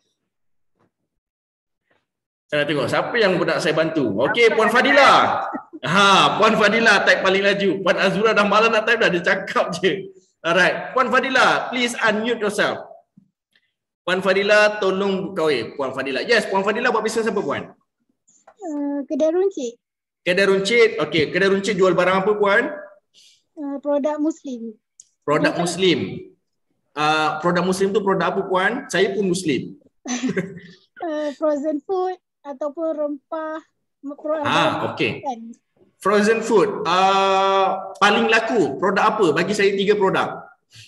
Saya nak tengok siapa yang nak saya bantu. Okey, Puan Fadila. Puan Fadila type paling laju. Puan Azura dah malas nak type dah, dia cakap je. Alright, Puan Fadila, please unmute yourself. Puan Fadila, tolong buka. Puan Fadila. Yes, Puan Fadila buat bisnes apa, Puan?
Kedai runcit.
Kedai runcit. Okey, kedai runcit jual barang apa, Puan?
Produk Muslim.
Produk Muslim. Produk Muslim tu produk apa, Puan? Saya pun Muslim.
Frozen food ataupun rempah.
Okey. Frozen food. Paling laku produk apa? Bagi saya 3 produk.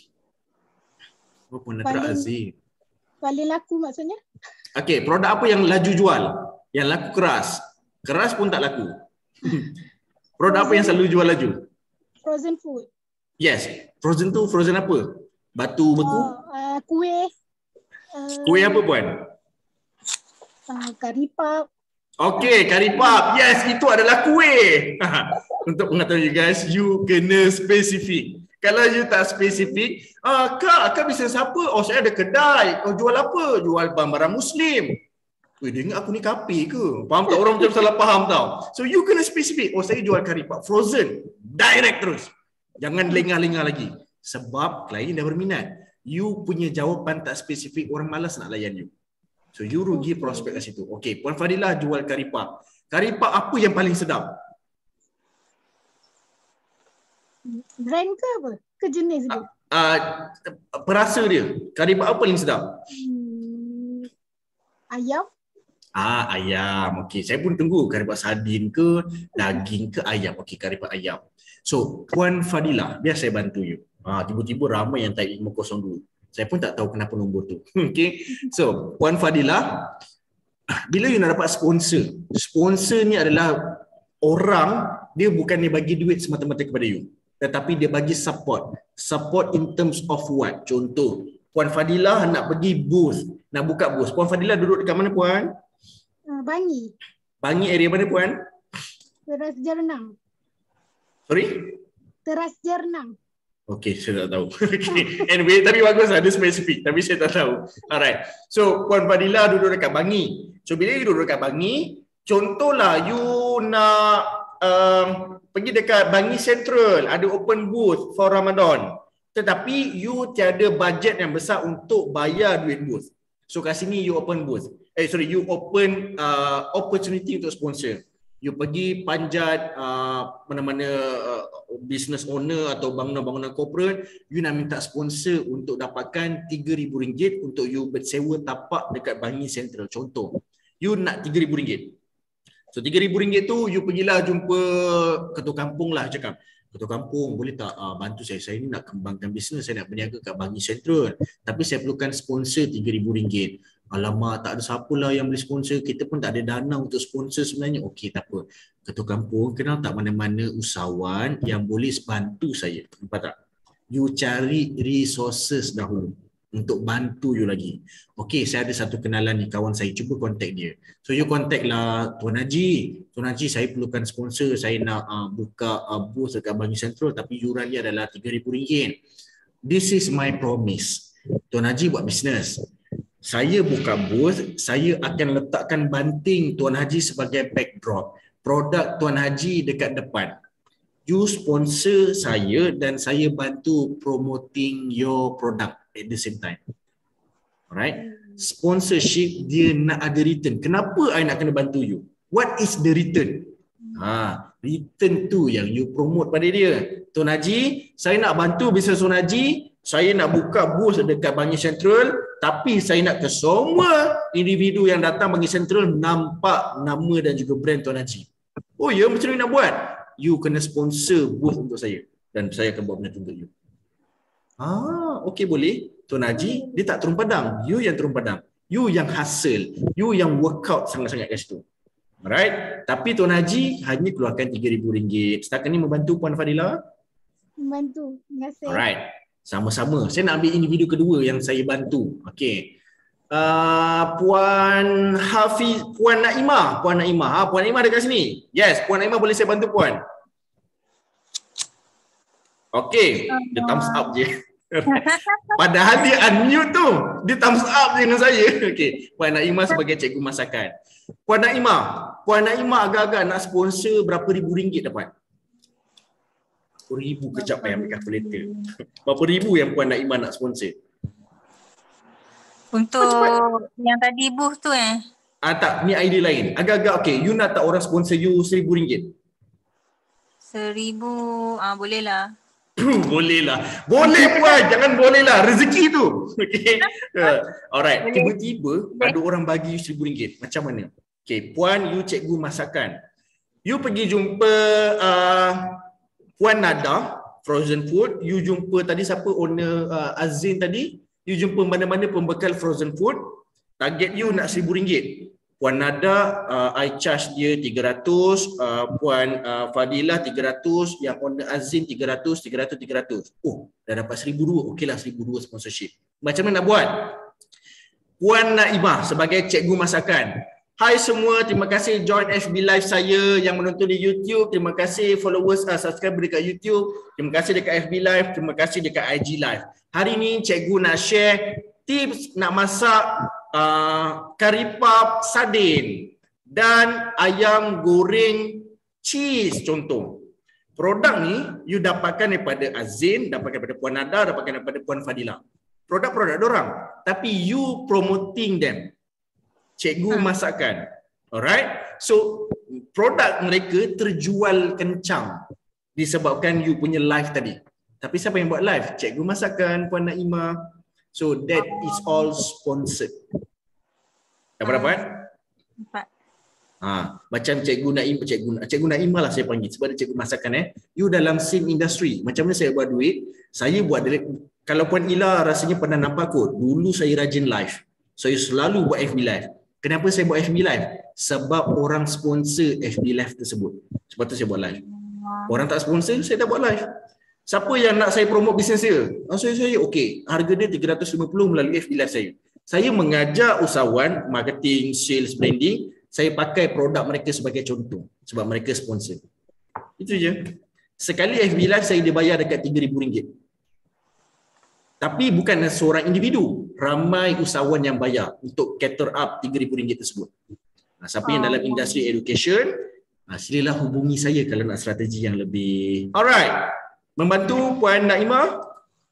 Apa nak gerak Aziz?
Paling laku maksudnya?
Okey, produk apa yang laju jual? Yang laku keras. Keras pun tak laku. Produk apa yang selalu jual laju?
Frozen food.
Yes. Frozen tu frozen apa? Batu beku?
Kuih.
Kuih apa, Puan?
Kari pap.
Okey, kari pap. Yes, itu adalah kuih. Untuk pengetahuan you guys, you kena spesifik. Kalau you tak spesifik, Kak bisnes apa? Oh, saya ada kedai. Oh, jual apa? Jual barang Muslim. Dia ingat aku ni kapi ke? Faham tak? Orang macam salah faham tau. So, you kena spesifik. Oh, saya jual kari pap. Frozen. Direct terus. Jangan lengah-lengah lagi. Sebab klien dah berminat. You punya jawapan tak spesifik, orang malas nak layan you. So you rugi prospek kat situ. Okey, Puan Fadila jual kari pap. Kari pap apa yang paling sedap?
Brand ke apa? Ke jenis dia?
Perasa dia. Kari pap apa paling sedap?
Ayam.
Ayam. Okey, saya pun tunggu kari pap sardin ke, daging ke ayam. Okey, kari pap ayam. So, Puan Fadila, biar saya bantu you. Tiba-tiba ramai yang type 502. Saya pun tak tahu kenapa nombor tu. Okay. So, Puan Fadila, bila you nak dapat sponsor, sponsor ni adalah orang, dia bukan dia bagi duit semata-mata kepada you, tetapi dia bagi support. Support in terms of what? Contoh, Puan Fadila nak pergi booth, nak buka booth. Puan Fadila duduk dekat mana, Puan?
Bangi.
Bangi area mana, Puan?
Teras Jernang.
Sorry?
Teras Jernang.
Okay, saya tak tahu. Okay. Anyway, tapi bagus ada spesifik. Tapi saya tak tahu. Alright. So, Puan Fadila duduk dekat Bangi. So, bila you duduk dekat Bangi, contohlah you nak pergi dekat Bangi Central, ada open booth for Ramadan. Tetapi you tiada budget yang besar untuk bayar duit booth. So, kat sini you open booth. You open opportunity untuk sponsor. You pergi panjat mana-mana business owner atau bangunan-bangunan corporate, you nak minta sponsor untuk dapatkan RM3,000 untuk you bersewa tapak dekat Bangi Central. Contoh, you nak RM3,000. So RM3,000 tu you pergilah jumpa ketua kampung lah, cakap, ketua kampung boleh tak bantu saya ni nak kembangkan bisnes, saya nak berniaga kat Bangi Central, tapi saya perlukan sponsor RM3,000. Alamak, tak ada siapa lah yang boleh sponsor. Kita pun tak ada dana untuk sponsor sebenarnya. Okey, tak apa. Ketua kampung kenal tak mana-mana usahawan yang boleh bantu saya? Nampak tak? You cari resources dahulu untuk bantu you lagi. Okey, saya ada satu kenalan ni, kawan saya. Cuba contact dia. So, you contact lah Tuan Haji. Tuan Haji, saya perlukan sponsor. Saya nak buka booth dekat Bangi Central, tapi yuran dia adalah RM3,000. This is my promise. Tuan Haji buat bisnes. Saya buka booth, saya akan letakkan banting Tuan Haji sebagai backdrop. Produk Tuan Haji dekat depan. You sponsor saya dan saya bantu promoting your product at the same time. Alright? Sponsorship dia nak ada return. Kenapa I nak kena bantu you? What is the return? Return tu yang you promote pada dia. Tuan Haji, saya nak bantu bisnes Tuan Haji, Saya nak buka booth dekat Bangi Sentral, tapi saya nak ke semua individu yang datang Bangi Sentral nampak nama dan juga brand Tuan Haji. Oh ya, macam mana nak buat? You kena sponsor booth untuk saya dan saya akan buat benda tu untuk you. Okey boleh. Tuan Haji, dia tak turun padang. You yang turun padang. You yang hustle. You yang workout sangat-sangat kat situ. Alright? Tapi Tuan Haji hanya keluarkan RM3,000. Setakat ni membantu Puan Fadila?
Membantu. Terima kasih.
Alright. Sama-sama. Saya nak ambil individu kedua yang saya bantu. Okey. Puan Hafiz, Puan Naimah. Puan Naimah. Puan Naimah dekat sini. Yes, Puan Naimah boleh saya bantu Puan? Okey. Dia thumbs up je. Padahal dia unmute tu. Dia thumbs up je dengan saya. Okey. Puan Naimah sebagai cikgu masakan. Puan Naimah agak-agak nak sponsor berapa ribu ringgit dapat? RM10,000 kejap payah ambil kalkulator. Berapa ribu yang Puan Naimah nak sponsor?
Untuk yang tadi booth tu
tak, ni idea lain. Agak-agak okey, you nak tak orang sponsor you RM1,000?
1,000, boleh lah.
Boleh lah. Boleh Puan, jangan boleh lah. Rezeki tu. Okey. Alright, tiba-tiba ada orang bagi you RM1,000. Macam mana? Okey, Puan, you cikgu masakan. You pergi jumpa Puan Nada, frozen food. You jumpa tadi siapa owner Azin tadi. You jumpa mana-mana pembekal frozen food. Target you nak RM1,000. Puan Nada, I charge dia 300. Puan Fadilah 300. Yang owner Azin 300, 300. Oh, dah dapat RM1,200. Okey lah, RM1,200 sponsorship. Macam mana nak buat? Puan Naimah sebagai cikgu masakan. Hai semua, terima kasih join FB Live saya yang menonton di YouTube. Terima kasih followers, subscriber dekat YouTube. Terima kasih dekat FB Live. Terima kasih dekat IG Live. Hari ni cikgu nak share tips nak masak kari puff sardin dan ayam goreng cheese contoh. Produk ni you dapatkan daripada Azin, dapatkan daripada Puan Nada, dapatkan daripada Puan Fadilah. Produk-produk dorang. Tapi you promoting them. Cikgu masakan. Alright? So, produk mereka terjual kencang disebabkan you punya live tadi. Tapi siapa yang buat live? Cikgu masakan, Puan Naimah. So, that is all sponsored. Dapat? Macam Cikgu Naimah lah saya panggil sebab dia cikgu masakan. You dalam same industry. Macam mana saya buat duit? Saya buat, kalau Puan Ila rasanya pernah nampak kot, dulu saya rajin live. Saya selalu buat FB Live. Kenapa saya buat FB Live? Sebab orang sponsor FB Live tersebut. Sebab tu saya buat live. Orang tak sponsor, saya tak buat live. Siapa yang nak saya promote bisnes dia? Saya okey. Harga dia 350 melalui FB Live saya. Saya mengajak usahawan, marketing, sales, branding. Saya pakai produk mereka sebagai contoh. Sebab mereka sponsor. Itu je. Sekali FB Live saya dibayar dekat RM3,000. Tapi bukan seorang individu. Ramai usahawan yang bayar untuk cater up RM3,000 tersebut. Siapa yang dalam industri education, silalah hubungi saya kalau nak strategi yang lebih. Alright. Membantu Puan Naimah?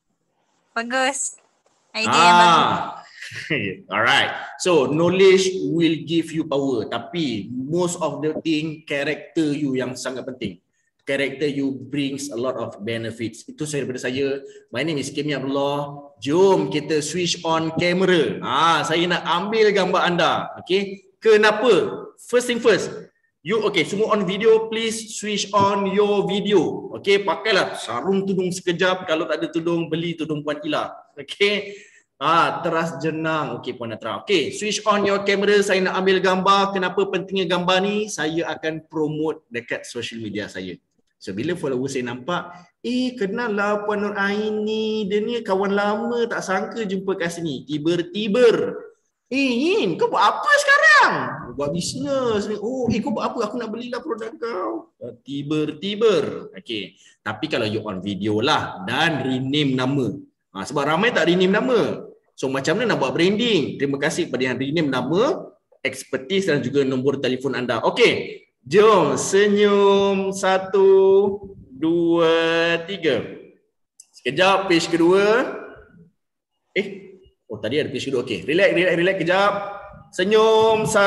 Bagus. Idea yang bagus.
Alright. So, knowledge will give you power. Tapi most of the thing, character you yang sangat penting. Character you brings a lot of benefits. Itu saya daripada saya. My name is Kemi Abdullah. Jom kita switch on camera. Saya nak ambil gambar anda. Okay. Kenapa? First thing first. You semua on video, please switch on your video. Okay, pakailah sarung tudung sekejap. Kalau tak ada tudung, beli tudung Puan Ila. Okay. Teras jenang. Okay, Puan Natra. Okay, switch on your camera. Saya nak ambil gambar. Kenapa pentingnya gambar ni? Saya akan promote dekat social media saya. So bila follower saya nampak, kenal lah Puan Nur Ain ni, dia ni kawan lama, tak sangka jumpa kat sini. Tiba-tiba, Yin, kau buat apa sekarang? Buat bisnes. Kau buat apa? Aku nak belilah produk kau. Tiba-tiba. Okay. Tapi kalau you on video lah dan rename nama. Sebab ramai tak rename nama. So macam mana nak buat branding? Terima kasih kepada yang rename nama, expertise dan juga nombor telefon anda. Okay. Jom senyum 1, 2, 3. Sekejap page kedua. Tadi ada page kedua. Okey, relax kejap. Senyum 1,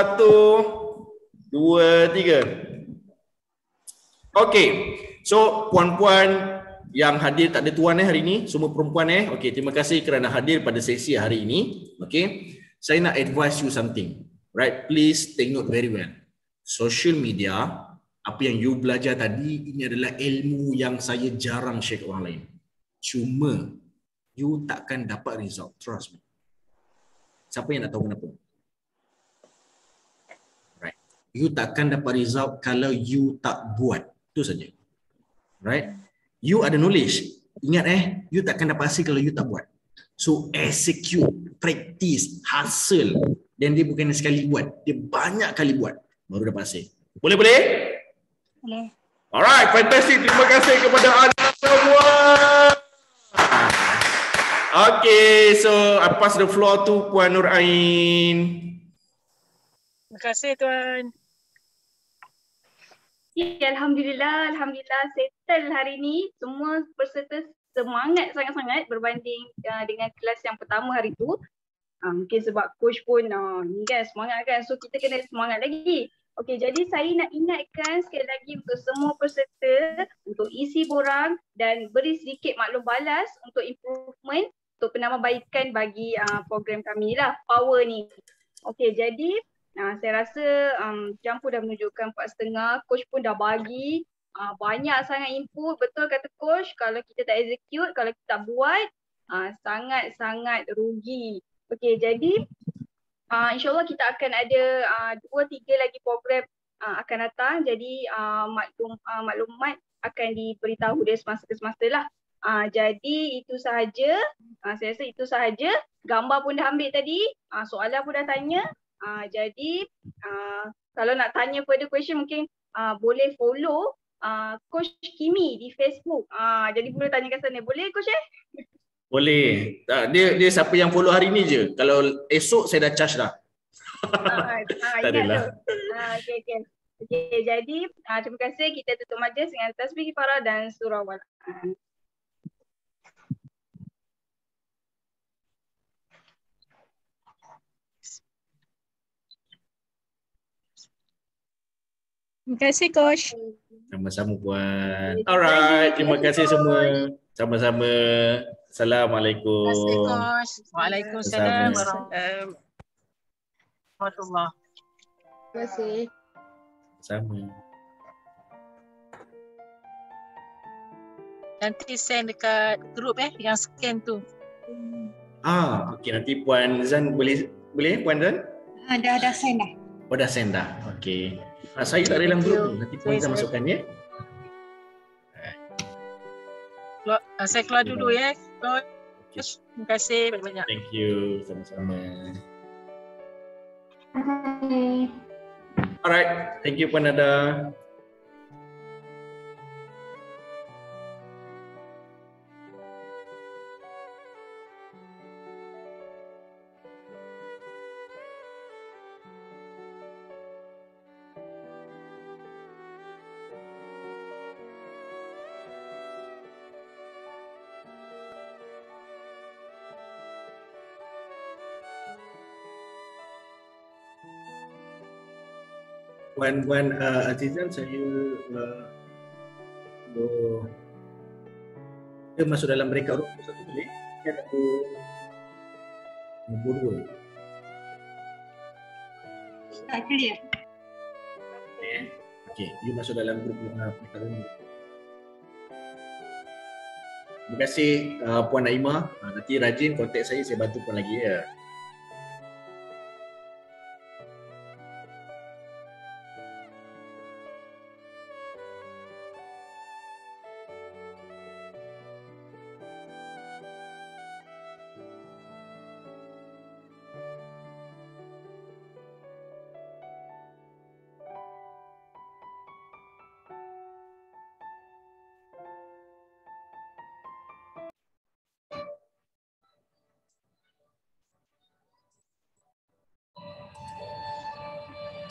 2, 3. Okey. So puan-puan yang hadir tak ada tuan hari ini, semua perempuan Okey, terima kasih kerana hadir pada sesi hari ini. Okey. Saya nak advise you something. Right? Please take note very well. Social media, apa yang you belajar tadi, ini adalah ilmu yang saya jarang share ke orang lain. Cuma you takkan dapat result. Trust me. Siapa yang nak tahu kenapa? Right. You takkan dapat result kalau you tak buat. Itu saja. Right? You ada knowledge. Ingat you takkan dapat hasil kalau you tak buat. So execute, practice, hustle. Dan dia bukan sekali buat, dia banyak kali buat baru dapat hasil. Boleh?
Boleh.
Alright, fantastic. Terima kasih kepada anda semua. Okay, so I pass the floor to Puan Nur Ain.
Terima kasih Tuan.
Ya, Alhamdulillah settle hari ni. Semua peserta semangat sangat-sangat berbanding dengan kelas yang pertama hari tu. Mungkin sebab coach pun ni kan semangat kan, so kita kena semangat lagi. Okey, jadi saya nak ingatkan sekali lagi untuk semua peserta untuk isi borang dan beri sedikit maklum balas untuk improvement, untuk penambahbaikan bagi program kami lah, Power ni. Okey, jadi saya rasa jam pun dah menunjukkan 4.30, coach pun dah bagi banyak sangat input. Betul kata coach, kalau kita tak execute, kalau kita tak buat, sangat-sangat rugi. Okey, jadi insyaAllah kita akan ada 2-3 lagi program akan datang. Jadi maklumat akan diberitahu dari semasa ke semasa lah. Jadi itu sahaja. Saya rasa itu sahaja. Gambar pun dah ambil tadi. Soalan pun dah tanya. Jadi kalau nak tanya further question mungkin boleh follow Coach Kimi di Facebook. Jadi boleh tanyakan sana. Boleh Coach
Boleh. Dia siapa yang follow hari ni je. Kalau esok saya dah charge dah. Tak adalah.
Okay, jadi terima kasih. Kita tutup majlis dengan tasbih kifarah dan surah Wal.
Terima kasih Coach.
Sama-sama Puan. Alright, terima kasih semua. Sama-sama. Assalamualaikum.
Terima kasih Coach. Waalaikumsalam warahmatullahi.
Terima kasih.
Sama.
Nanti send dekat grup yang scan tu.
Okey, nanti Puan Zan boleh Puan Zan?
Dah send dah.
Oh dah send dah. Okey. Saya tak ada dalam grup tu. Nanti Puan Zan masukkan ya.
Saya keluar dulu ya. Terima kasih banyak-banyak.
Thank you. Sama-sama. Alright. Thank you Puan Nada. Puan Azizan, saya kita masuk dalam breakout room satu boleh? Kan aku nombor 2.
Tak clear.
Okey, you masuk dalam grup breakout room. Terima kasih Puan Naimah. Nanti rajin kontak saya bantu Puan lagi ya.